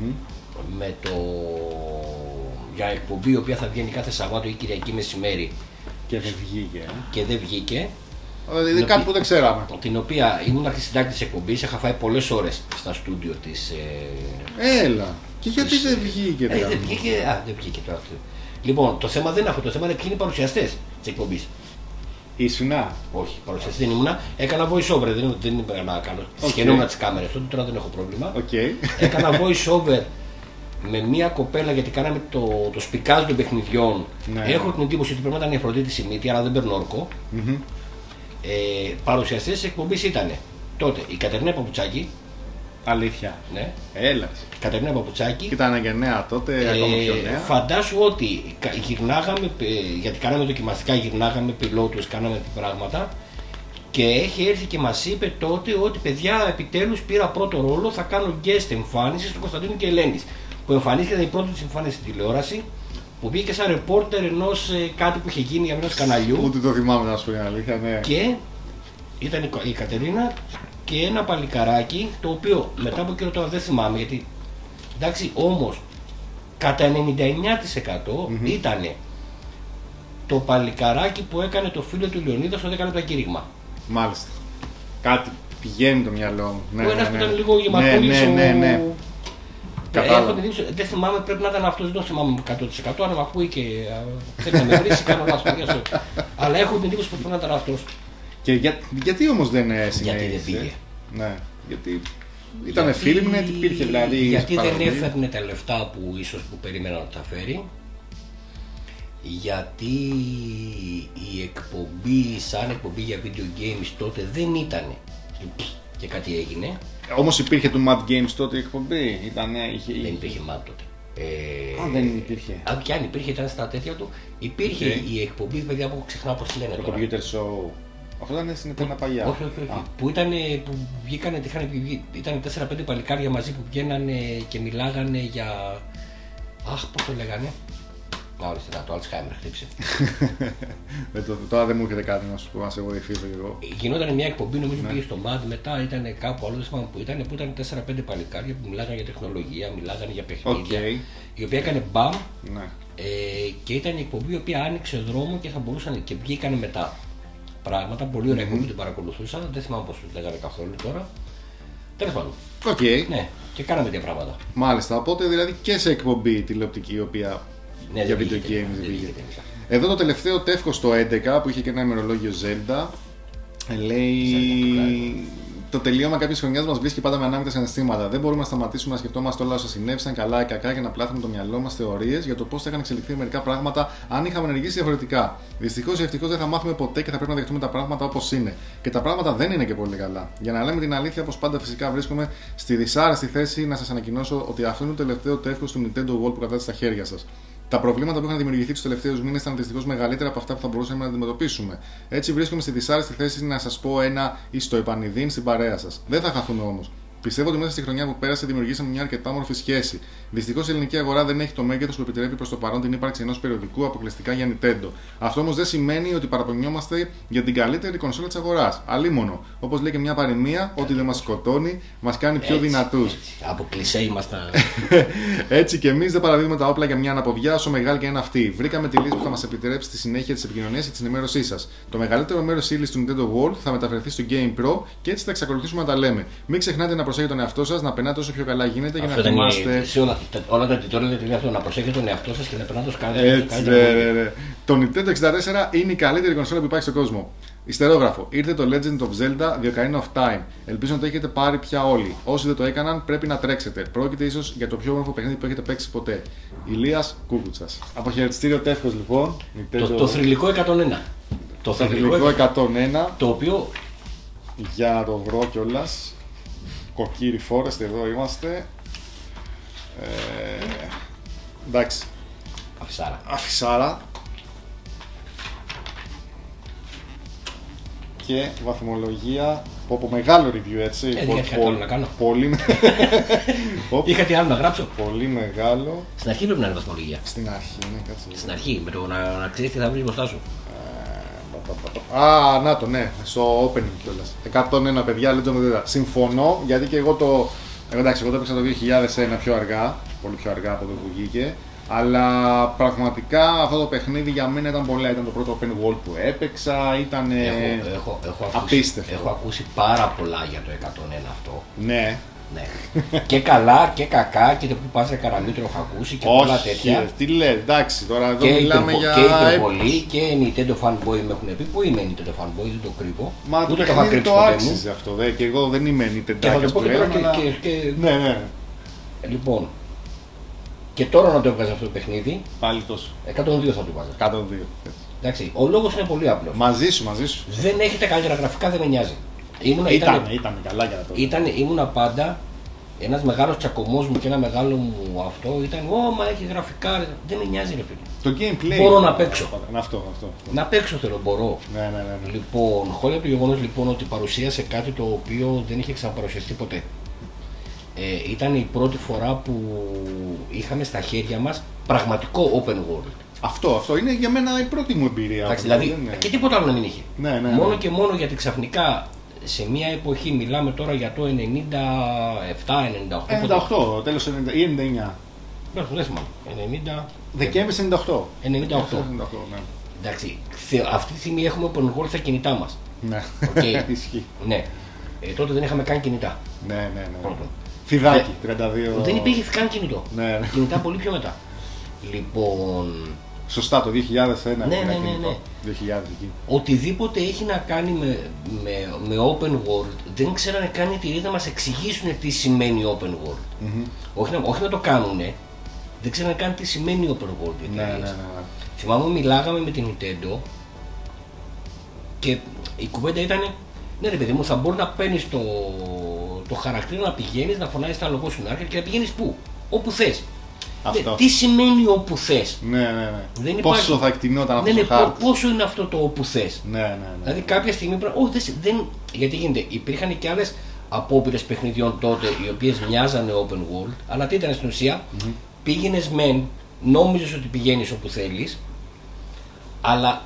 για εκπομπή η οποία θα βγαίνει κάθε Σαββάτο ή Κυριακή μεσημέρι. Και δεν βγήκε. Και δεν βγήκε. Δηλαδή κάτι που δεν ξέραμε. Την οποία ήμουν αρχισυντάκτη της εκπομπής, είχα φάει πολλές ώρες στα στούντιο της. Έλα. Και γιατί δεν βγήκε τώρα. Δεν βγήκε τώρα αυτό. Λοιπόν, το θέμα δεν είναι αυτό. Το θέμα είναι ποιοι είναι οι παρουσιαστές της εκπομπής. Ήσουνα. Όχι, παρουσιαστή δεν ήμουνα. Έκανα voice over, δεν είπα να κάνω. Συγχαινόμουν τις κάμερες, τώρα δεν έχω πρόβλημα. Έκανα voice over με μία κοπέλα γιατί κάναμε το σπικάζ των παιχνιδιών. Ναι. Έχω την εντύπωση ότι πρέπει να ήταν η Αφροδίτη Σιμίτη, αλλά δεν παίρνω όρκο. Παρουσιαστές της εκπομπής ήταν τότε η Κατερίνα Παπουτσάκη. Αλήθεια. Ναι. Έλα. Κατερίνα Παπουτσάκη. Ήταν και νέα τότε, ακόμα πιο νέα. Φαντάσου ότι γυρνάγαμε, γιατί κάναμε δοκιμαστικά, γυρνάγαμε πιλότους, κάναμε πράγματα. Και έχει έρθει και μας είπε τότε ότι παιδιά, επιτέλους πήρα πρώτο ρόλο, θα κάνω guest εμφάνιση στο Κωνσταντίνου και Ελένης. Που εμφανίστηκε η πρώτη της εμφάνιση στην τηλεόραση, που πήγε σαν ρεπόρτερ ενός κάτι που είχε γίνει για ενός καναλιού. Ούτε το θυμάμαι να σου πω την αλήθεια, ναι. Και ήταν η Κατερίνα και ένα παλικαράκι, το οποίο μετά από καιρό τώρα δεν θυμάμαι γιατί. Εντάξει, όμως κατά 99% ήταν το παλικαράκι που έκανε το φίλο του Λεωνίδα στο 10 λεπτά κήρυγμα. Μάλιστα. Κάτι πηγαίνει το μυαλό μου. Ο ένας που ήταν λίγο γεματούλης. Ναι. Έχω την εντύπωση, δεν θυμάμαι, πρέπει να ήταν αυτός, δεν το θυμάμαι 100%. Αν με ακούει και θέλει να με βρει, κάνω λάθος. Αλλά έχω την εντύπωση που πρέπει να ήταν αυτός. Και γιατί όμως δεν συνέχισε? Γιατί δεν πήγε. Ναι, γιατί ήταν filmnet, υπήρχε δηλαδή. Γιατί δεν έφερνε τα λεφτά που ίσως που περίμενα να τα φέρει. Γιατί η εκπομπή, σαν εκπομπή για video games τότε δεν ήταν και κάτι έγινε. Όμως υπήρχε το Mad Games τότε η εκπομπή, Δεν υπήρχε Mad τότε. Δεν υπήρχε. Αν και αν υπήρχε, ήταν στα τέτοια του. Υπήρχε η εκπομπή, παιδιά, που ξεχνάω πώς τη λένε Το τώρα. computer show. Αυτό ήταν στην Ετένα παλιά. Όχι. Που βγήκανε, ήταν 4-5 παλικάρια μαζί που βγαίνανε και μιλάγανε για. Αχ, πώς το λέγανε. Ορίστε, το Alzheimer χτύψε. Τώρα δεν μου έρχεται κάτι να σου πω, να σε βοηθήσω κι εγώ. Γινόταν μια εκπομπή, νομίζω πήγε στο MAD, μετά ήταν κάπου άλλο, δεν θυμάμαι που ήταν 4-5 παλικάρια που μιλάγανε για τεχνολογία, μιλάγανε για παιχνίδια. Η οποία έκανε μπαμ και ήταν η εκπομπή η οποία άνοιξε δρόμο και θα μπορούσαν και βγήκανε μετά πράγματα. Πολύ ωραία εκπομπή, την παρακολουθούσα, δεν θυμάμαι πώς τους λέγανε καθόλου τώρα. Τέλος πάντων. Ναι, και κάναμε τέτοια πράγματα. Μάλιστα, οπότε δηλαδή και σε εκπομπή τηλεοπτική η οποία. Ναι, για video games βγήκε. Εδώ το τελευταίο τεύχος το 11 που είχε και ένα ημερολόγιο Zelda λέει το τελείωμα κάποιες χρονιάς μας βρίσκει πάντα με ανάμεικτα συναισθήματα. Δεν μπορούμε να σταματήσουμε να σκεφτόμαστε όλα όσα συνέβησαν καλά ή κακά και να πλάθουμε το μυαλό μας θεωρίες για το πώς θα είχαν εξελιχθεί μερικά πράγματα αν είχαμε ενεργήσει διαφορετικά. Δυστυχώς ή ευτυχώς δεν θα μάθουμε ποτέ και θα πρέπει να δεχτούμε τα πράγματα όπως είναι. Και τα πράγματα δεν είναι και πολύ καλά. Για να λέμε την αλήθεια, όπως πάντα φυσικά βρίσκομαι στη δυσάρεστη θέση να σας ανακοινώσω ότι αυτό είναι το τελευταίο τεύχος του Nintendo World που κρατάτε στα χέρια σας. Τα προβλήματα που είχαν δημιουργηθεί τους τελευταίους μήνες ήταν δυστυχώς μεγαλύτερα από αυτά που θα μπορούσαμε να αντιμετωπίσουμε. Έτσι, βρίσκομαι στη δυσάρεστη θέση να σας πω ένα εις το επανειδήν στην παρέα σας. Δεν θα χαθούμε όμως. Πιστεύω ότι μέσα στη χρονιά που πέρασε δημιουργήσαμε μια αρκετά όμορφη σχέση. Δυστυχώς η ελληνική αγορά δεν έχει το μέγεθος που επιτρέπει προς το παρόν την ύπαρξη ενός περιοδικού αποκλειστικά για Nintendo. Αυτό όμως δεν σημαίνει ότι παραπονιόμαστε για την καλύτερη κονσόλα της αγοράς. Αλλήμονο. Όπως λέει και μια παροιμία, ότι δεν μας σκοτώνει, μας κάνει πιο δυνατούς. Από κλισέ είμαστε. Έτσι και εμείς δεν παραδίδουμε τα όπλα για μια αναποδιά, όσο μεγάλη και είναι αυτή. Βρήκαμε τη λύση που θα μας επιτρέψει τη συνέχεια της επικοινωνίας και της ενημέρωσής σας. Το μεγαλύτερο μέρος ύλης του Nintendo World θα μεταφερθεί στο Game Pro και έτσι θα εξακολουθήσουμε να τα λέμε. Μην ξεχνάτε να προσέχετε τον εαυτό σας, να περνάτε όσο πιο καλά γίνεται για να θυμάστε. Όλα τα tutorial είναι αυτό, να προσέχετε τον εαυτό σας και να περνάτε όσο καλύτερα. Έτσι, ναι. Το Nintendo 64 είναι η καλύτερη κονσόλα που υπάρχει στον κόσμο. Ιστερόγραφο. Ήρθε το Legend of Zelda The Ocarina of Time. Ελπίζω να το έχετε πάρει πια όλοι. Όσοι δεν το έκαναν, πρέπει να τρέξετε. Πρόκειται ίσως για το πιο όμορφο παιχνίδι που έχετε παίξει ποτέ. Ηλίας Κούκουτσας. Αποχαιρετιστήριο τεύχος λοιπόν. Το θρυλικό 101. Το θρυλικό 101. Το οποίο. Για να το βρω κιόλας. Κοκκύρι Forest, εδώ είμαστε. Εντάξει. Αφισάρα. Και βαθμολογία από μεγάλο review, έτσι. Να κάνω. Πολύ Είχα τι άλλο να γράψω. Πολύ μεγάλο. Στην αρχή πρέπει να είναι βαθμολογία. Στην αρχή, ναι, κάτσε. Στην αρχή, με το να ξέρεις τι θα βρεις μπροστά σου. Να το, ναι, στο opening κιόλας. 101 παιδιά, Legend of Zelda. Συμφωνώ, γιατί και εγώ το. Εντάξει, εγώ το έπαιξα το 2001 πιο αργά. Πολύ πιο αργά από το που βγήκε. Αλλά πραγματικά αυτό το παιχνίδι για μένα ήταν πολλά. Ήταν το πρώτο open world που έπαιξα, ήταν απίστευτο. Έχω ακούσει πάρα πολλά για το 101 αυτό. Ναι. Ναι. Και καλά και κακά και το που πας σε καραμίτρο έχω ακούσει και πολλά τέτοια. Τι λέει, εντάξει, τώρα εδώ Και μιλάμε για. Και υπερβολή και Nintendo fanboy με έχουν πει. Πού είμαι Nintendo fanboy, δεν το κρύβω. Μα το είχα παιχνίδι κρύψει το ποτέ άξιζε αυτό. Και εγώ δεν είμαι Nintendo. Και θα το πω και τώρα Ναι, ναι. Λοιπόν, και τώρα να το έβγαζε αυτό το παιχνίδι, Πάλι τόσο. 102 θα του βάζα. 102. Εντάξει, ο λόγος είναι πολύ απλός. Μαζί σου, μαζί σου. Δεν έχετε καλύτερα γραφικά, δεν με νοιάζει. Ήταν καλά για να το Ήμουνα πάντα ένας μεγάλος τσακωμός μου και ένα μεγάλο μου αυτό ήταν μα έχει γραφικά, δεν με νοιάζει ρε φίλε. Το gameplay. Μπορώ να παίξω. Αυτό. Να παίξω θέλω, μπορώ. Ναι. Λοιπόν, χώρια το γεγονός λοιπόν ότι παρουσίασε κάτι το οποίο δεν είχε ξαναπαρουσιαστεί ποτέ. Ήταν η πρώτη φορά που είχαμε στα χέρια μας πραγματικό open world. Αυτό είναι για μένα η πρώτη μου εμπειρία. Εντάξει, δηλαδή και τίποτα άλλο να μην είχε. Ναι. Μόνο και μόνο γιατί ξαφνικά σε μια εποχή, μιλάμε τώρα για το 97-98. 98, τέλος 90 ή 99. Δεν θυμάμαι. Δεκέμβρη 98. 98. Ναι. Εντάξει, αυτή τη στιγμή έχουμε open world στα κινητά μας. Ναι, Okay. ισχύει. Ναι. Τότε δεν είχαμε καν κινητά. Ναι. Πρώτον. Φιδάκι, 32. Δεν υπήρχε καν κινητό. Ναι. Κινητά πολύ πιο μετά. Λοιπόν. Σωστά, το 2001. Ναι. 2000 εκεί. Οτιδήποτε έχει να κάνει με open world, δεν ξέρανε καν οι εταιρείες να μας εξηγήσουν τι σημαίνει open world. Όχι να το κάνουνε, δεν ξέρανε καν τι σημαίνει open world οι εταιρείες. Ναι. Θυμάμαι μιλάγαμε με την Nintendo και η κουβέντα ήταν ναι ρε παιδί μου, θα μπορεί να παίρνεις το χαρακτήρα να πηγαίνεις, να φωνάζεις τα λογό σου και να πηγαίνεις πού, όπου θες. Τι σημαίνει όπου θες. Ναι. Δεν πόσο υπάρχει. θα εκτινόταν αυτό το χάρτη. Πόσο είναι αυτό το όπου θες. Ναι. Δηλαδή κάποια στιγμή δεν. Γιατί γίνεται, υπήρχαν και άλλες απόπειρες παιχνιδιών τότε οι οποίες μοιάζανε open world, αλλά τι ήταν στην ουσία, πήγαινες μεν, νόμιζες ότι πηγαίνεις όπου θέλεις, αλλά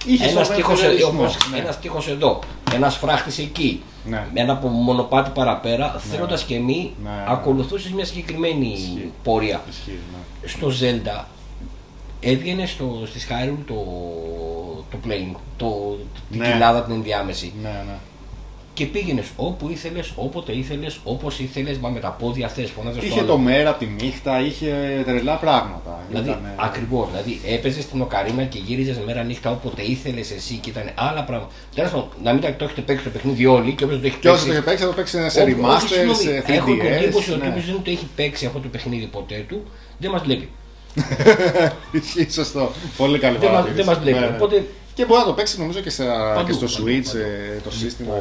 ένας τείχος εδώ, ένας φράχτης εκεί, ένα μονοπάτι παραπέρα, θέλοντας και μη, ακολουθούσες μια συγκεκριμένη πορεία. Στο Zelda έβγαινε στη Hyrule το plane, την κοιλάδα την ενδιάμεση. Και πήγαινες όπου ήθελες, όποτε ήθελες, όπως ήθελες, μα με τα πόδια θες, φωνάζες είχε το μέρα, τη νύχτα, είχε τρελά πράγματα. Δηλαδή, ακριβώς, δηλαδή έπαιζες στην οκαρίνα και γύριζες μέρα νύχτα όποτε ήθελες εσύ και ήταν άλλα πράγματα. Τέλος πάντων, να μην το έχετε παίξει το παιχνίδι όλοι και όποιος το έχει παίξει. Και όσοι το έχει παίξει, θα το παίξει σε remaster, σε 3DS. Έχω την εντύπωση ότι όποιος δεν το έχει παίξει αυτό το παιχνίδι ποτέ του, δεν μας βλέπει. Ισχύει, σωστό. Πολύ καλή παρατήρηση. Δεν μας βλέπει. Οπότε, και μπορεί να το παίξει νομίζω και στο Switch το σύστημα.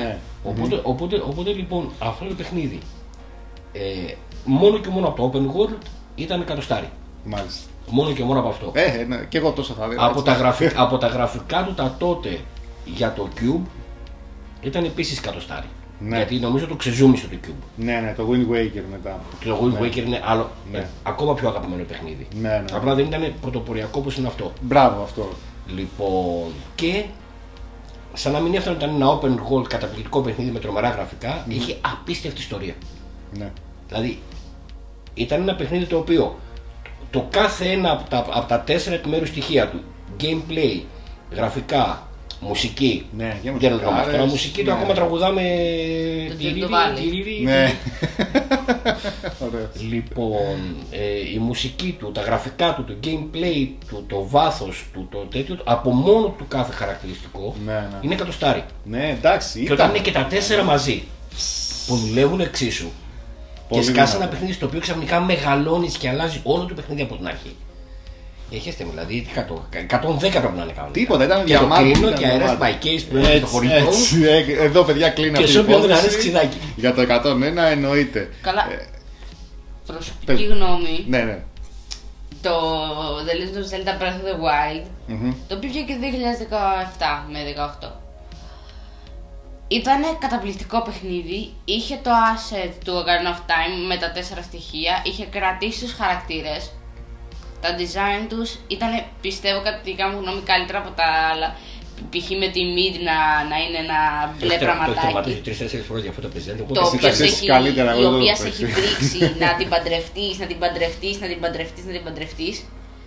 Οπότε λοιπόν αυτό το παιχνίδι μόνο και μόνο από το open world ήταν εκατοστάρι. Μάλιστα. Μόνο και μόνο από αυτό. Ναι, και εγώ τόσο θα δω. Από τα γραφικά του τα τότε για το Cube ήταν επίσης εκατοστάρι. Ναι. Γιατί νομίζω το ξεζούμισε το Cube. Ναι, το Wind Waker μετά. Το Wind Waker είναι άλλο, ακόμα πιο αγαπημένο παιχνίδι. Ναι. Απλά δεν ήταν πρωτοποριακό όπως είναι αυτό. Μπράβο αυτό. Λοιπόν, και σαν να μην έφτανε ήταν ένα open world καταπληκτικό παιχνίδι με τρομερά γραφικά, είχε απίστευτη ιστορία. Ναι. Δηλαδή, ήταν ένα παιχνίδι το οποίο το κάθε ένα από τα 4 επιμέρους στοιχεία του, gameplay, γραφικά, μουσική, τώρα μουσική το ακόμα τραγουδάμε. Ναι. Λοιπόν, η μουσική του, τα γραφικά του, το gameplay του, το βάθος του, το τέτοιο, από μόνο του κάθε χαρακτηριστικό είναι εκατοστάρι. Ναι, εντάξει. Και όταν είναι και τα 4 μαζί που δουλεύουν εξίσου και σκάσει ένα παιχνίδι στο οποίο ξαφνικά μεγαλώνεις και αλλάζει όλο το παιχνίδι από την αρχή. Έχετε δηλαδή 110 πρέπει να είναι κανονικά. Τίποτα, ήταν διαμάτι. Και το κλείνω και αρέσει by case που είναι το χωριστό. Εδώ παιδιά κλείνω. Και σε όποιον δεν αρέσει ξυδάκι. Για το 101 εννοείται. Καλά. Προσωπική γνώμη. Ναι. Το The Legend of Zelda Breath of the Wild, το οποίο βγήκε 2017 με 2018. Ήταν καταπληκτικό παιχνίδι, είχε το asset του Ocarina of Time με τα 4 στοιχεία, είχε κρατήσει τους χαρακτήρες. Τα design τους ήταν, πιστεύω, κατά τη δικά μου γνώμη, καλύτερα από τα άλλα. Π.χ. με τη mid να είναι ένα μπλε πραγματάκι. Το έχει 3-4 φορές για αυτό το present. Το οποίο η οποία σε έχει πρίξει να την παντρευτείς, να την παντρευτείς, να την παντρευτείς, να την παντρευτείς.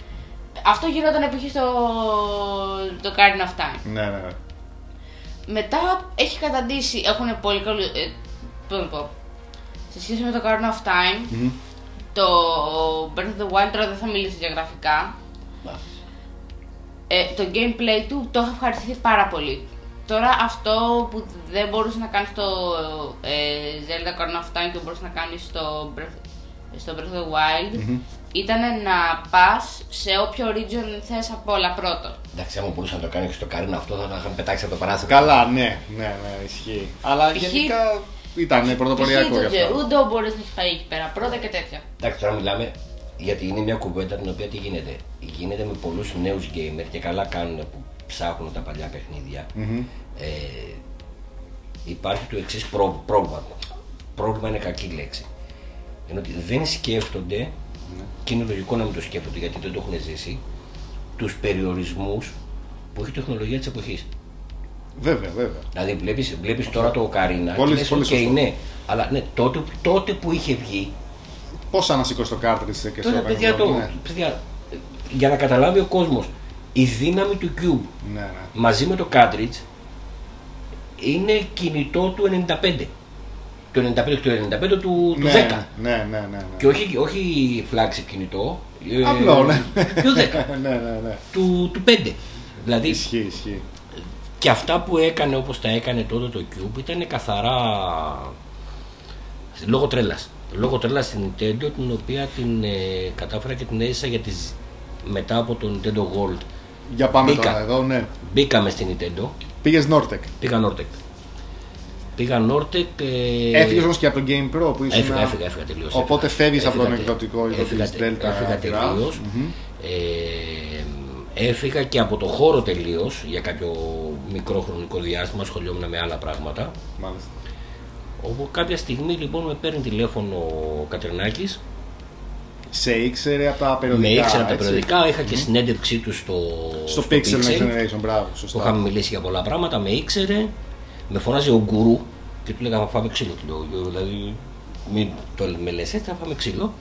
Αυτό γινόταν π.χ. το Ocarina of Time. Ναι. Μετά έχει καταντήσει, έχουν πολύ καλό. Πώς να πω. Σε σχέση με το Ocarina of Time, το Breath of the Wild, τώρα δεν θα μιλήσω για γραφικά. Το gameplay του το έχω ευχαριστηθεί πάρα πολύ. Τώρα αυτό που δεν μπορούσε να κάνει στο Zelda Ocarina of Time και μπορούσε να κάνει στο Breath of the Wild ήταν να πας σε όποιο region θες από όλα πρώτο. Εντάξει, άμα μπορούσε να το κάνει και στο Ocarina αυτό θα είχαν πετάξει από το παράθυρο. Καλά, ναι, ισχύει. Αλλά γενικά ήταν πρωτοποριακό γι' αυτό. Ούτε μπορείς να έχει πάει εκεί πέρα πρώτα και τέτοια. Εντάξει, τώρα μιλάμε γιατί είναι μια κουβέντα την οποία τι γίνεται. Γίνεται με πολλούς νέους gamer και καλά κάνουν που ψάχνουν τα παλιά παιχνίδια. Υπάρχει το εξής πρόβλημα. Πρόβλημα είναι κακή λέξη. Ενώ ότι δεν σκέφτονται, και είναι λογικό να μην το σκέφτονται γιατί δεν το έχουν ζήσει, τους περιορισμούς που έχει η τεχνολογία της εποχής. Βέβαια. Δηλαδή βλέπεις τώρα το Ocarina Πολύ και λες, okay, ναι, αλλά ναι, τότε που είχε βγει. Πώς ανασηκώσει το cartridge και στο παιδιά, για να καταλάβει ο κόσμος, η δύναμη του Cube μαζί με το cartridge είναι κινητό του 95. Το 95 και το 95 του 10. Ναι. Και όχι flagship κινητό. Απλό, ναι. Του 10. Ναι. Του 5. Δηλαδή. Ισχύει. Και αυτά που έκανε όπως τα έκανε τότε το Cube ήταν καθαρά λόγω τρέλας. Λόγω τρέλας στην Nintendo, την οποία την κατάφερα και την έζησα για τις, μετά από το Nintendo World. Για πάμε τώρα εδώ, ναι. Μπήκαμε στην Nintendo. Πήγες Nortec. Πήγα Nortec. Έφυγες όμως και από το Game Pro που ήσουν. Έφυγα τελείως. Οπότε φεύγεις από τον εκδοτικό της Delta. Έφυγα τελείως. Έφυγα και από το χώρο τελείως για κάποιο μικρό χρονικό διάστημα, ασχολιόμουν με άλλα πράγματα. Μάλιστα. Όπου κάποια στιγμή λοιπόν με παίρνει τηλέφωνο ο Κατρινάκης. Σε ήξερε από τα περιοδικά. Με ήξερε από τα περιοδικά, είχα και συνέντευξή του στο Pixel Next Generation, μπράβο, σωστά. Που είχαμε μιλήσει για πολλά πράγματα, με ήξερε, με φωνάζει ο γκουρού και του λέγα θα φάμε ξύλο. Δηλαδή, μην το με λες έτσι, θα φάμε ξύλο.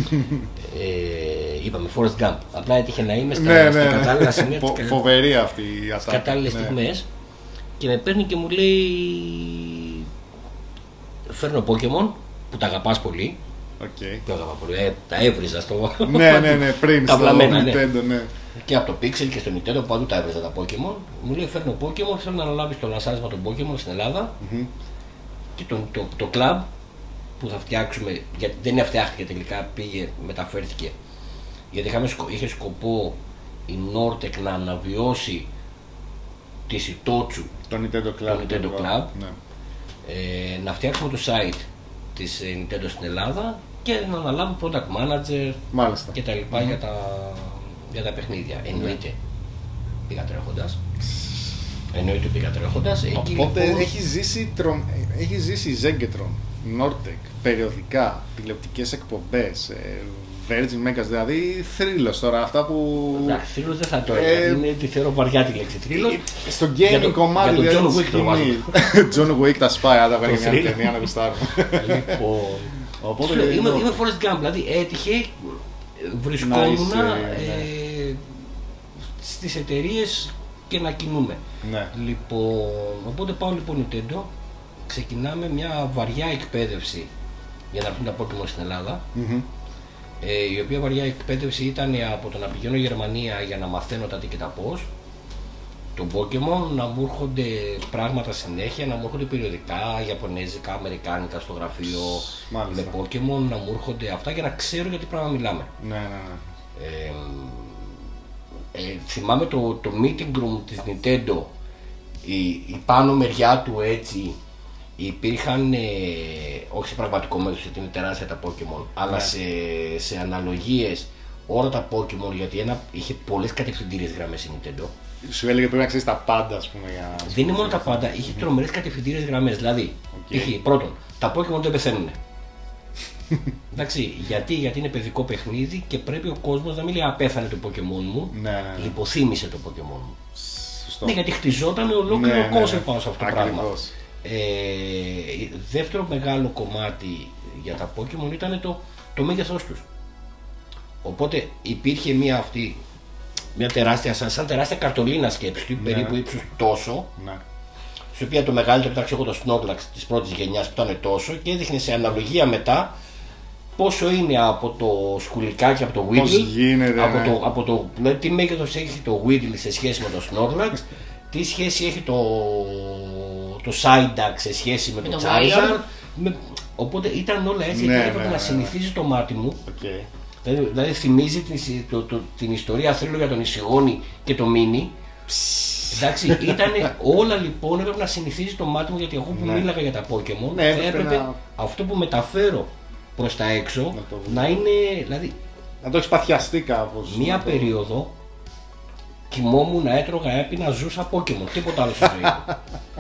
Είπαμε Forrest Gump. Απλά έτυχε να είμαι στα κατάλληλα σημεία. Φοβερή αυτή η ατάκα. Στις κατάλληλες στιγμές. Και με παίρνει και μου λέει φέρνω Pokemon που τα αγαπάς πολύ. Okay. Τα έβριζα στο. Ναι, πριν τα βλαμμένα, Nintendo, ναι. Και από το Pixel και στο Nintendo παντού τα έβριζα τα Pokemon. Μου λέει φέρνω Pokemon, θέλω να αναλάβεις το λανσάρισμα των Pokemon στην Ελλάδα. Και το club που θα φτιάξουμε, γιατί δεν φτιάχτηκε τελικά, πήγε, μεταφέρθηκε. Γιατί είχε σκοπό η Nortec να αναβιώσει τη Itochu, το Nintendo Club. Ναι. Να φτιάξουμε το site της Nintendo στην Ελλάδα και να αναλάβουμε product manager και τα λοιπά για τα παιχνίδια. Εννοείται πήγα τρέχοντας. Οπότε λοιπόν... έχει ζήσει Zegetron, Nortec, περιοδικά, τηλεοπτικές εκπομπές, Virgin Megas, δηλαδή θρύλος τώρα, αυτά που... Εντάξει, θρύλος δεν θα το έλεγα, τη θεωρώ βαριά τη λέξη θρύλος. Στο gaming κομμάτι, για τον John Wick το βάζουμε. John Wick τα σπάει, αν τα βγαίνει μια ταινία να γουστάρω. Λοιπόν, είμαι Forrest Gump, δηλαδή έτυχε, βρισκόμουν στις εταιρείες και να κινούμε. Λοιπόν, οπότε πάω λοιπόν Nintendo, ξεκινάμε μια βαριά εκπαίδευση για να έρθουν τα Pokemon στην Ελλάδα. Η οποία βαριά εκπαίδευση ήταν από το να πηγαίνω Γερμανία για να μαθαίνω τα τι και τα πώς, το Pokemon, να μου έρχονται πράγματα συνέχεια, να μου έρχονται περιοδικά, Ιαπωνέζικα, Αμερικάνικα στο γραφείο με Pokemon, να μου έρχονται αυτά για να ξέρω για τι πράγμα μιλάμε. Θυμάμαι το meeting room της Nintendo, η πάνω μεριά του έτσι, υπήρχαν, όχι σε πραγματικό μέγεθος γιατί είναι τεράστια τα Pokemon, αλλά σε αναλογίες όλα τα Pokemon, γιατί είχε πολλές κατευθυντήριες γραμμές η Nintendo. Σου έλεγε πρέπει να ξέρεις τα πάντα, ας πούμε. Δεν είναι μόνο τα πάντα, είχε τρομερές κατευθυντήριες γραμμές. Δηλαδή, πρώτον, τα Pokemon δεν πεθαίνουν. Εντάξει, γιατί είναι παιδικό παιχνίδι και πρέπει ο κόσμος να μην λέει απέθανε το Pokemon μου, λιποθύμησε το Pokemon μου. Ναι, γιατί χτιζόταν ολόκληρο κόσμο πάνω σε αυτό το πράγμα. Δεύτερο μεγάλο κομμάτι για τα Pokemon ήταν το μέγεθός τους. Οπότε υπήρχε μία αυτή μια τεράστια, σαν τεράστια καρτολίνα σκέψη, περίπου ύψους τόσο. Ναι. Στην οποία το μεγαλύτερο ήταν εγώ το Snorlax της πρώτης γενιάς που ήταν τόσο και έδειχνε σε αναλογία μετά πόσο είναι από το σκουλικάκι, από το Weedle, Πώς γίνεται, δηλαδή τι μέγεθος έχει το Weedle σε σχέση με το Snorlax, τι σχέση έχει το Psyduck σε σχέση με το Charizard. Οπότε ήταν όλα έτσι και έπρεπε να συνηθίζει το μάτι μου. Okay. Δηλαδή θυμίζει την ιστορία, θέλω για τον Ισηγόνη και το Μίνι. Εντάξει, ήταν όλα λοιπόν, έπρεπε να συνηθίζει το μάτι μου, γιατί εγώ που μίλαγα για τα Pokemon έπρεπε αυτό που μεταφέρω προς τα έξω να είναι, δηλαδή, να το έχεις παθιαστεί κάπως. Μία περίοδο κοιμόμουν, έτρωγα, έπινα, ζούσα Pokemon, τίποτα άλλο στη ζωή μου.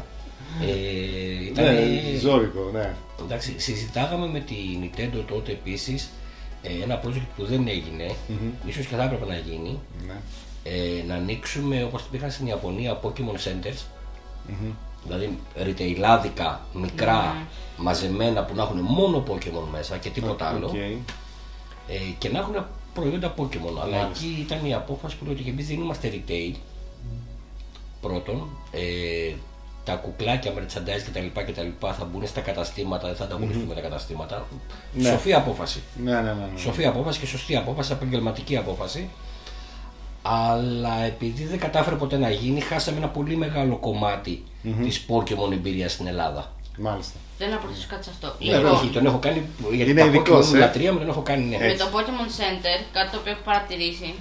Ήταν ζώρικο, ναι. Εντάξει, συζητάγαμε με τη Nintendo τότε επίσης ένα project που δεν έγινε, ίσως και θα έπρεπε να γίνει, να ανοίξουμε όπως πήγαν στην Ιαπωνία Pokemon Centers, δηλαδή ριτεϊλάδικα, μικρά, μαζεμένα που να έχουν μόνο Pokemon μέσα και τίποτα άλλο, και να έχουν προϊόντα Pokemon. Αλλά εκεί ήταν η απόφαση που λέει ότι εμείς δεν είμαστε retail, πρώτον, τα κουκλάκια, merchandise κτλ. Θα μπουν στα καταστήματα, δεν θα ανταγωνιστούμε τα καταστήματα. Σοφή απόφαση. Σοφή απόφαση και σωστή απόφαση, επαγγελματική απόφαση. Αλλά επειδή δεν κατάφερε ποτέ να γίνει, χάσαμε ένα πολύ μεγάλο κομμάτι της Pokemon εμπειρίας στην Ελλάδα. Μάλιστα. Θέλω να προσθέσω κάτι σε αυτό. Λοιπόν, τον έχω κάνει, γιατί τα Pokemon μου λατρεία μου τον έχω κάνει, ναι. Με το Pokemon Center, κάτι το οποίο έχω παρατηρήσει,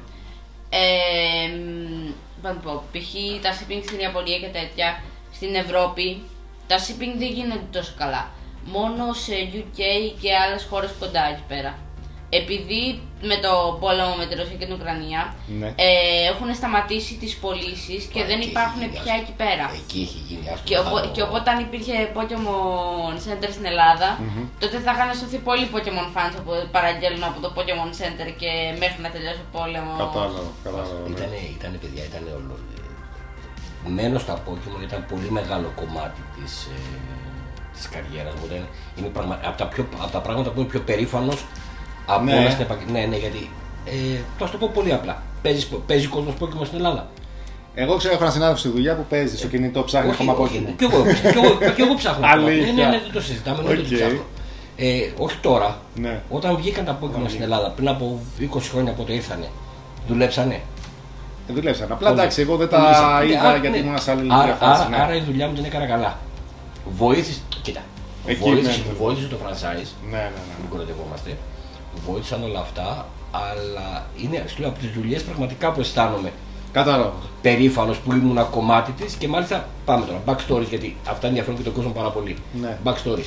π.χ. τα shipping στην Ιαπωνία και τέτοια, στην Ευρώπη, τα shipping δεν γίνονται τόσο καλά. Μόνο σε UK και άλλες χώρες κοντά εκεί πέρα. Επειδή με το πόλεμο με τη Ρωσία και την Ουκρανία έχουν σταματήσει τις πωλήσεις και δεν υπάρχουν πια εκεί πέρα. Εκεί έχει γίνει αυτό. Και οπότε αν υπήρχε Pokemon Center στην Ελλάδα, τότε θα είχαν σωθεί πολλοί Pokemon fans που παραγγέλνουν από το Pokemon Center και μέχρι να τελειώσει ο πόλεμο. Κατάλαβα. Ήταν παιδιά, ήταν όλο. Μένω στα Pokemon ήταν πολύ μεγάλο κομμάτι της καριέρας μου. Είναι από τα πράγματα που είμαι πιο περήφανος από όλα στην επαγγελματική. Ναι, γιατί. Το πω πολύ απλά. Παίζει κόσμος Pokemon στην Ελλάδα. Εγώ ξέρω, έχω ένα συνάδελφο στη δουλειά που παίζει στο κινητό, ψάχνει ακόμα Pokemon. Και εγώ ψάχνω. Ναι, δεν το συζητάμε, δεν το ψάχνω. Όχι τώρα. Όταν βγήκαν τα Pokemon στην Ελλάδα πριν από 20 χρόνια πότε ήρθανε, δουλέψανε. Δουλέψαν. Απλά εντάξει, εγώ δεν τα είδα γιατί ήμουν σε άλλη φάση. Άρα η δουλειά μου την έκανα καλά. Βοήθησε. Κοίτα. Βοήθησε το franchise. Ναι. Μην κοροϊδευόμαστε. Βοήθησαν όλα αυτά, αλλά είναι από τις δουλειές πραγματικά που αισθάνομαι. Κατάλαβα. Περήφανος που ήμουν ένα κομμάτι της και μάλιστα πάμε τώρα. Backstories, γιατί αυτά ενδιαφέρουν και τον κόσμο πάρα πολύ. Backstories.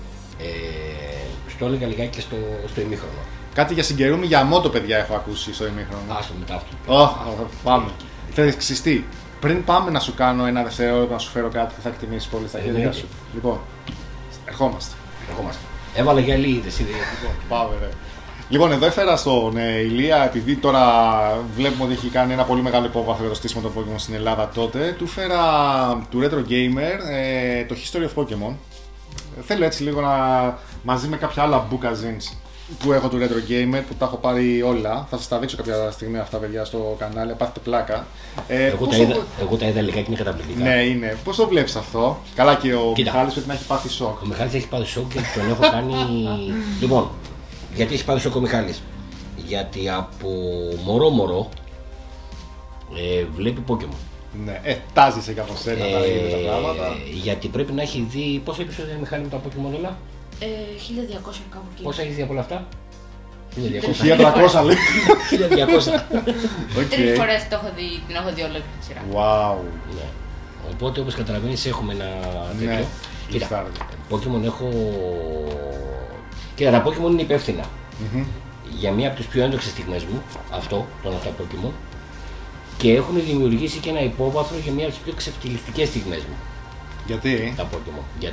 Στο έλεγα λιγάκι και στο ημίχρονο. Κάτι για συγκερούμι για μότο, παιδιά, έχω ακούσει στο ημίχρονο. Άστο μετά αυτό. Πάμε. Θέλεις ξυστή. Πριν πάμε να σου κάνω ένα δευτερόλεπτο να σου φέρω κάτι που θα εκτιμήσεις πολύ στα χέρια σου. Λοιπόν, ερχόμαστε. Έβαλε γυαλί, είδες. Πάμε, ρε. Λοιπόν, εδώ έφερα στον Ηλία, επειδή τώρα βλέπουμε ότι έχει κάνει ένα πολύ μεγάλο υπόβαθρο για το στήσιμο των Pokemon στην Ελλάδα τότε. Του φέρα του Retro Gamer το History of Pokemon. Θέλω έτσι λίγο να μαζί με κάποια άλλα bookazines που έχω του Retro Gamer που τα έχω πάρει όλα. Θα σας τα δείξω κάποια στιγμή αυτά, παιδιά, στο κανάλι, πάθετε πλάκα. Εγώ τα είδα λιγάκι, είναι καταπληκτικά. Ναι, είναι. Πώς το βλέπεις αυτό? Καλά, και ο Μιχάλης πρέπει να έχει πάθει σοκ. Ο Μιχάλης έχει πάθει σοκ και τον έχω κάνει. Λοιπόν, γιατί έχει πάθει σοκ ο Μιχάλης? Γιατί από μωρό βλέπει Pokemon. Ναι, τάζεσαι και από σένα να δεις τα πράγματα. Γιατί πρέπει να έχει δει. Πόσα επεισόδια, Μιχάλη, με τα Pokemon όλα? 1200 κάπου εκεί. Πόσα έχεις δει από όλα αυτά? 1300 λέει. 1200. 3 φορές την έχω δει όλη τη σειρά. Wow. Οπότε, όπως καταλαβαίνεις, έχουμε ένα τέτοιο. Κοίτα, Pokemon έχω. Κοίτα, τα Pokemon είναι υπεύθυνα για μία από τις πιο έντοξες στιγμές μου, τον αυτά Pokemon, και έχουν δημιουργήσει και ένα υπόβαθρο για μία από τις πιο ξεφτυλιστικές στιγμές μου. Γιατί? Τα Pokemon.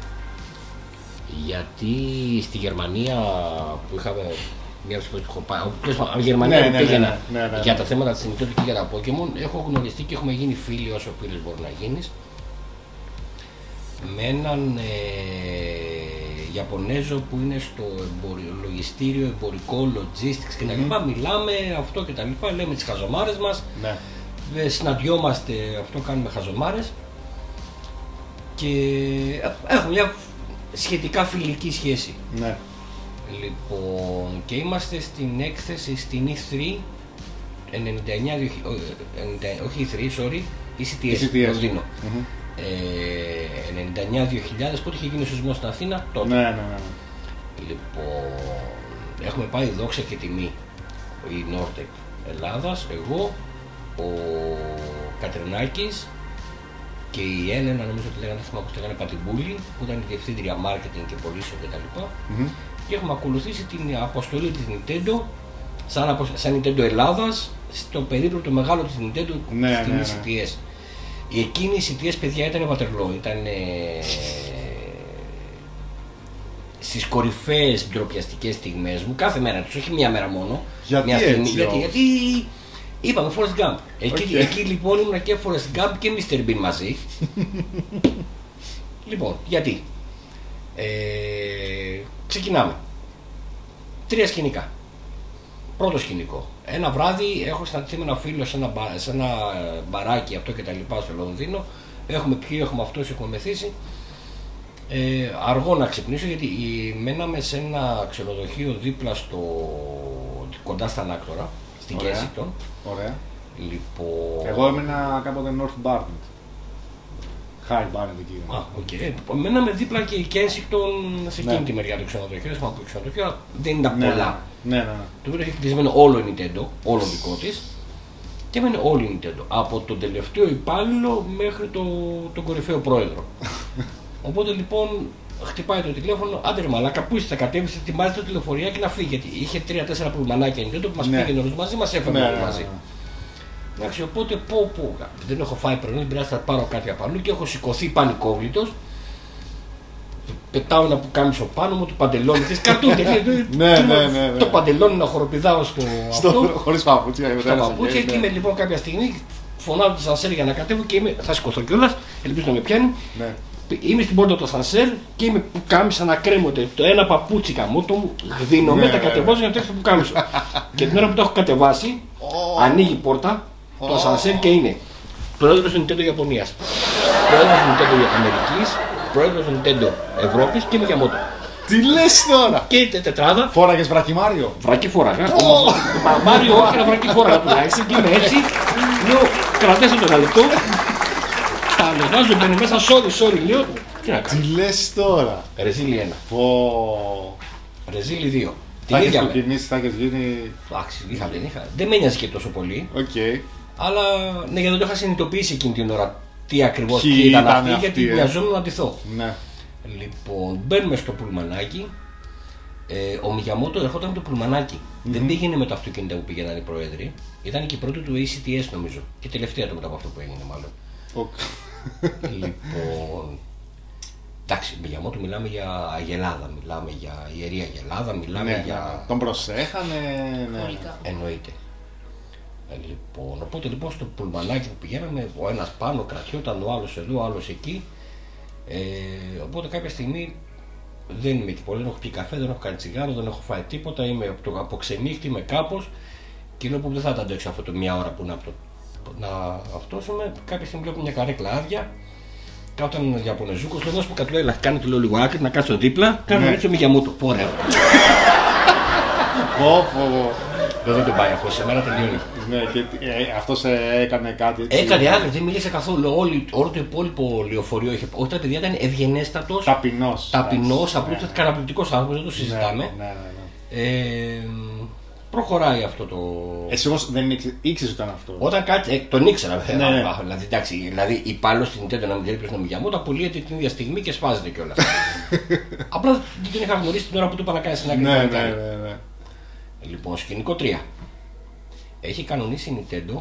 Γιατί στη Γερμανία που είχαμε μία από τις φορές που έχω πάει, Γερμανία που πήγαινα για τα θέματα της Nintendo και για τα Pokemon, έχω γνωριστεί και έχουμε γίνει φίλοι όσο φίλοι μπορεί να γίνεις με έναν Ιαπωνέζο που είναι στο λογιστήριο, εμπορικό, logistics κτλ. Μιλάμε αυτό κτλ. Λέμε τις χαζομάρες μας. Ναι. Συναντιόμαστε, αυτό κάνουμε χαζομάρες. Και έχουμε μια σχετικά φιλική σχέση. Ναι. Λοιπόν, και είμαστε στην έκθεση στην E3 όχι E3, sorry, ECTS, Λονδίνο. 99-2000, πότε είχε γίνει ο σεισμός στην Αθήνα, τότε. Ναι. Λοιπόν, έχουμε πάει δόξα και τιμή η Nordec Ελλάδας, εγώ, ο Κατρινάκης και η Έλενα, νομίζω ότι λέγανε, θυμάμαι πως λέγανε Πατιμπούλη, που ήταν η διευθύντρια marketing και πωλήσεων κτλ. Και έχουμε ακολουθήσει την αποστολή της Nintendo σαν Nintendo Ελλάδας στο περίπτωτο μεγάλο της Nintendo στην ECTS. Εκείνη η ECTS, παιδιά, ήταν Waterloo, ήταν στις κορυφαίες ντροπιαστικές στιγμές μου, κάθε μέρα τους, όχι μία μέρα μόνο. Γιατί μια στιγμή, έτσι, γιατί είπαμε Forrest Gump. Εκεί λοιπόν ήμουν και Forrest Gump και Mr. Bean μαζί. Λοιπόν, γιατί ξεκινάμε. 3 σκηνικά. Πρώτο σκηνικό. Ένα βράδυ έχω συναντηθεί με ένα φίλο σε ένα μπαράκι αυτό και τα λοιπά στο Λονδίνο. Έχουμε πιει, έχουμε αυτός, έχουμε μεθύσει. Αργό να ξυπνήσω γιατί μέναμε σε ένα ξενοδοχείο δίπλα κοντά στα Ανάκτορα, στην Kensington. Ωραία. Λοιπόν... Εγώ έμενα κάποτε North Barnet. High Barnet εκεί. Μέναμε δίπλα και η Kensington σε εκείνη τη μεριά του ξενοδοχείου. Το ξενοδοχείο δεν ήταν πολλά. Ναι. Το οποίο είχε κλεισμένο όλο η Nintendo, όλο δικό της. Και έμενε όλη η Nintendo. Από τον τελευταίο υπάλληλο μέχρι τον κορυφαίο πρόεδρο. Οπότε λοιπόν χτυπάει το τηλέφωνο, άντε ρε μαλάκα, πού είστε, κατέβησε, ετοιμάζετε το τηλεφοριάκι να φύγει. Γιατί είχε 3-4 πουλμανάκια Nintendo που μας πήγαινε όλους μαζί, μας έφερε όλους μαζί. Εντάξει, οπότε δεν έχω φάει πρωινό, δεν πειράζει, θα πάρω κάτι από αλλού και έχω σηκωθεί πανικόβλητος. Πετάω ένα πουκάμισο πάνω μου, το παντελόνι της καρτούν. Το παντελόνι να χοροπηδάω στο αυτό. Χωρίς παπούτσια. Στο παπούτσια και είμαι λοιπόν κάποια στιγμή, φωνάζω το σανσέρ για να κατέβω και θα σηκωθώ κιόλας, ελπίζω να με πιάνει. Είμαι στην πόρτα του ασανσέρ και είμαι πουκάμισα να κρέμονται. Το ένα παπούτσι καμότο μου, δίνομαι, τα κατεβάζω για να τρέξω το πουκάμισο. Και την ώρα που το έχω κατεβάσει, ανοίγει η πόρτα, το ασανσέρ και είναι πρόεδρος του Nintendo Ιαπωνίας, πρόεδρος του Nintendo Αμερικής, πρόεδρος του Nintendo Ευρώπης και Μιγιαμότο. Τι λες τώρα! Και η τετράδα. Φόραγες βρακί Μάριο. Βρακί φόραγα. Μάριο, όχι ένα βρακί φόραγα τουλάχιστον. Και είμαι έτσι. Λέω, κρατέστε το ένα λεπτό. Τα ανεβάζω, μπαίνει μέσα. Sorry, λέω. Τι να κάνω. Τι λες τώρα! Ρεζίλι 1. Ρεζίλι 2. Θα έχεις κοκκινήσει, θα έχεις γίνει. Εντάξει, δεν είχα. Δεν με νοιάζει και τόσο πολύ. Αλλά ναι, γιατί δεν το είχα συνειδητοποιήσει εκείνη την ώρα τι ακριβώς ήταν αυτή, γιατί μοιαζόμουν να ντυθώ. Ναι. Λοιπόν, μπαίνουμε στο πουλμανάκι. Ο Μιγιαμότο ερχόταν με το πουλμανάκι. Δεν πήγαινε με το αυτοκίνητο που πήγαιναν οι πρόεδροι. Ήταν και η πρώτη του ECTS νομίζω. Και τελευταία του μετά από αυτό που έγινε μάλλον. Λοιπόν. Εντάξει, Μιγιαμότο μιλάμε για Αγελάδα, μιλάμε για ιερή Αγελάδα, μιλάμε για. Τον προσέχανε. Εννοείται. Λοιπόν, οπότε λοιπόν στο πουλμανάκι που πηγαίναμε, ο ένας πάνω κρατιόταν, ο άλλος εδώ, ο άλλος εκεί. Οπότε κάποια στιγμή δεν είμαι και πολύ, δεν έχω πιει καφέ, δεν έχω κάνει τσιγάρο, δεν έχω φάει τίποτα, είμαι από ξενύχτη, είμαι κάπως και λέω που δεν θα τα αντέξω αυτό το μία ώρα που να αυτόσουμε. Κάποια στιγμή βλέπω μια καρέκλα άδεια. Κάουνταν ένα Ιαπωνεζούκος, λέω που κατ' έλα, κάνε το λέω λίγο άκρη, να κάτσω δίπλα, κάνω έτσι ο Μιγιαμότο. Πόρε. Δεν τον πάει αυτό, σε μέρα τελειώνει. Ναι, και αυτός έκανε κάτι έτσι. Έκανε άκρη, δεν μίλησε καθόλου. Όλο το υπόλοιπο λεωφορείο είχε. Όχι, τα παιδιά ήταν ευγενέστατος. Ταπεινός, απλώς καταπληκτικός άνθρωπος, δεν το συζητάμε. Προχωράει αυτό το. Εσύ όμως δεν ήξερες ότι ήταν αυτό. Όταν κάτι. Τον ήξερα. Δηλαδή υπάλληλος στην Nintendo να μην ξέρει ποιος είναι ο Μιγιαμότο, απολύεται την ίδια στιγμή και σφάζεται κιόλας. Απλά δεν την είχα γνωρίσει την ώρα που του είπα να κάνει στην άκρη. Ναι. Λοιπόν, σκηνικό 3. Έχει κανονίσει η Nintendo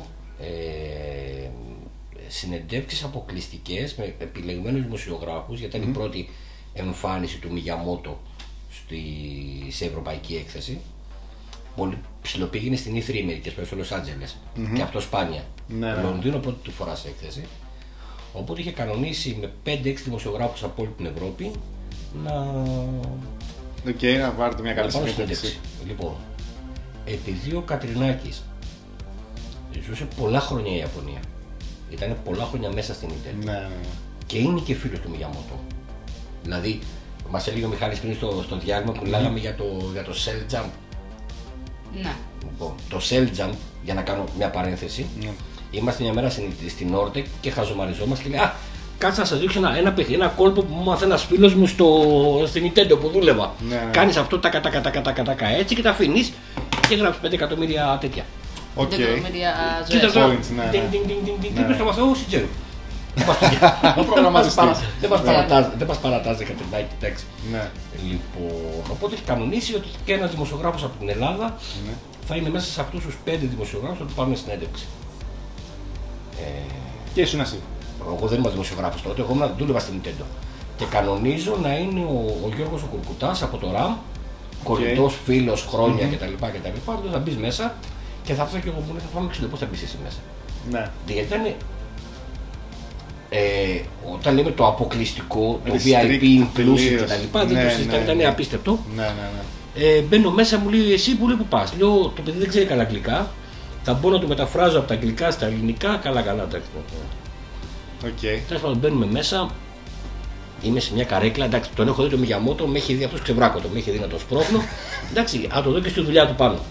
συνεντεύξεις αποκλειστικές με επιλεγμένους δημοσιογράφους, γιατί ήταν η πρώτη εμφάνιση του Μιγιαμότο σε ευρωπαϊκή έκθεση. Πολύ ψηλοπήγαινε στην E3 μερικές φορές στο Los Angeles και αυτό σπάνια. Λονδίνο πρώτη του φορά σε έκθεση. Οπότε είχε κανονίσει με 5-6 δημοσιογράφους από όλη την Ευρώπη να Οκ, να πάρετε μια καλή να πάρω συνέντευξη. συνέντευξη. Λοιπόν, επειδή ο Κατρινάκης ζούσε πολλά χρόνια η Ιαπωνία, ήταν πολλά χρόνια μέσα στην Nintendo Ναι. και είναι και φίλος του Miyamoto. Δηλαδή, μας έλεγε ο Μιχάλης πριν στο διάλειμμα που λέγαμε για το Cell Jump. Ναι. Λοιπόν, το Cell Jump, για να κάνω μια παρένθεση, είμαστε μια μέρα στην Όρτεκ και χαζομαριζόμαστε και λέει «Α, κάτσε να σας δείξω ένα κόλπο που μου μάθε ένας φίλος μου στην Nintendo που δούλευα». Ναι. Κάνεις αυτό τα έτσι και τα αφήνεις και γράψεις 5 εκατομμύρια τέτοια. Οκ. Εκατομμύρια Κοίτα ζωές. τώρα, Points, ναι, ναι. τι είπες στο μαθαίο, Σιτζέρου. Ο προγραμματιστής. Δεν μας παρατάζει Κατρινάκη, εντάξει. Ναι. Λοιπόν, οπότε έχει κανονίσει ότι και ένας δημοσιογράφος από την Ελλάδα Ναι. θα είναι μέσα σε αυτούς τους 5 δημοσιογράφους που πάμε στην συνέντευξη. Και ήσουν εσύ. Εγώ δεν είμαι δημοσιογράφος τότε, εγώ δούλευα στην Nintendo. Και κανονίζω να είναι ο Γιώργος ο Κουρκουτάς από το RAM, κολλητός φίλος χρόνια κτλ. Θα μπει μέσα και θα έρθω και εγώ μου λέει θα πάμε ξυλό, πώς θα μπεις εσύ μέσα. Ναι. Γιατί ήταν. Όταν λέμε το αποκλειστικό, το Restrict VIP inclusive τελείως. κτλ. Ναι, Δεν το συζητάμε, ναι, ήταν ναι. απίστευτο. Ναι, ναι. Μπαίνω μέσα, μου λέει εσύ που λέει που πας. Λέω το παιδί δεν ξέρει καλά αγγλικά. Θα μπορώ να το μεταφράζω από τα αγγλικά στα ελληνικά. Καλά, εντάξει. Οκ. Τέλος πάντων, μπαίνουμε μέσα. Είμαι σε μια καρέκλα. Εντάξει, τον έχω δει το Miyamoto, με έχει δει αυτό ξεβράκωτο. Με έχει δει να το σπρώχνω. Εντάξει, α το δω και στη δουλειά του πάνω.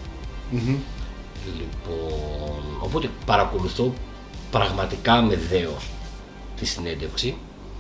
Λοιπόν, οπότε παρακολουθώ πραγματικά με δέος τη συνέντευξη.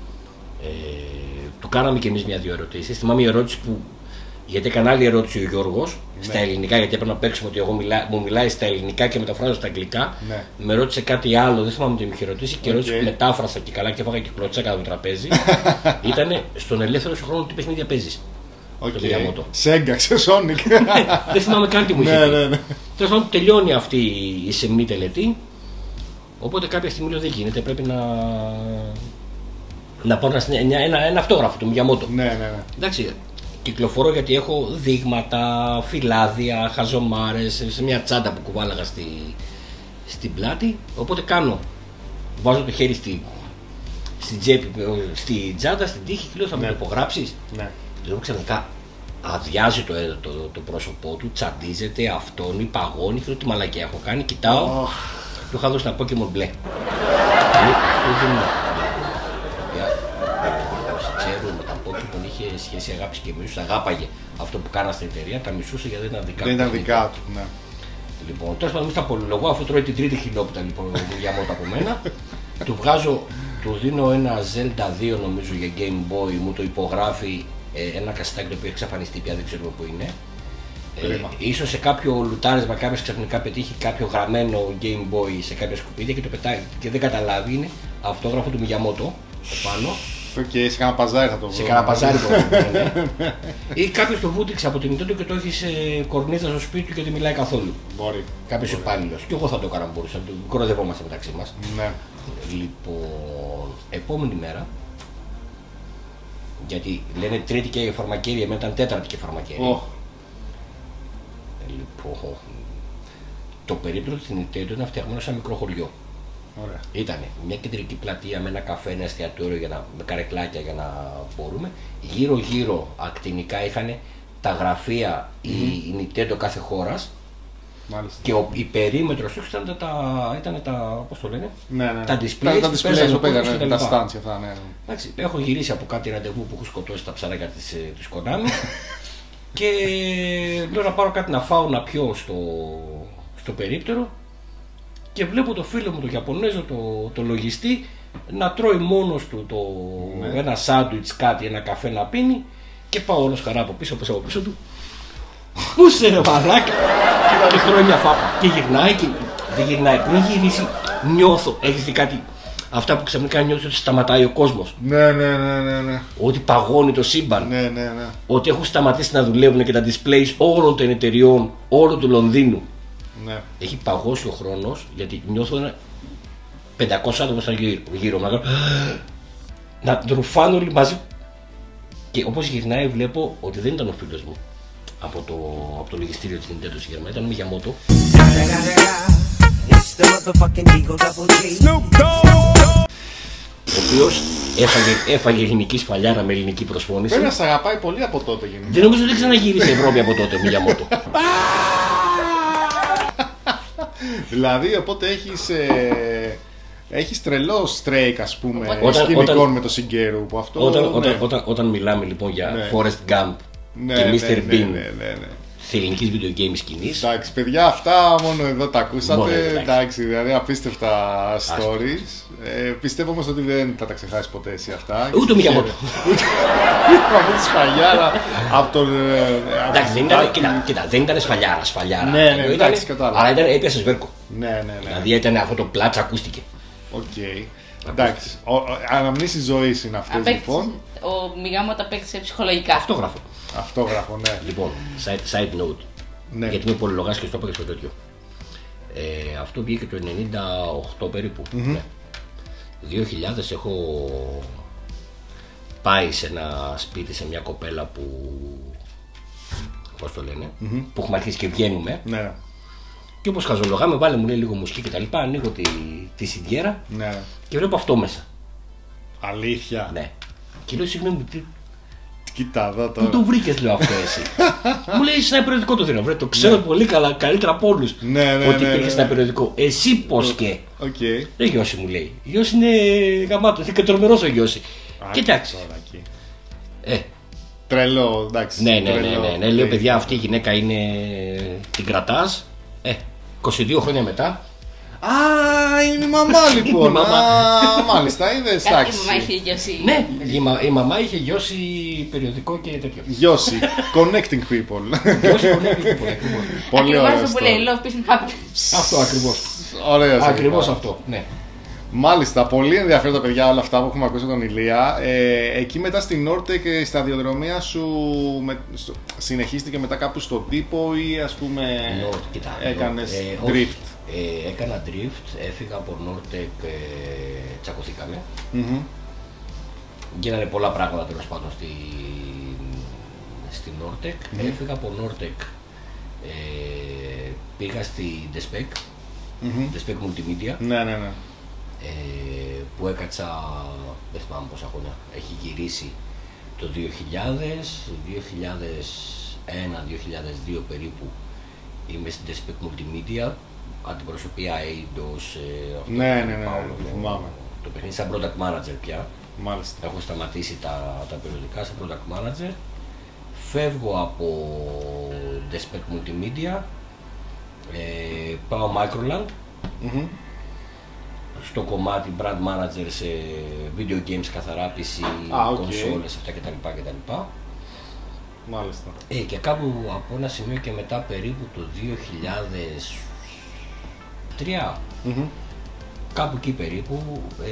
Του κάναμε και εμείς μια-δυο ερωτήσεις. Θυμάμαι η ερώτηση που. Γιατί έκανε άλλη ερώτηση ο Γιώργος στα ελληνικά, γιατί έπρεπε να παίξουμε ότι εγώ μου μιλάει στα ελληνικά και μεταφράζω στα αγγλικά. Ναι. Με ρώτησε κάτι άλλο, δεν θυμάμαι τι με είχε ρωτήσει και ερώτηση που μετάφρασα και καλά και έφαγα και κλωτσάκα το τραπέζι. Ήταν στον ελεύθερο σου χρόνο τι παιχνίδια παίζεις. Οκ. Στο Miyamoto. Sega, σε Sonic. Δεν θυμάμαι καν τι μου είχε Ναι, πει. ναι, ναι. Τέλος πάντων, τελειώνει αυτή η σεμνή τελετή. Οπότε κάποια στιγμή λέω δεν γίνεται, πρέπει να πάρω ένα αυτόγραφο του Miyamoto. Ναι, ναι, ναι. Εντάξει, κυκλοφορώ γιατί έχω δείγματα, φυλάδια, χαζομάρες σε μια τσάντα που κουβάλαγα στην πλάτη. Οπότε βάζω το χέρι στην τσέπη, στη τσάντα, στην τύχη και λέω θα μου το υπογράψεις. Ναι. Λέω ξαφνικά αδειάζει το πρόσωπό του, τσαντίζεται, αυτόνει, παγώνει και λέω τι μαλακιά έχω κάνει, κοιτάω. Του είχα δώσει ένα Pokemon μπλε. Αυτό δεν είναι. Ξέρω με τα Pokemon είχε σχέση αγάπης και μίσους, αγάπαγε αυτό που κάνα στην εταιρεία, τα μισούσε γιατί δεν ήταν δικά του. Δεν ήταν δικά του, ναι. Λοιπόν, τέλος πάντων, στα πολυλογώ, αφού τρώει την τρίτη χιλόπιτα λοιπόν για μότα από μένα. Του δίνω ένα Zelda 2 νομίζω για Game Boy, μου το υπογράφει ένα κασετάκι το οποίο έχει εξαφανιστεί πια, δεν ξέρουμε που είναι. Ίσως σε κάποιο λουτάρισμα κάποιος ξαφνικά πετύχει κάποιο γραμμένο Game Boy σε κάποια σκουπίδια και το πετάει και δεν καταλάβει, είναι αυτόγραφο του Miyamoto πάνω. Οκ, σε κάνα παζάρι θα το βρω. Σε κανένα παζάρι ναι. Ή κάποιος το βούτυξε από την Nintendo και το έχει σε κορνίζα στο σπίτι του και δεν μιλάει καθόλου. Μπορεί. Κάποιος υπάλληλος. Και εγώ θα το έκανα αν μπορούσα, κοροδευόμαστε μεταξύ μας. Ναι. Λοιπόν, επόμενη μέρα, γιατί λένε τρίτη και φαρμακέρια, εμένα ήταν τέταρτη και φαρμακέρια. Λοιπόν, το περίπτερο της Nintendo ήταν φτιαγμένο σαν μικρό χωριό. Ωραία. Ήτανε μια κεντρική πλατεία με ένα καφέ, ένα εστιατόριο με καρεκλάκια για να μπορούμε. Γύρω-γύρω ακτινικά είχαν τα γραφεία η Nintendo κάθε χώρας. Μάλιστα. Και η περίμετρος τους ήταν τα, πώς το λένε, Ναι, ναι. τα displays τα που displays παίζανε που ο κόσμος παίζανε, και τα τα λοιπά. stands αυτά, ναι. Εντάξει, έχω γυρίσει από κάτι ραντεβού που έχω σκοτώσει τα ψαράκια της Konami και λέω να πάρω κάτι να φάω να πιω στο περίπτερο και βλέπω το φίλο μου το Ιαπωνέζο, το λογιστή, να τρώει μόνος του ένα σάντουιτς, κάτι, ένα καφέ να πίνει και πάω όλος χαρά από πίσω του. Πού σε ρε μαλάκα! Και τρώει μια φάπα και γυρνάει και δεν γυρνάει. Πριν γυρίσει νιώθω, έχεις δει κάτι, αυτά που ξαφνικά νιώθεις ότι σταματάει ο κόσμος. Ναι, ναι, ναι, ναι, ναι. Ότι παγώνει το σύμπαν. Ναι, ναι, ναι. Ότι έχουν σταματήσει να δουλεύουν και τα displays όλων των εταιριών, όλου του Λονδίνου. Ναι. Έχει παγώσει ο χρόνος γιατί νιώθω ένα 500 άτομα στα γύρω μου να τρουφάνε όλοι μαζί. Και όπως γυρνάει βλέπω ότι δεν ήταν ο φίλος μου από το λογιστήριο της Nintendo στη Γερμανία, ήταν ο Miyamoto. ο οποίος έφαγε ελληνική σφαλιάρα με ελληνική προσφώνηση. Πρέπει να σ' αγαπάει πολύ από τότε γενικά. Δεν νομίζω ότι ξαναγύρισε η Ευρώπη από τότε, Μιγιαμότο. Δηλαδή, οπότε έχεις τρελό στρέικ, ας πούμε, Όταν- σκηνικών όταν- με το Σιγκέρου. Που αυτό, ναι. Όταν μιλάμε λοιπόν για Ναι. Forrest Gump Ναι, και ναι, Mr. ναι, Bean ναι. της ελληνικής video game σκηνής. Εντάξει, παιδιά, αυτά μόνο εδώ τα Μόνο ακούσατε. εδώ, Εντάξει, δηλαδή απίστευτα stories. Πιστεύω όμως ότι δεν θα τα ξεχάσεις ποτέ εσύ αυτά. Ούτε ο Μιγιαμότο. Από τη σφαλιάρα, από τον. Εντάξει, δεν ήταν, κοίτα, δεν ήταν σφαλιάρα. Ναι, ναι, Ήταν- εντάξει, κατάλαβα. Αλλά έπιασε σβέρκο. Ναι. Δηλαδή ήταν αυτό το πλάτς, ακούστηκε. Οκ. Εντάξει. Αναμνήσεις ζωής είναι αυτές λοιπόν. Ο Μιγιαμότο απέκτησε ψυχολογικά. Αυτό γράφω. Αυτό γράφω, ναι. Λοιπόν, side note. Ναι. Γιατί είμαι πολυλογάς και στο είπα και στο τέτοιο. Αυτό βγήκε το 98 περίπου. Ναι. 2000 έχω πάει σε ένα σπίτι σε μια κοπέλα που. Πώς το λένε, που έχουμε αρχίσει και βγαίνουμε. Ναι. Και όπως χαζολογάμε, βάλε μου λέει λίγο μουσική κτλ. Ανοίγω τη σιντιέρα Ναι. και βλέπω αυτό μέσα. Αλήθεια. Ναι. Και λέω συγγνώμη, Κοίτα εδώ πού τώρα. το βρήκες, λέω αυτό εσύ. Μου λέει σε ένα περιοδικό το δίνω. Το ξέρω πολύ καλά, καλύτερα από όλους Ναι, ότι ναι, υπήρχε ναι. σε ένα περιοδικό. Εσύ πώς και. Οκ. Δεν Γιώση μου λέει. Γιώση είναι γαμάτο, είναι και τρομερός ο Γιώση. Κοιτάξτε. Τώρα εκεί. Ε, Τρελό, εντάξει. ναι, τρελό. Λέω Οκ. παιδιά, αυτή η γυναίκα είναι. Την κρατάς. 22 χρόνια μετά. Α, είναι η μαμά λοιπόν. Η μαμά. Α, μάλιστα, είδες, Κάτι εντάξει. μου έχει δικαιοσύνη. Ναι, η μαμά είχε γιώσει περιοδικό και τέτοιο. Γιώση. Connecting people. Γιώσει πολύ ακριβώς. Πολύ Ακριβώς ωραίο. αυτό που λέει Love, Peace and Happiness. Αυτό ακριβώς. Ωραίο. Ακριβώς αυτό. Ναι. Μάλιστα, πολύ ενδιαφέροντα παιδιά όλα αυτά που έχουμε ακούσει από τον Ηλία. Εκεί μετά στην Nortec η σταδιοδρομία σου συνεχίστηκε μετά κάπου στον τύπο ή ας πούμε Κοίτα, έκανες όχι. drift. Έκανα drift, έφυγα από Nortec, τσακωθήκαμε. Γίνανε πολλά πράγματα τέλος πάντων στη Nortec. Έφυγα από Nortec, πήγα στη Despec, Despec Multimedia, Ναι. που έκατσα, δεν θυμάμαι πόσα χρόνια, έχει γυρίσει το 2000, 2001-2002 περίπου. Είμαι στην Despec Multimedia, αντιπροσωπεία Eidos, Ναι, θυμάμαι. το παιχνίδι σαν product manager πια. Μάλιστα. Έχω σταματήσει τα περιοδικά σαν product manager. Φεύγω από Despec Multimedia, πάω Microland, στο κομμάτι brand manager σε video games καθαρά, PC, οκ. κονσόλες, αυτά κτλ. Μάλιστα. Και κάπου από ένα σημείο και μετά περίπου το 2003, κάπου εκεί περίπου,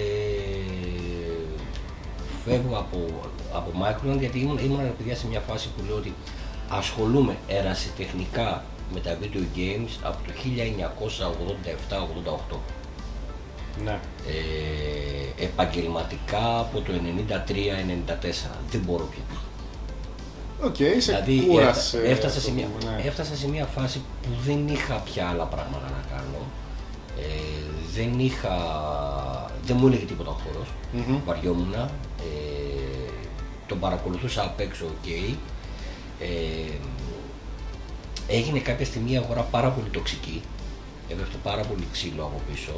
φεύγω από Microland, γιατί ήμουν παιδιά σε μια φάση που λέω ότι ασχολούμαι ερασιτεχνικά με τα video games από το 1987-88. Ναι. Επαγγελματικά από το 93-94. Δεν μπορώ πια. Οκ, σε Δηλαδή κούρασε. έφτασα σε μια φάση που δεν είχα πια άλλα πράγματα να κάνω. Δεν μου έλεγε τίποτα ο χώρος. Βαριόμουνα. Τον παρακολουθούσα απ' έξω, ok. Έγινε κάποια στιγμή η αγορά πάρα πολύ τοξική. Έπεφτε πάρα πολύ ξύλο από πίσω.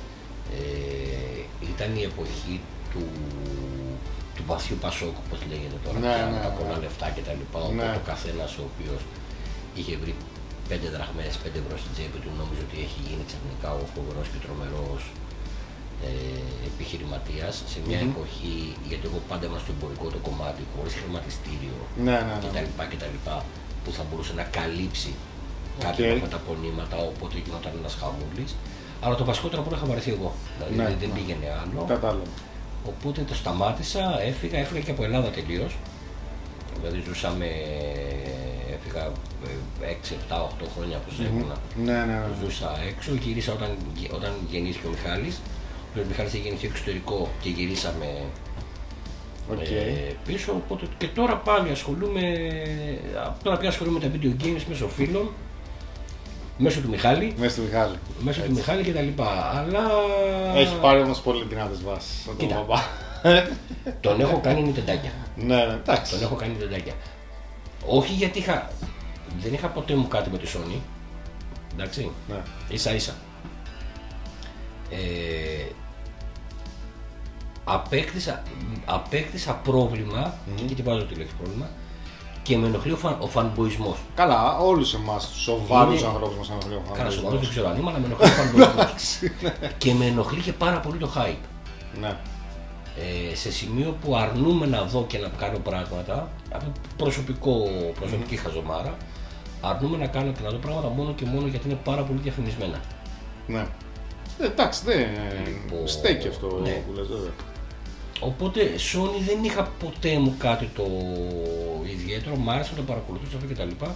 Ήταν η εποχή του βαθιού Πασόκ, όπως λέγεται τώρα, με τα πολλά λεφτά και τα λοιπά. Οπότε ο καθένας ο οποίος είχε βρει 5 δραχμές, 5 ευρώ στην τσέπη του, νόμιζε ότι έχει γίνει ξαφνικά ο φοβερός και τρομερός επιχειρηματίας σε μια εποχή, γιατί εγώ πάντα ήμουν στο εμπορικό το κομμάτι, χωρίς χρηματιστήριο κτλ. Που θα μπορούσε να καλύψει κάποια από τα πονήματα, οπότε γινόταν ένας χαμούλης. Αλλά το βασικό τώρα που είχα βαρεθεί εγώ. Δηλαδή δεν πήγαινε άλλο. Κατάλαβα. Οπότε το σταμάτησα, έφυγα και από Ελλάδα τελείως. Δηλαδή έφυγα 6, 7, 8 χρόνια που ήμουνα. Ναι. Ζούσα έξω, γύρισα όταν γεννήθηκε ο Μιχάλης. Ο Μιχάλης είχε γεννηθεί εξωτερικό και γυρίσαμε πίσω. Οπότε και τώρα πάλι ασχολούμαι με τα video games μέσω φίλων. μέσω του Μιχάλη. Μέσα του Μιχάλη και τα λοιπά. Αλλά. Έχει πάρει όμως πολύ δυνατές βάσεις. Κοίτα. Τον έχω κάνει νιτεντάκια. Ναι, εντάξει. Τον έχω κάνει νιτεντάκια. Όχι γιατί δεν είχα ποτέ μου κάτι με τη Sony. Εντάξει. Ναι. Ίσα-ίσα. Απέκτησα πρόβλημα, και τι βάζω τη λέξη πρόβλημα, και με ενοχλεί ο φανμποϊσμός. Καλά, όλους εμάς τους σοβαρούς ανθρώπους μας ενοχλεί ο φανμποϊσμός. Καλά, σοβαρός δεν ξέρω αν είμαι, αλλά με ενοχλεί ο φανμποϊσμός. Και με ενοχλεί και πάρα πολύ το hype. Ναι. Σε σημείο που αρνούμε να δω και να κάνω πράγματα, από προσωπική χαζομάρα, αρνούμε να κάνω και να δω πράγματα μόνο και μόνο γιατί είναι πάρα πολύ διαφημισμένα. Ναι. Εντάξει, δεν στέκει αυτό που λες, βέβαια. Οπότε Sony δεν είχα ποτέ μου κάτι το ιδιαίτερο, μ' άρεσε να το παρακολουθήσω αυτό κτλ.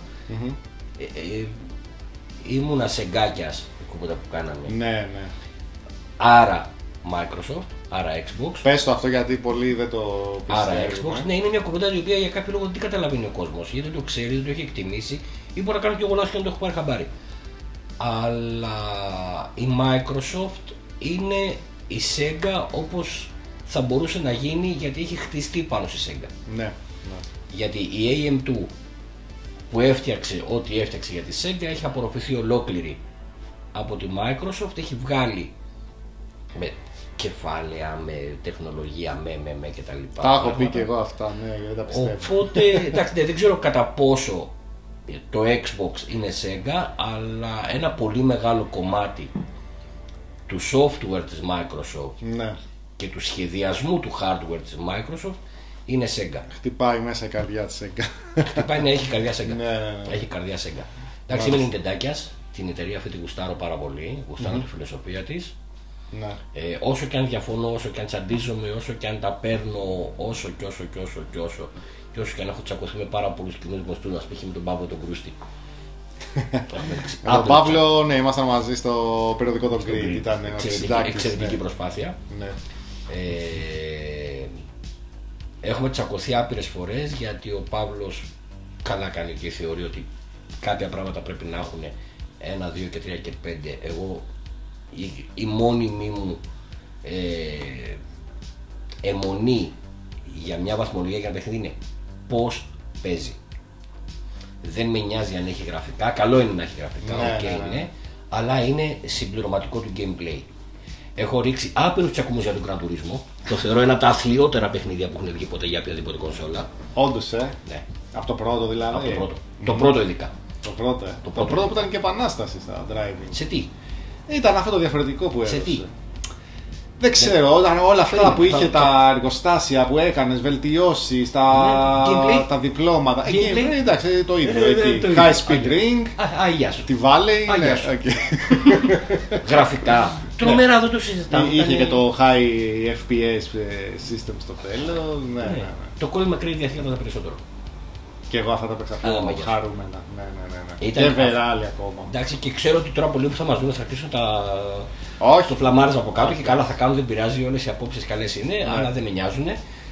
Ήμουνα σεγκάκιας η κουμπότα που κάναμε. Ναι. Άρα Microsoft, άρα Xbox. Πες το αυτό γιατί πολλοί δεν το πιστεύουν. Άρα Xbox, ναι, είναι μια κουβέντα η οποία για κάποιο λόγο δεν την καταλαβαίνει ο κόσμος. Γιατί δεν το ξέρει, δεν το έχει εκτιμήσει ή μπορεί να κάνει και εγώ λάθος και να το έχω πάρει χαμπάρι. Αλλά η Microsoft είναι η Sega όπως θα μπορούσε να γίνει γιατί έχει χτιστεί πάνω στη Sega. Ναι. Γιατί η AM2 που έφτιαξε ό,τι έφτιαξε για τη Sega έχει απορροφηθεί ολόκληρη από τη Microsoft, έχει βγάλει με κεφάλαια, με τεχνολογία, με και τα λοιπά. Τα έχω πει και εγώ αυτά, ναι, γιατί τα πιστεύω. Οπότε, εντάξει, δεν ξέρω κατά πόσο το Xbox είναι Sega, αλλά ένα πολύ μεγάλο κομμάτι του software της Microsoft, ναι, και του σχεδιασμού του hardware της Microsoft είναι Sega. Χτυπάει μέσα η καρδιά της Sega. Χτυπάει, ναι, έχει καρδιά Sega. Ναι. Έχει καρδιά Sega. Εντάξει, είμαι νιντεντάκιας, την εταιρεία αυτή τη γουστάρω πάρα πολύ, γουστάρω τη φιλοσοφία της. Ναι. Όσο και αν διαφωνώ, όσο και αν τσαντίζομαι, όσο και αν τα παίρνω, όσο και όσο και αν έχω τσακωθεί με πάρα πολλούς κοινούς γνωστούς, ας πούμε με τον Παύλο τον Κρούστη. Με τον Παύλο, ναι, ήμασταν μαζί στο περιοδικό των Greek, ήταν εξαιρετική προσπάθεια. Ναι. Έχουμε τσακωθεί άπειρες φορές γιατί ο Παύλος καλά κάνει και θεωρεί ότι κάποια πράγματα πρέπει να έχουν 1, 2 και 3 και 5. Εγώ η μόνιμη μου αιμονή για μια βαθμολογία για ένα παιχνίδι είναι πώς παίζει. Δεν με νοιάζει αν έχει γραφικά, καλό είναι να έχει γραφικά, ναι. Αλλά είναι συμπληρωματικό του gameplay. Έχω ρίξει άπειρους τσακωμούς για τον Gran Turismo. Το θεωρώ ένα από τα αθλιότερα παιχνίδια που έχουν βγει ποτέ για οποιαδήποτε κονσόλα. Όντως, ναι. Από το πρώτο δηλαδή. Από το πρώτο. Το πρώτο ειδικά. Το πρώτο που ήταν και επανάσταση στα driving. Σε τι? Ήταν αυτό το διαφορετικό που έδωσε. Σε τι? Δεν ξέρω, όταν όλα αυτά που είχε τα εργοστάσια που έκανες, βελτιώσεις, τα διπλώματα. Εντάξει, το ίδιο εκεί. High speed ring, τη Valley. Γραφικά. Τρομερά, δεν το συζητάμε. Είχε και το high FPS system στο τέλος. Το Call McRae διαθέτω περισσότερο. Και εγώ αυτά τα παίξα χαρούμενα. Ναι. Ήταν και Βεράλη ακόμα. Εντάξει, και ξέρω ότι τώρα πολλοί που θα μας δουν θα αρχίσουν όχι. το φλαμάρισμα από κάτω και καλά θα κάνουν, δεν πειράζει, όλες οι απόψεις καλές είναι, αλλά δεν με νοιάζουν.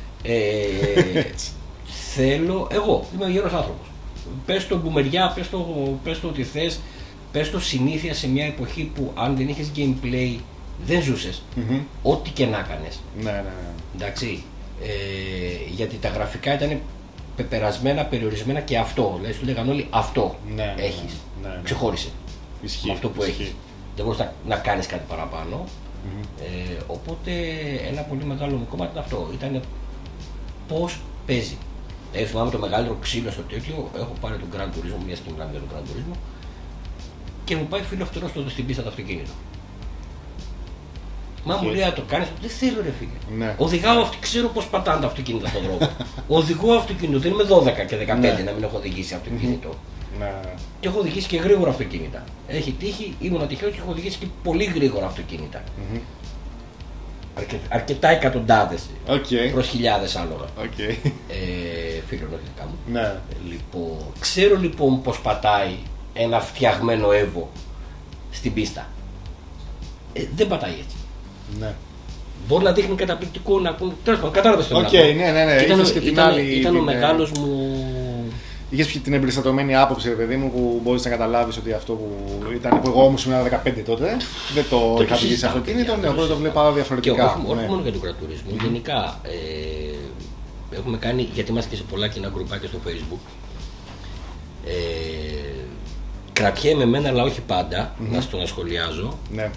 Θέλω, εγώ είμαι γέρος άνθρωπος. Πες το μπουμεριά, πες το ότι θες, πες το συνήθεια σε μια εποχή που αν δεν είχες gameplay δεν ζούσες. Ό,τι και να κάνεις. Ναι. Εντάξει, γιατί τα γραφικά ήταν πεπερασμένα, περιορισμένα και αυτό. Δηλαδή σου λέγανε όλοι αυτό έχεις. Ναι. Ξεχώρισε. Ισχύει. Με αυτό που έχεις. Δεν μπορείς να κάνεις κάτι παραπάνω. Οπότε ένα πολύ μεγάλο μου κομμάτι είναι αυτό. Ήταν πώς παίζει. Θυμάμαι το μεγαλύτερο ξύλο στο τέτοιο. Έχω πάρει τον Gran Turismo, μια και μιλάμε για τον Gran Turismo. Και μου πάει φίλο φτερό στην πίστα το αυτοκίνητο. Μα μου λέει να το κάνεις, δεν θέλω ρε φίλε. Ναι. Οδηγάω ξέρω πώς πατάνε τα αυτοκίνητα στον δρόμο. Οδηγώ αυτοκίνητο, δεν είμαι 12 και 15 να μην έχω οδηγήσει αυτοκίνητο. Ναι. Και έχω οδηγήσει και γρήγορα αυτοκίνητα. Έχει τύχει, ήμουν τυχαίος και έχω οδηγήσει και πολύ γρήγορα αυτοκίνητα. Αρκετά εκατοντάδες προς χιλιάδες άλογα. Φίλων όχι δικά μου. Ναι. Λοιπόν, ξέρω λοιπόν πως πατάει ένα φτιαγμένο Evo στην πίστα. Δεν πατάει έτσι. Ναι. Μπορεί να δείχνει καταπληκτικό να πούμε. Τέλος πάντων, κατάλαβες το ναι. Ήταν ο μεγάλος μου. Είχες την εμπεριστατωμένη άποψη, ρε παιδί μου, που μπορείς να καταλάβεις ότι αυτό που ήταν, που εγώ όμως ήμουν 15 τότε, δεν το είχα πηγήσει αυτοκίνητο, οπότε το βλέπα διαφορετικά. Και όχι μόνο για τον κρατουρισμό, γενικά έχουμε κάνει, γιατί είμαστε και σε πολλά κοινά γκρουπάκια στο Facebook. Κρατιέμαι εμένα, αλλά όχι πάντα, να στο σχολιάζω. Ναι.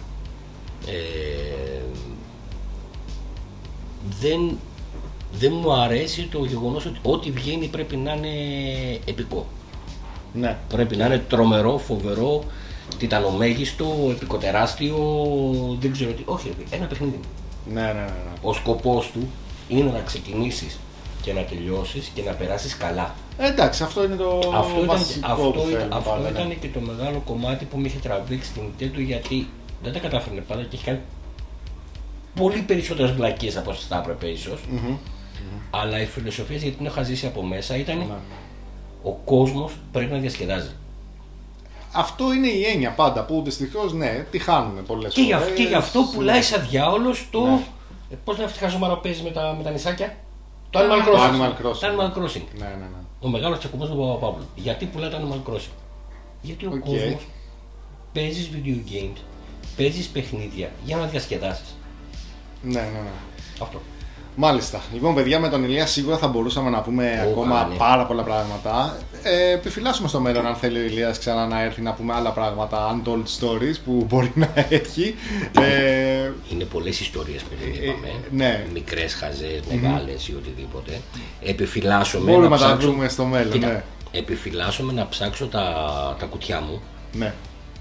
Δεν μου αρέσει το γεγονός ότι ό,τι βγαίνει πρέπει να είναι επικό. Ναι. Πρέπει να είναι τρομερό, φοβερό, τιτανομέγιστο, επικοτεράστιο, δεν ξέρω τι. Όχι, ένα παιχνίδι. Ναι. Ο σκοπός του είναι να ξεκινήσεις και να τελειώσεις και να περάσεις καλά. Εντάξει, αυτό είναι το βασικό που θέλουμε. Αυτό ήταν και το μεγάλο κομμάτι που με είχε τραβήξει την Nintendo, γιατί δεν τα κατάφερνε πάντα και έχει κάνει πολύ περισσότερες βλακίες από όσες θα έπρεπε ίσως. Αλλά η φιλοσοφία, γιατί την έχω ζήσει από μέσα, ήταν ο κόσμος πρέπει να διασκεδάζει. Αυτό είναι η έννοια πάντα που δυστυχώς τη χάνουμε πολλές φορές. Και γι' αυτό πουλάει σαν διάολος το. Πώς να φτιάξω παίζει με τα νησάκια. Το Animal Crossing. Ναι. Ο μεγάλος τσακωμός του Παπαπαύλου. Γιατί πουλάει το Animal Crossing? Γιατί ο κόσμος παίζεις video games, παίζεις παιχνίδια για να διασκεδάσεις. Ναι. Αυτό. Μάλιστα. Λοιπόν, παιδιά, με τον Ηλία σίγουρα θα μπορούσαμε να πούμε ακόμα πάρα πολλά πράγματα. Επιφυλάσσουμε στο μέλλον, αν θέλει ο Ηλίας ξανά να έρθει, να πούμε άλλα πράγματα, untold stories που μπορεί να έχει. Είναι πολλές ιστορίες που δεν είπαμε. Ναι. Μικρές, χαζές, μεγάλες ή οτιδήποτε. Επιφυλάσσομαι μπορούμε να τα βρούμε στο μέλλον. Κοίτα, ναι. Επιφυλάσσομαι να ψάξω τα κουτιά μου. Ναι.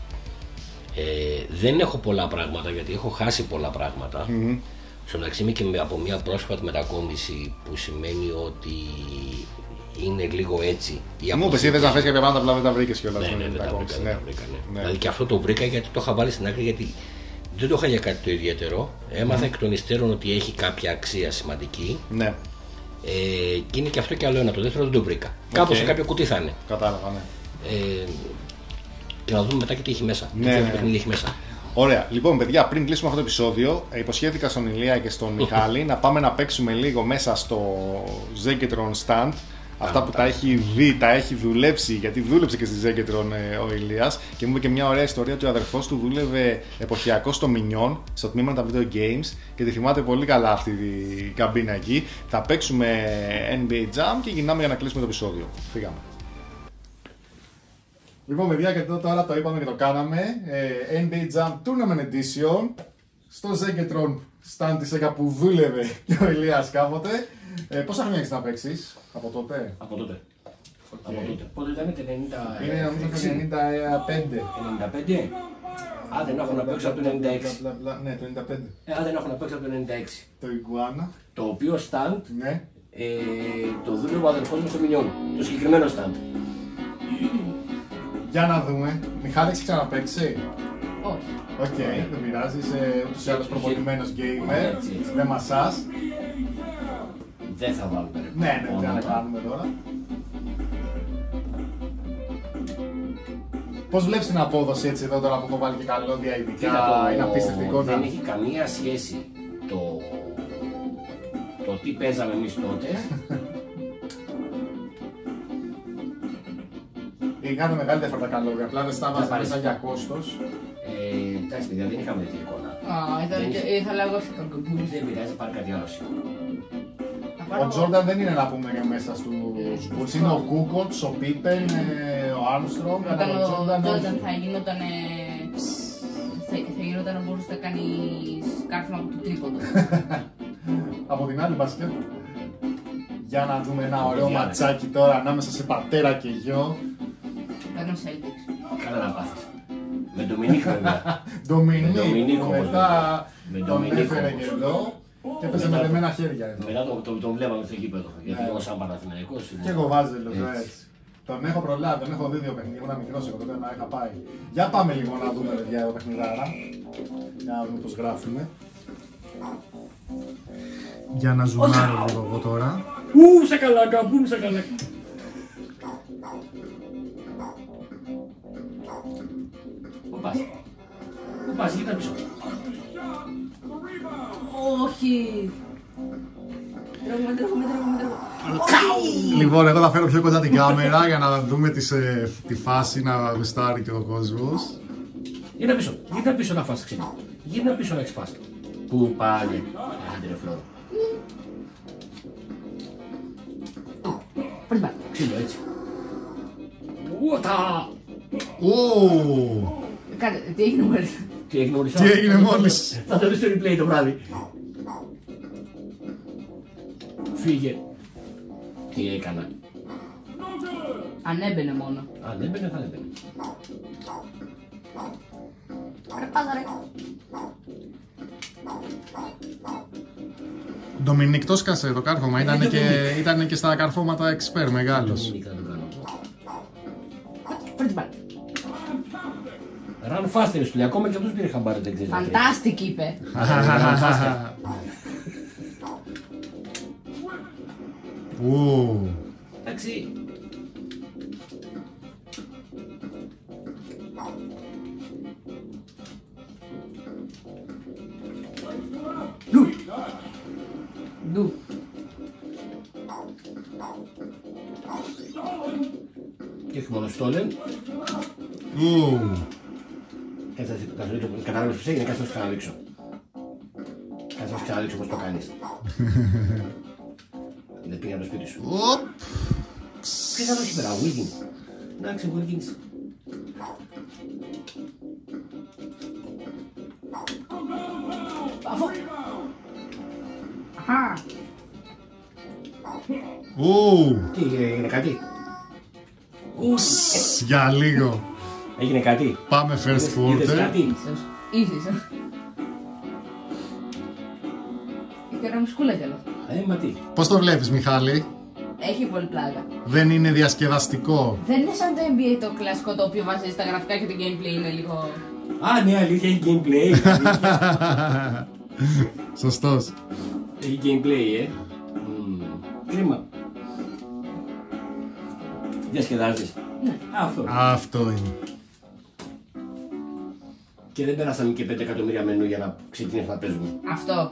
Δεν έχω πολλά πράγματα, γιατί έχω χάσει πολλά πράγματα. Στο μεταξύ είμαι και από μια πρόσφατη μετακόμιση, που σημαίνει ότι είναι λίγο έτσι. Μου είπες, είδες να φέρεις κάποια πράγματα, απλά δεν τα βρήκες κιόλας. Ναι, δεν τα βρήκα. Δηλαδή και αυτό το βρήκα γιατί το είχα βάλει στην άκρη, γιατί δεν το είχα για κάτι το ιδιαίτερο. Έμαθα εκ των υστέρων ότι έχει κάποια αξία σημαντική. Ναι. Και είναι και αυτό και άλλο ένα. Το δεύτερο δεν το βρήκα. Κάπου σε κάποιο κουτί θα είναι. Κατάλαβα, ναι. Και να δούμε μετά και τι έχει μέσα. Ναι. Τι παιχνίδι έχει μέσα. Ωραία. Λοιπόν, παιδιά, πριν κλείσουμε αυτό το επεισόδιο, υποσχέθηκα στον Ηλία και στον Μιχάλη να πάμε να παίξουμε λίγο μέσα στο Zenketron Stand. Αυτά που τα έχει δει, τα έχει δουλέψει, γιατί δούλεψε και στη Zenketron ο Ηλίας, και μου είπε και μια ωραία ιστορία ότι ο αδερφός του δούλευε εποχιακό στο Minion, στο τμήμα τα video games, και τη θυμάται πολύ καλά αυτή η καμπίνα εκεί. Θα παίξουμε NBA Jam και γυρνάμε για να κλείσουμε το επεισόδιο. Φύγαμε. Λοιπόν, παιδιά, και τώρα το είπαμε και το κάναμε. NBA Jam Tournament Edition στο Zenketron Stand της ΕΚΑ που δούλευε και ο Ηλίας κάποτε. Πόσα χρόνια έχεις να παίξεις από τότε? Από τότε. Okay. Πότε ήταν, το 90. Είναι νομίζω το 95. 95. Άντε να έχω να παίξω από το 96. Ναι, το 95. Άντε να έχω να παίξω από το 96. Το Iguana. Το οποίο stand Ναι. το δούλευε ο αδερφός μου στο Minion. Το συγκεκριμένο stand. Για να δούμε. Μιχάλη, έχεις ξαναπαίξει? Όχι. Οκ, δεν πειράζει. Είσαι ούτως ή άλλως προπονημένος gamer. Δεν μασάς. Δεν θα βάλουμε. Ναι, τι να κάνουμε τώρα. Πώς βλέπεις την απόδοση έτσι εδώ τώρα που έχω βάλει και καλώδια ειδικά? Είναι απίστευτη εικόνα. Δεν έχει καμία σχέση το τι παίζαμε εμείς τότε. Είχαμε μεγάλη διαφορά τα καλώδια, απλά δεν στάβαζα μέσα για κόστος. Εντάξει, παιδιά, δεν είχαμε τέτοια εικόνα. Ήθελα εγώ σε κακομπούλη. Δεν πειράζει, πάρει κάτι άλλο. Ο Τζόρνταν δεν είναι, να πούμε, μέσα στους Bulls. Είναι ο Κούκοτς, ο Πίπεν, ο Άρμστρονγκ, αλλά ο Τζόρνταν θα γινόταν να μπορούσε να κάνει σκάρφημα από το τρίποντο. Από την άλλη μπασκετ. Για να δούμε ένα ωραίο ματσάκι τώρα ανάμεσα σε πατέρα και γιο. Παίρνω Celtics. Καλά να πάθεις. Με Ντομινίκ βέβαια. Ντομινίκ, μετά Με τον Ντομινίκ έφερε και εδώ και έπαιζε με δεμένα χέρια εδώ. Μετά τον βλέπαμε στο γήπεδο. Γιατί εγώ σαν Παναθηναϊκός. Και εγώ Βάζελος, έτσι. Τον έχω προλάβει, τον έχω δει δύο παιχνίδια, ήμουν μικρός εγώ τότε να είχα πάει. Για πάμε λίγο να δούμε, παιδιά, εδώ παιχνιδάρα. Για να δούμε πώς γράφουμε. Για να ζουμάρω λίγο εγώ τώρα. Σακαλάκα, μπούμ σακαλάκα. Πού πας? Πού πας, γύρνα πίσω. Όχι. Τρέχουμε. Λοιπόν, εγώ θα φέρω πιο κοντά την κάμερα για να δούμε τη φάση να γουστάρει και ο κόσμος. Γύρνα πίσω να φας ξύλο. Γύρνα πίσω να έχεις φας. Πού πάλι. Άντε ρε Φλόρο. Ξύλο έτσι. Ουτα! Κάτε, τι έγινε μόλις. Τι έγινε μόλις. Θα το δεις στο replay το βράδυ. Φύγε. Τι έκανα. Ανέμπαινε μόνο. Ανέμπαινε θα ανέμπαινε. Ρε πάντα ρε. Ντομινίκ, το σκάσε το κάρφωμα. Ήταν και στα καρφώματα expert μεγάλος. Πρώτη μπάλα. Run faster σου λέει, ακόμα και αυτούς πήρε χαμπάρι, δεν ξέρεις. Fantastic είπε. Εντάξει. Ντου. Και όχι μόνο στόλεν. Κατάλαβες πως έγινε, κάτσε να σου ξαναδείξω. Κάτσε να σου ξαναδείξω πως το κάνεις. Δεν πήγα από το σπίτι σου. Ποιος θα δώσει πέρα, Wiggins. Εντάξει, Wiggins. Αφού. Αχα. Τι, έγινε κάτι. Για λίγο. Έγινε κάτι. Πάμε first Είδες quarter. κάτι. Ίσως. Είχε ωραία μουσκούλα κι άλλο. Μα τι. Πώς το βλέπεις, Μιχάλη? Έχει πολύ πλάκα. Δεν είναι διασκεδαστικό? Δεν είναι σαν το NBA το κλασικό το οποίο βάζει στα γραφικά και το gameplay είναι λίγο. Α, ναι, αλήθεια, έχει gameplay. Σωστός. Έχει gameplay, Κρίμα. Διασκεδάζεις. Αυτό. Αυτό είναι. Και δεν πέρασαμε και 5 εκατομμύρια μενού για να ξεκινήσουμε να παίζουμε. Αυτό.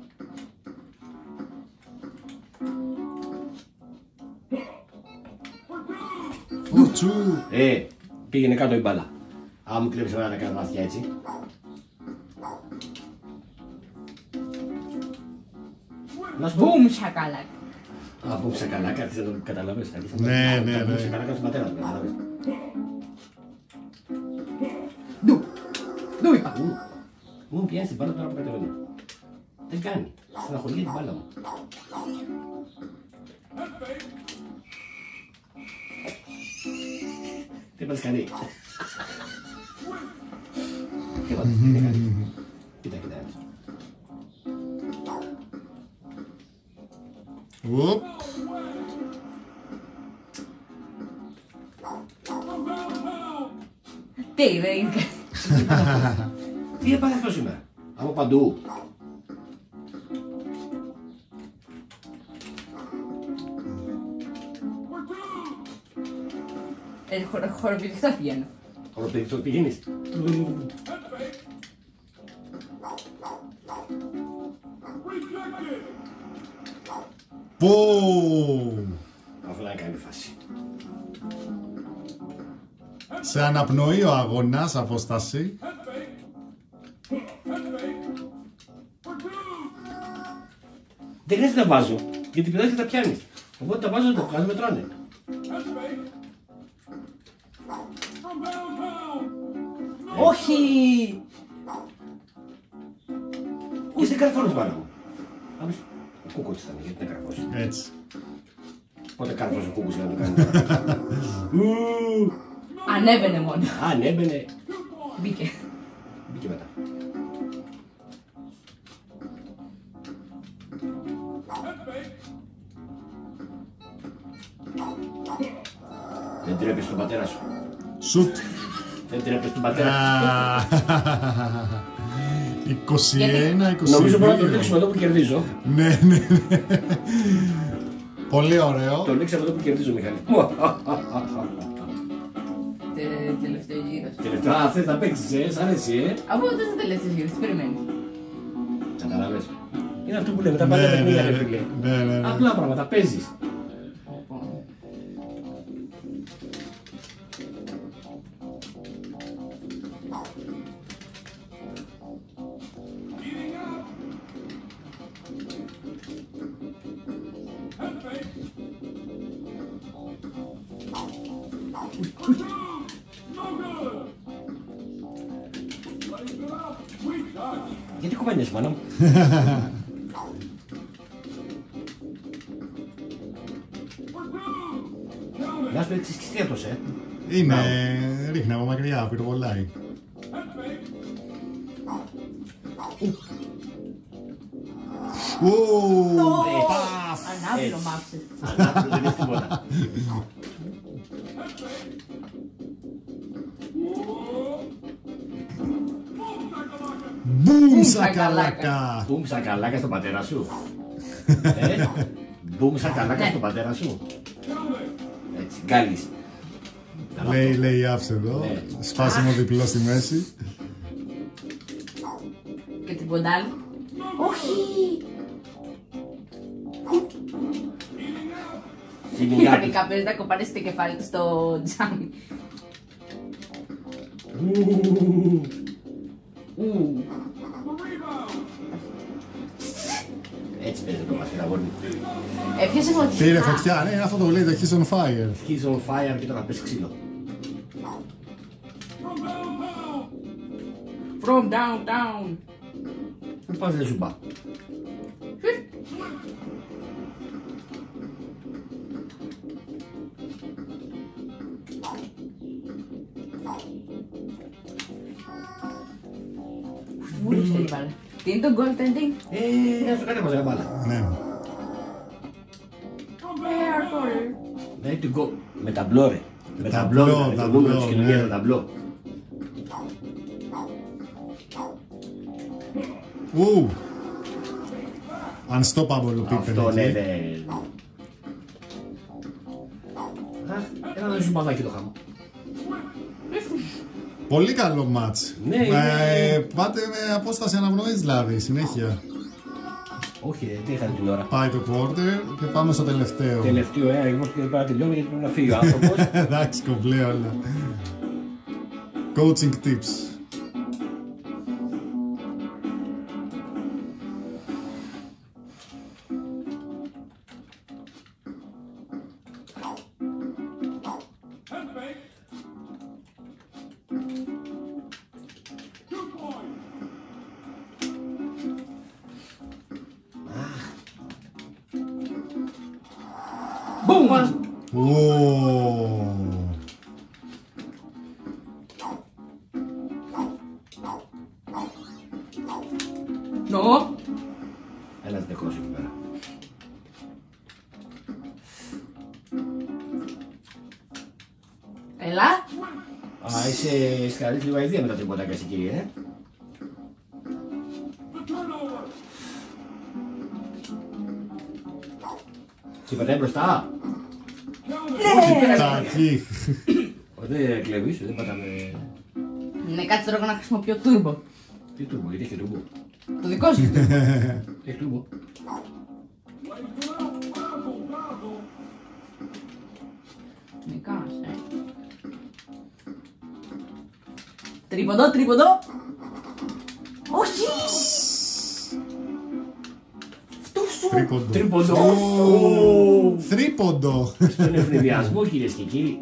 Φουτσού. Πήγαινε κάτω η μπάλα. Αν μου κλέψει εμένα να κάνω μάτια έτσι. Να σου πω. Μπουμ σακαλάκ. Α, μπούμ σακαλάκα, τι θα το καταλαβες. Ναι. Μπούμ σακαλάκα στον πατέρα του, καταλαβες. Ντου είπα. Μου πιάνει την μπάλα τώρα που κατεβαίνει. Δεν κάνει. Στεναχωρεί την μπάλα μου. Τι είπατε κάνει. Τι είπατε κάνει. Κοίτα. Οπ. Τι δεν είναι. Τι έπαθε αυτό σήμερα. Από παντού. Χοροπηδιχτός πηγαίνω. Χοροπηδιχτός πηγαίνεις. Πουμ. Αυτό να κάνει φάση. Σε αναπνοεί ο αγώνας, απόσταση. Δεν χρειάζεται να βάζω, γιατί πετάς και τα πιάνεις. Οπότε τα βάζω, τα βγάζω, μετράνε. Όχι! Και δεν καρφώνεις πάνω μου. Ο Κούκος ήταν, γιατί δεν καρφώσει. Έτσι. Πότε καρφώσει ο Κούκος για να το κάνει. Ανέβαινε μόνο. Ανέβαινε. Μπήκε. Μπήκε μετά. Δεν τρέπεις τον πατέρα σου. Σουτ. Δεν τρέπεις τον πατέρα σου. 21-22. Νομίζω μπορώ να το λήξουμε εδώ που κερδίζω. Ναι. Πολύ ωραίο. Το λήξαμε εδώ που κερδίζω, Μιχάλη. Τελευταίο γύρο. Τελευταία, θες να παίξεις, σ' αρέσει, Από τότε το τελευταίο γύρο, τι περιμένει. Καταλάβες. Είναι αυτό που λέμε, τα παλιά παιχνίδια, ρε φίλε. Ναι. Απλά πράγματα, παίζεις. Γιατί κουβένιες, μάνα μου. Να σου πω εξισκιστίατος, Είναι, ρίχνει από μακριά, πυροβολάει. Ανάπηρο μάψε. Ανάπηρο δεν είναι τίποτα. Μπουμ σακαλάκα! Μπουμ σακαλάκα στον πατέρα σου. Μπουμ σακαλάκα στον πατέρα σου. Έτσι, γκάλης. Λέει η άψε εδώ. Σπάσιμο διπλό στη μέση. Και την ποντάλη. Όχι! Γενικά παίζει να κοπάνει το κεφάλι του στο τζάμι. Έτσι παίζει το μάτι, αγόρι. Έπιασε φωτιά. Πήρε φωτιά, ναι, είναι αυτό το λέει, το He's on fire. He's on fire και τώρα θα πέσει ξύλο. From downtown. Πού πας δεν σου πά. Βούληξε την μπάλα. Τι είναι το goaltending? Να σου κάνει μαζικά μπάλα. Ναι. Ναι, την κο... Με ταμπλό ρε. Με ταμπλό, ταμπλό, με το νούμερο της κοινωνίας, ναι. με ταμπλό. Unstoppable ο Πίπερ. Αυτό ναι, ναι. Ένα να σου παδάκι το χάμω. Πολύ καλό μάτς. Ναι, πάτε με απόσταση αναπνοής δηλαδή, συνέχεια. Όχι, τι είχατε την ώρα. Πάει το quarter και πάμε στο τελευταίο. Τελευταίο, εγώ και πρέπει να τελειώνω γιατί πρέπει να φύγει ο άνθρωπος. Εντάξει, κομπλέ όλα. Coaching tips. Νο. Ένας νεκρός εκεί πέρα. Έλα. Α, είσαι σκαρής λίγο αηδία με τα τριμποτάκια εσύ κύριε, Σε πατάει μπροστά. Τακί. Δεν κλεβείς, δεν πατάμε... Ναι, κάτσε τώρα να χρησιμοποιώ turbo. Τι τουρμπο, γιατί έχει τουρμπο. Το δικό σου. Έχει τουρμπο. Νικάς, Τρίποντο, τρίποντο. Όχι! Τρίποντο. Τρίποντο. Τρίποντο. Στον ευνηδιασμό κυρίες και κύριοι.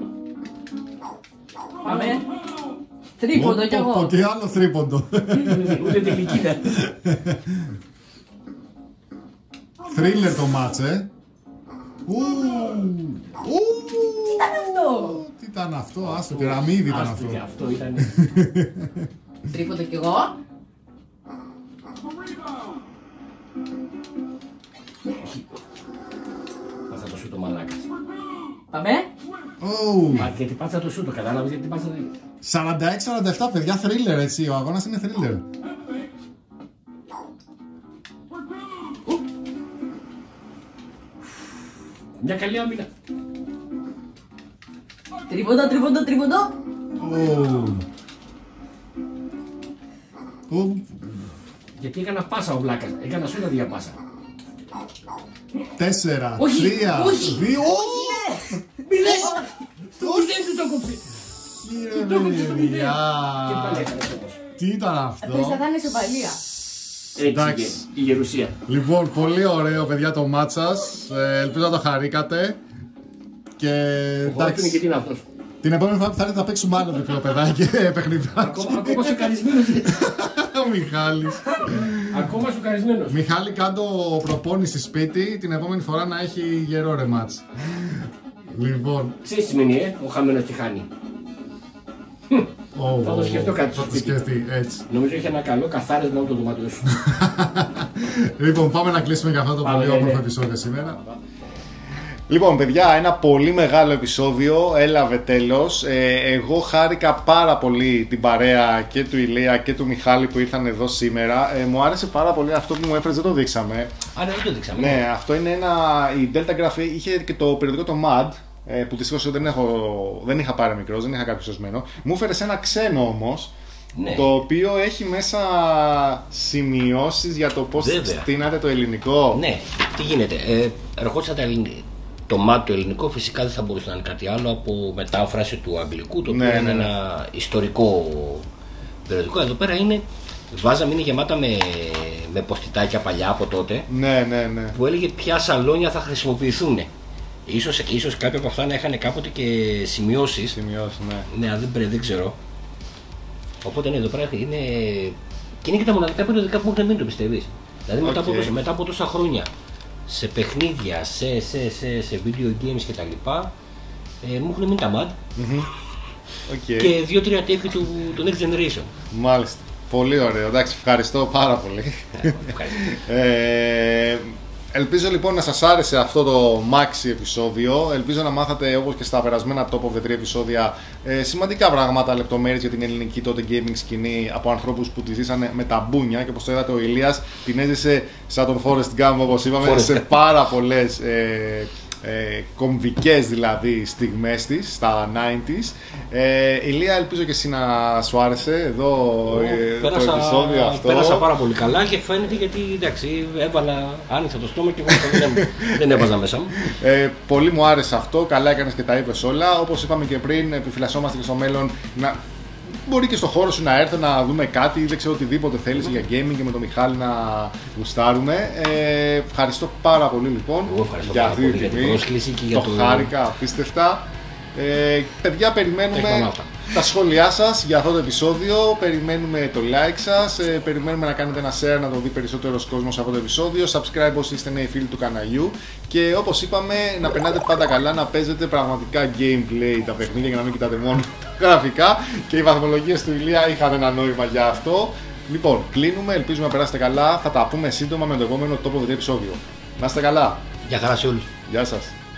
Πάμε. Τρίποντο κι εγώ. Και άλλο τρίποντο. Ούτε τεχνική δεν. Θρίλερ το μάτσε. Τι ήταν αυτό, άστο, πυραμίδι ήταν αυτό. Αυτό ήταν. Τρίποντο κι εγώ. Πάτσα το σούτο μαλάκας. Πάμε. Μα γιατί πάτσα το σούτο, κατάλαβες γιατί πάτσα το... 46-47 παιδιά, θρίλερ έτσι, ο αγώνας είναι θρίλερ. Μια καλή άμυνα. Τρίποντο, τρίποντο, τρίποντο. Γιατί έκανα πάσα ο Βλάκας, έκανα σούτα δια πάσα. 4, 3, 2, Δεν του το κόψε. κύριε παιδιά. Και πάλι έκανε όμως. Τι ήταν Πες θα αυτό. είναι ισοπαλία. Έτσι Εντάξει. και η Γερουσία. Λοιπόν, πολύ ωραίο παιδιά το μάτς σας. Ελπίζω να το χαρήκατε. Και Ο Χόρτ είναι και εντάξει, τι είναι αυτός. Την επόμενη φορά που θα έρθει θα παίξουμε άλλο μικρό παιδάκι παιχνιδάκι. Ακόμα σοκαρισμένος. Ο Μιχάλης. Ακόμα σοκαρισμένος. Μιχάλη, κάντο προπόνηση σπίτι, την επόμενη φορά να έχει γερό ρε μάτς. Λοιπόν. Ξέρεις τι σημαίνει, ο χαμένος τη χάνει. Θα το σκεφτώ κάτι στο σπίτι. Έτσι. Νομίζω έχει ένα καλό καθάρισμα το δωμάτιο σου. Λοιπόν, πάμε να κλείσουμε για αυτό το πολύ όμορφο επεισόδιο σήμερα. Λοιπόν, παιδιά, ένα πολύ μεγάλο επεισόδιο έλαβε τέλος. Εγώ χάρηκα πάρα πολύ την παρέα και του Ηλία και του Μιχάλη που ήρθαν εδώ σήμερα. Μου άρεσε πάρα πολύ αυτό που μου έφερε, δεν το δείξαμε. Ναι, δεν το δείξαμε. Ναι, αυτό είναι ένα. Η Delta Graph είχε και το περιοδικό το MAD, που δυστυχώς δεν είχα πάρει μικρός, δεν είχα κάποιο σωσμένο. Μου έφερε ένα ξένο όμως. Ναι. Το οποίο έχει μέσα σημειώσεις για το πώς στείνατε το ελληνικό. Ναι, τι γίνεται. Ερχόντουσαν τα ελληνικά. Το MAD το ελληνικό φυσικά δεν θα μπορούσε να είναι κάτι άλλο από μετάφραση του αγγλικού, το οποίο είναι ένα ιστορικό περιοδικό. Εδώ πέρα είναι, είναι γεμάτα με ποστιτάκια παλιά από τότε, ναι. που έλεγε ποια σαλόνια θα χρησιμοποιηθούν. Ίσως κάποια από αυτά να είχαν κάποτε και σημειώσεις. Ναι, δεν ξέρω. Οπότε ναι, εδώ πέρα είναι. Και είναι και τα μοναδικά περιοδικά που έχουν μείνει, το πιστεύεις. Δηλαδή μετά από τόσα χρόνια σε παιχνίδια, σε video games κτλ. Μου έχουν μείνει τα MAD και 2-3 τέχη του Next Generation. Μάλιστα. Πολύ ωραίο. Εντάξει, ευχαριστώ πάρα πολύ. Ελπίζω λοιπόν να σας άρεσε αυτό το maxi επεισόδιο. Ελπίζω να μάθατε, όπως και στα περασμένα Top of the 3 επεισόδια, σημαντικά πράγματα, λεπτομέρειες για την ελληνική τότε gaming σκηνή από ανθρώπους που τη ζήσανε με τα μπούνια. Και όπως το είδατε, ο Ηλίας την έζησε σαν τον Forrest Gump, όπως είπαμε, σε πάρα πολλές κομβικές δηλαδή στιγμές της στα 90s. Ηλία, ελπίζω και εσύ να σου άρεσε εδώ το επεισόδιο αυτό. Πέρασα πάρα πολύ καλά και φαίνεται, γιατί εντάξει, άνοιξα το στόμα και εγώ δεν έβαζα μέσα μου. Πολύ μου άρεσε αυτό, καλά έκανες και τα είπες όλα. Όπως είπαμε και πριν, επιφυλασσόμαστε και στο μέλλον μπορεί και στο χώρο σου να έρθω να δούμε κάτι ή δεν ξέρω, οτιδήποτε θέλεις για gaming και με τον Μιχάλη να γουστάρουμε. Ευχαριστώ πάρα πολύ λοιπόν για αυτή την πρόσκληση και για το χάρηκα απίστευτα. Παιδιά, περιμένουμε τα σχόλιά σας για αυτό το επεισόδιο, περιμένουμε το like σας, περιμένουμε να κάνετε ένα share να το δει περισσότερος κόσμος αυτό το επεισόδιο, subscribe όσοι είστε νέοι φίλοι του καναλιού και όπως είπαμε, να περνάτε πάντα καλά, να παίζετε πραγματικά gameplay τα παιχνίδια για να μην κοιτάτε μόνο τα γραφικά, και οι βαθμολογίες του Ηλία είχαν ένα νόημα για αυτό. Λοιπόν, κλείνουμε, ελπίζουμε να περάσετε καλά, θα τα πούμε σύντομα με το επόμενο Top of the Day επεισόδιο. Να είστε καλά. Γεια χαρά σε όλους. Γεια σας.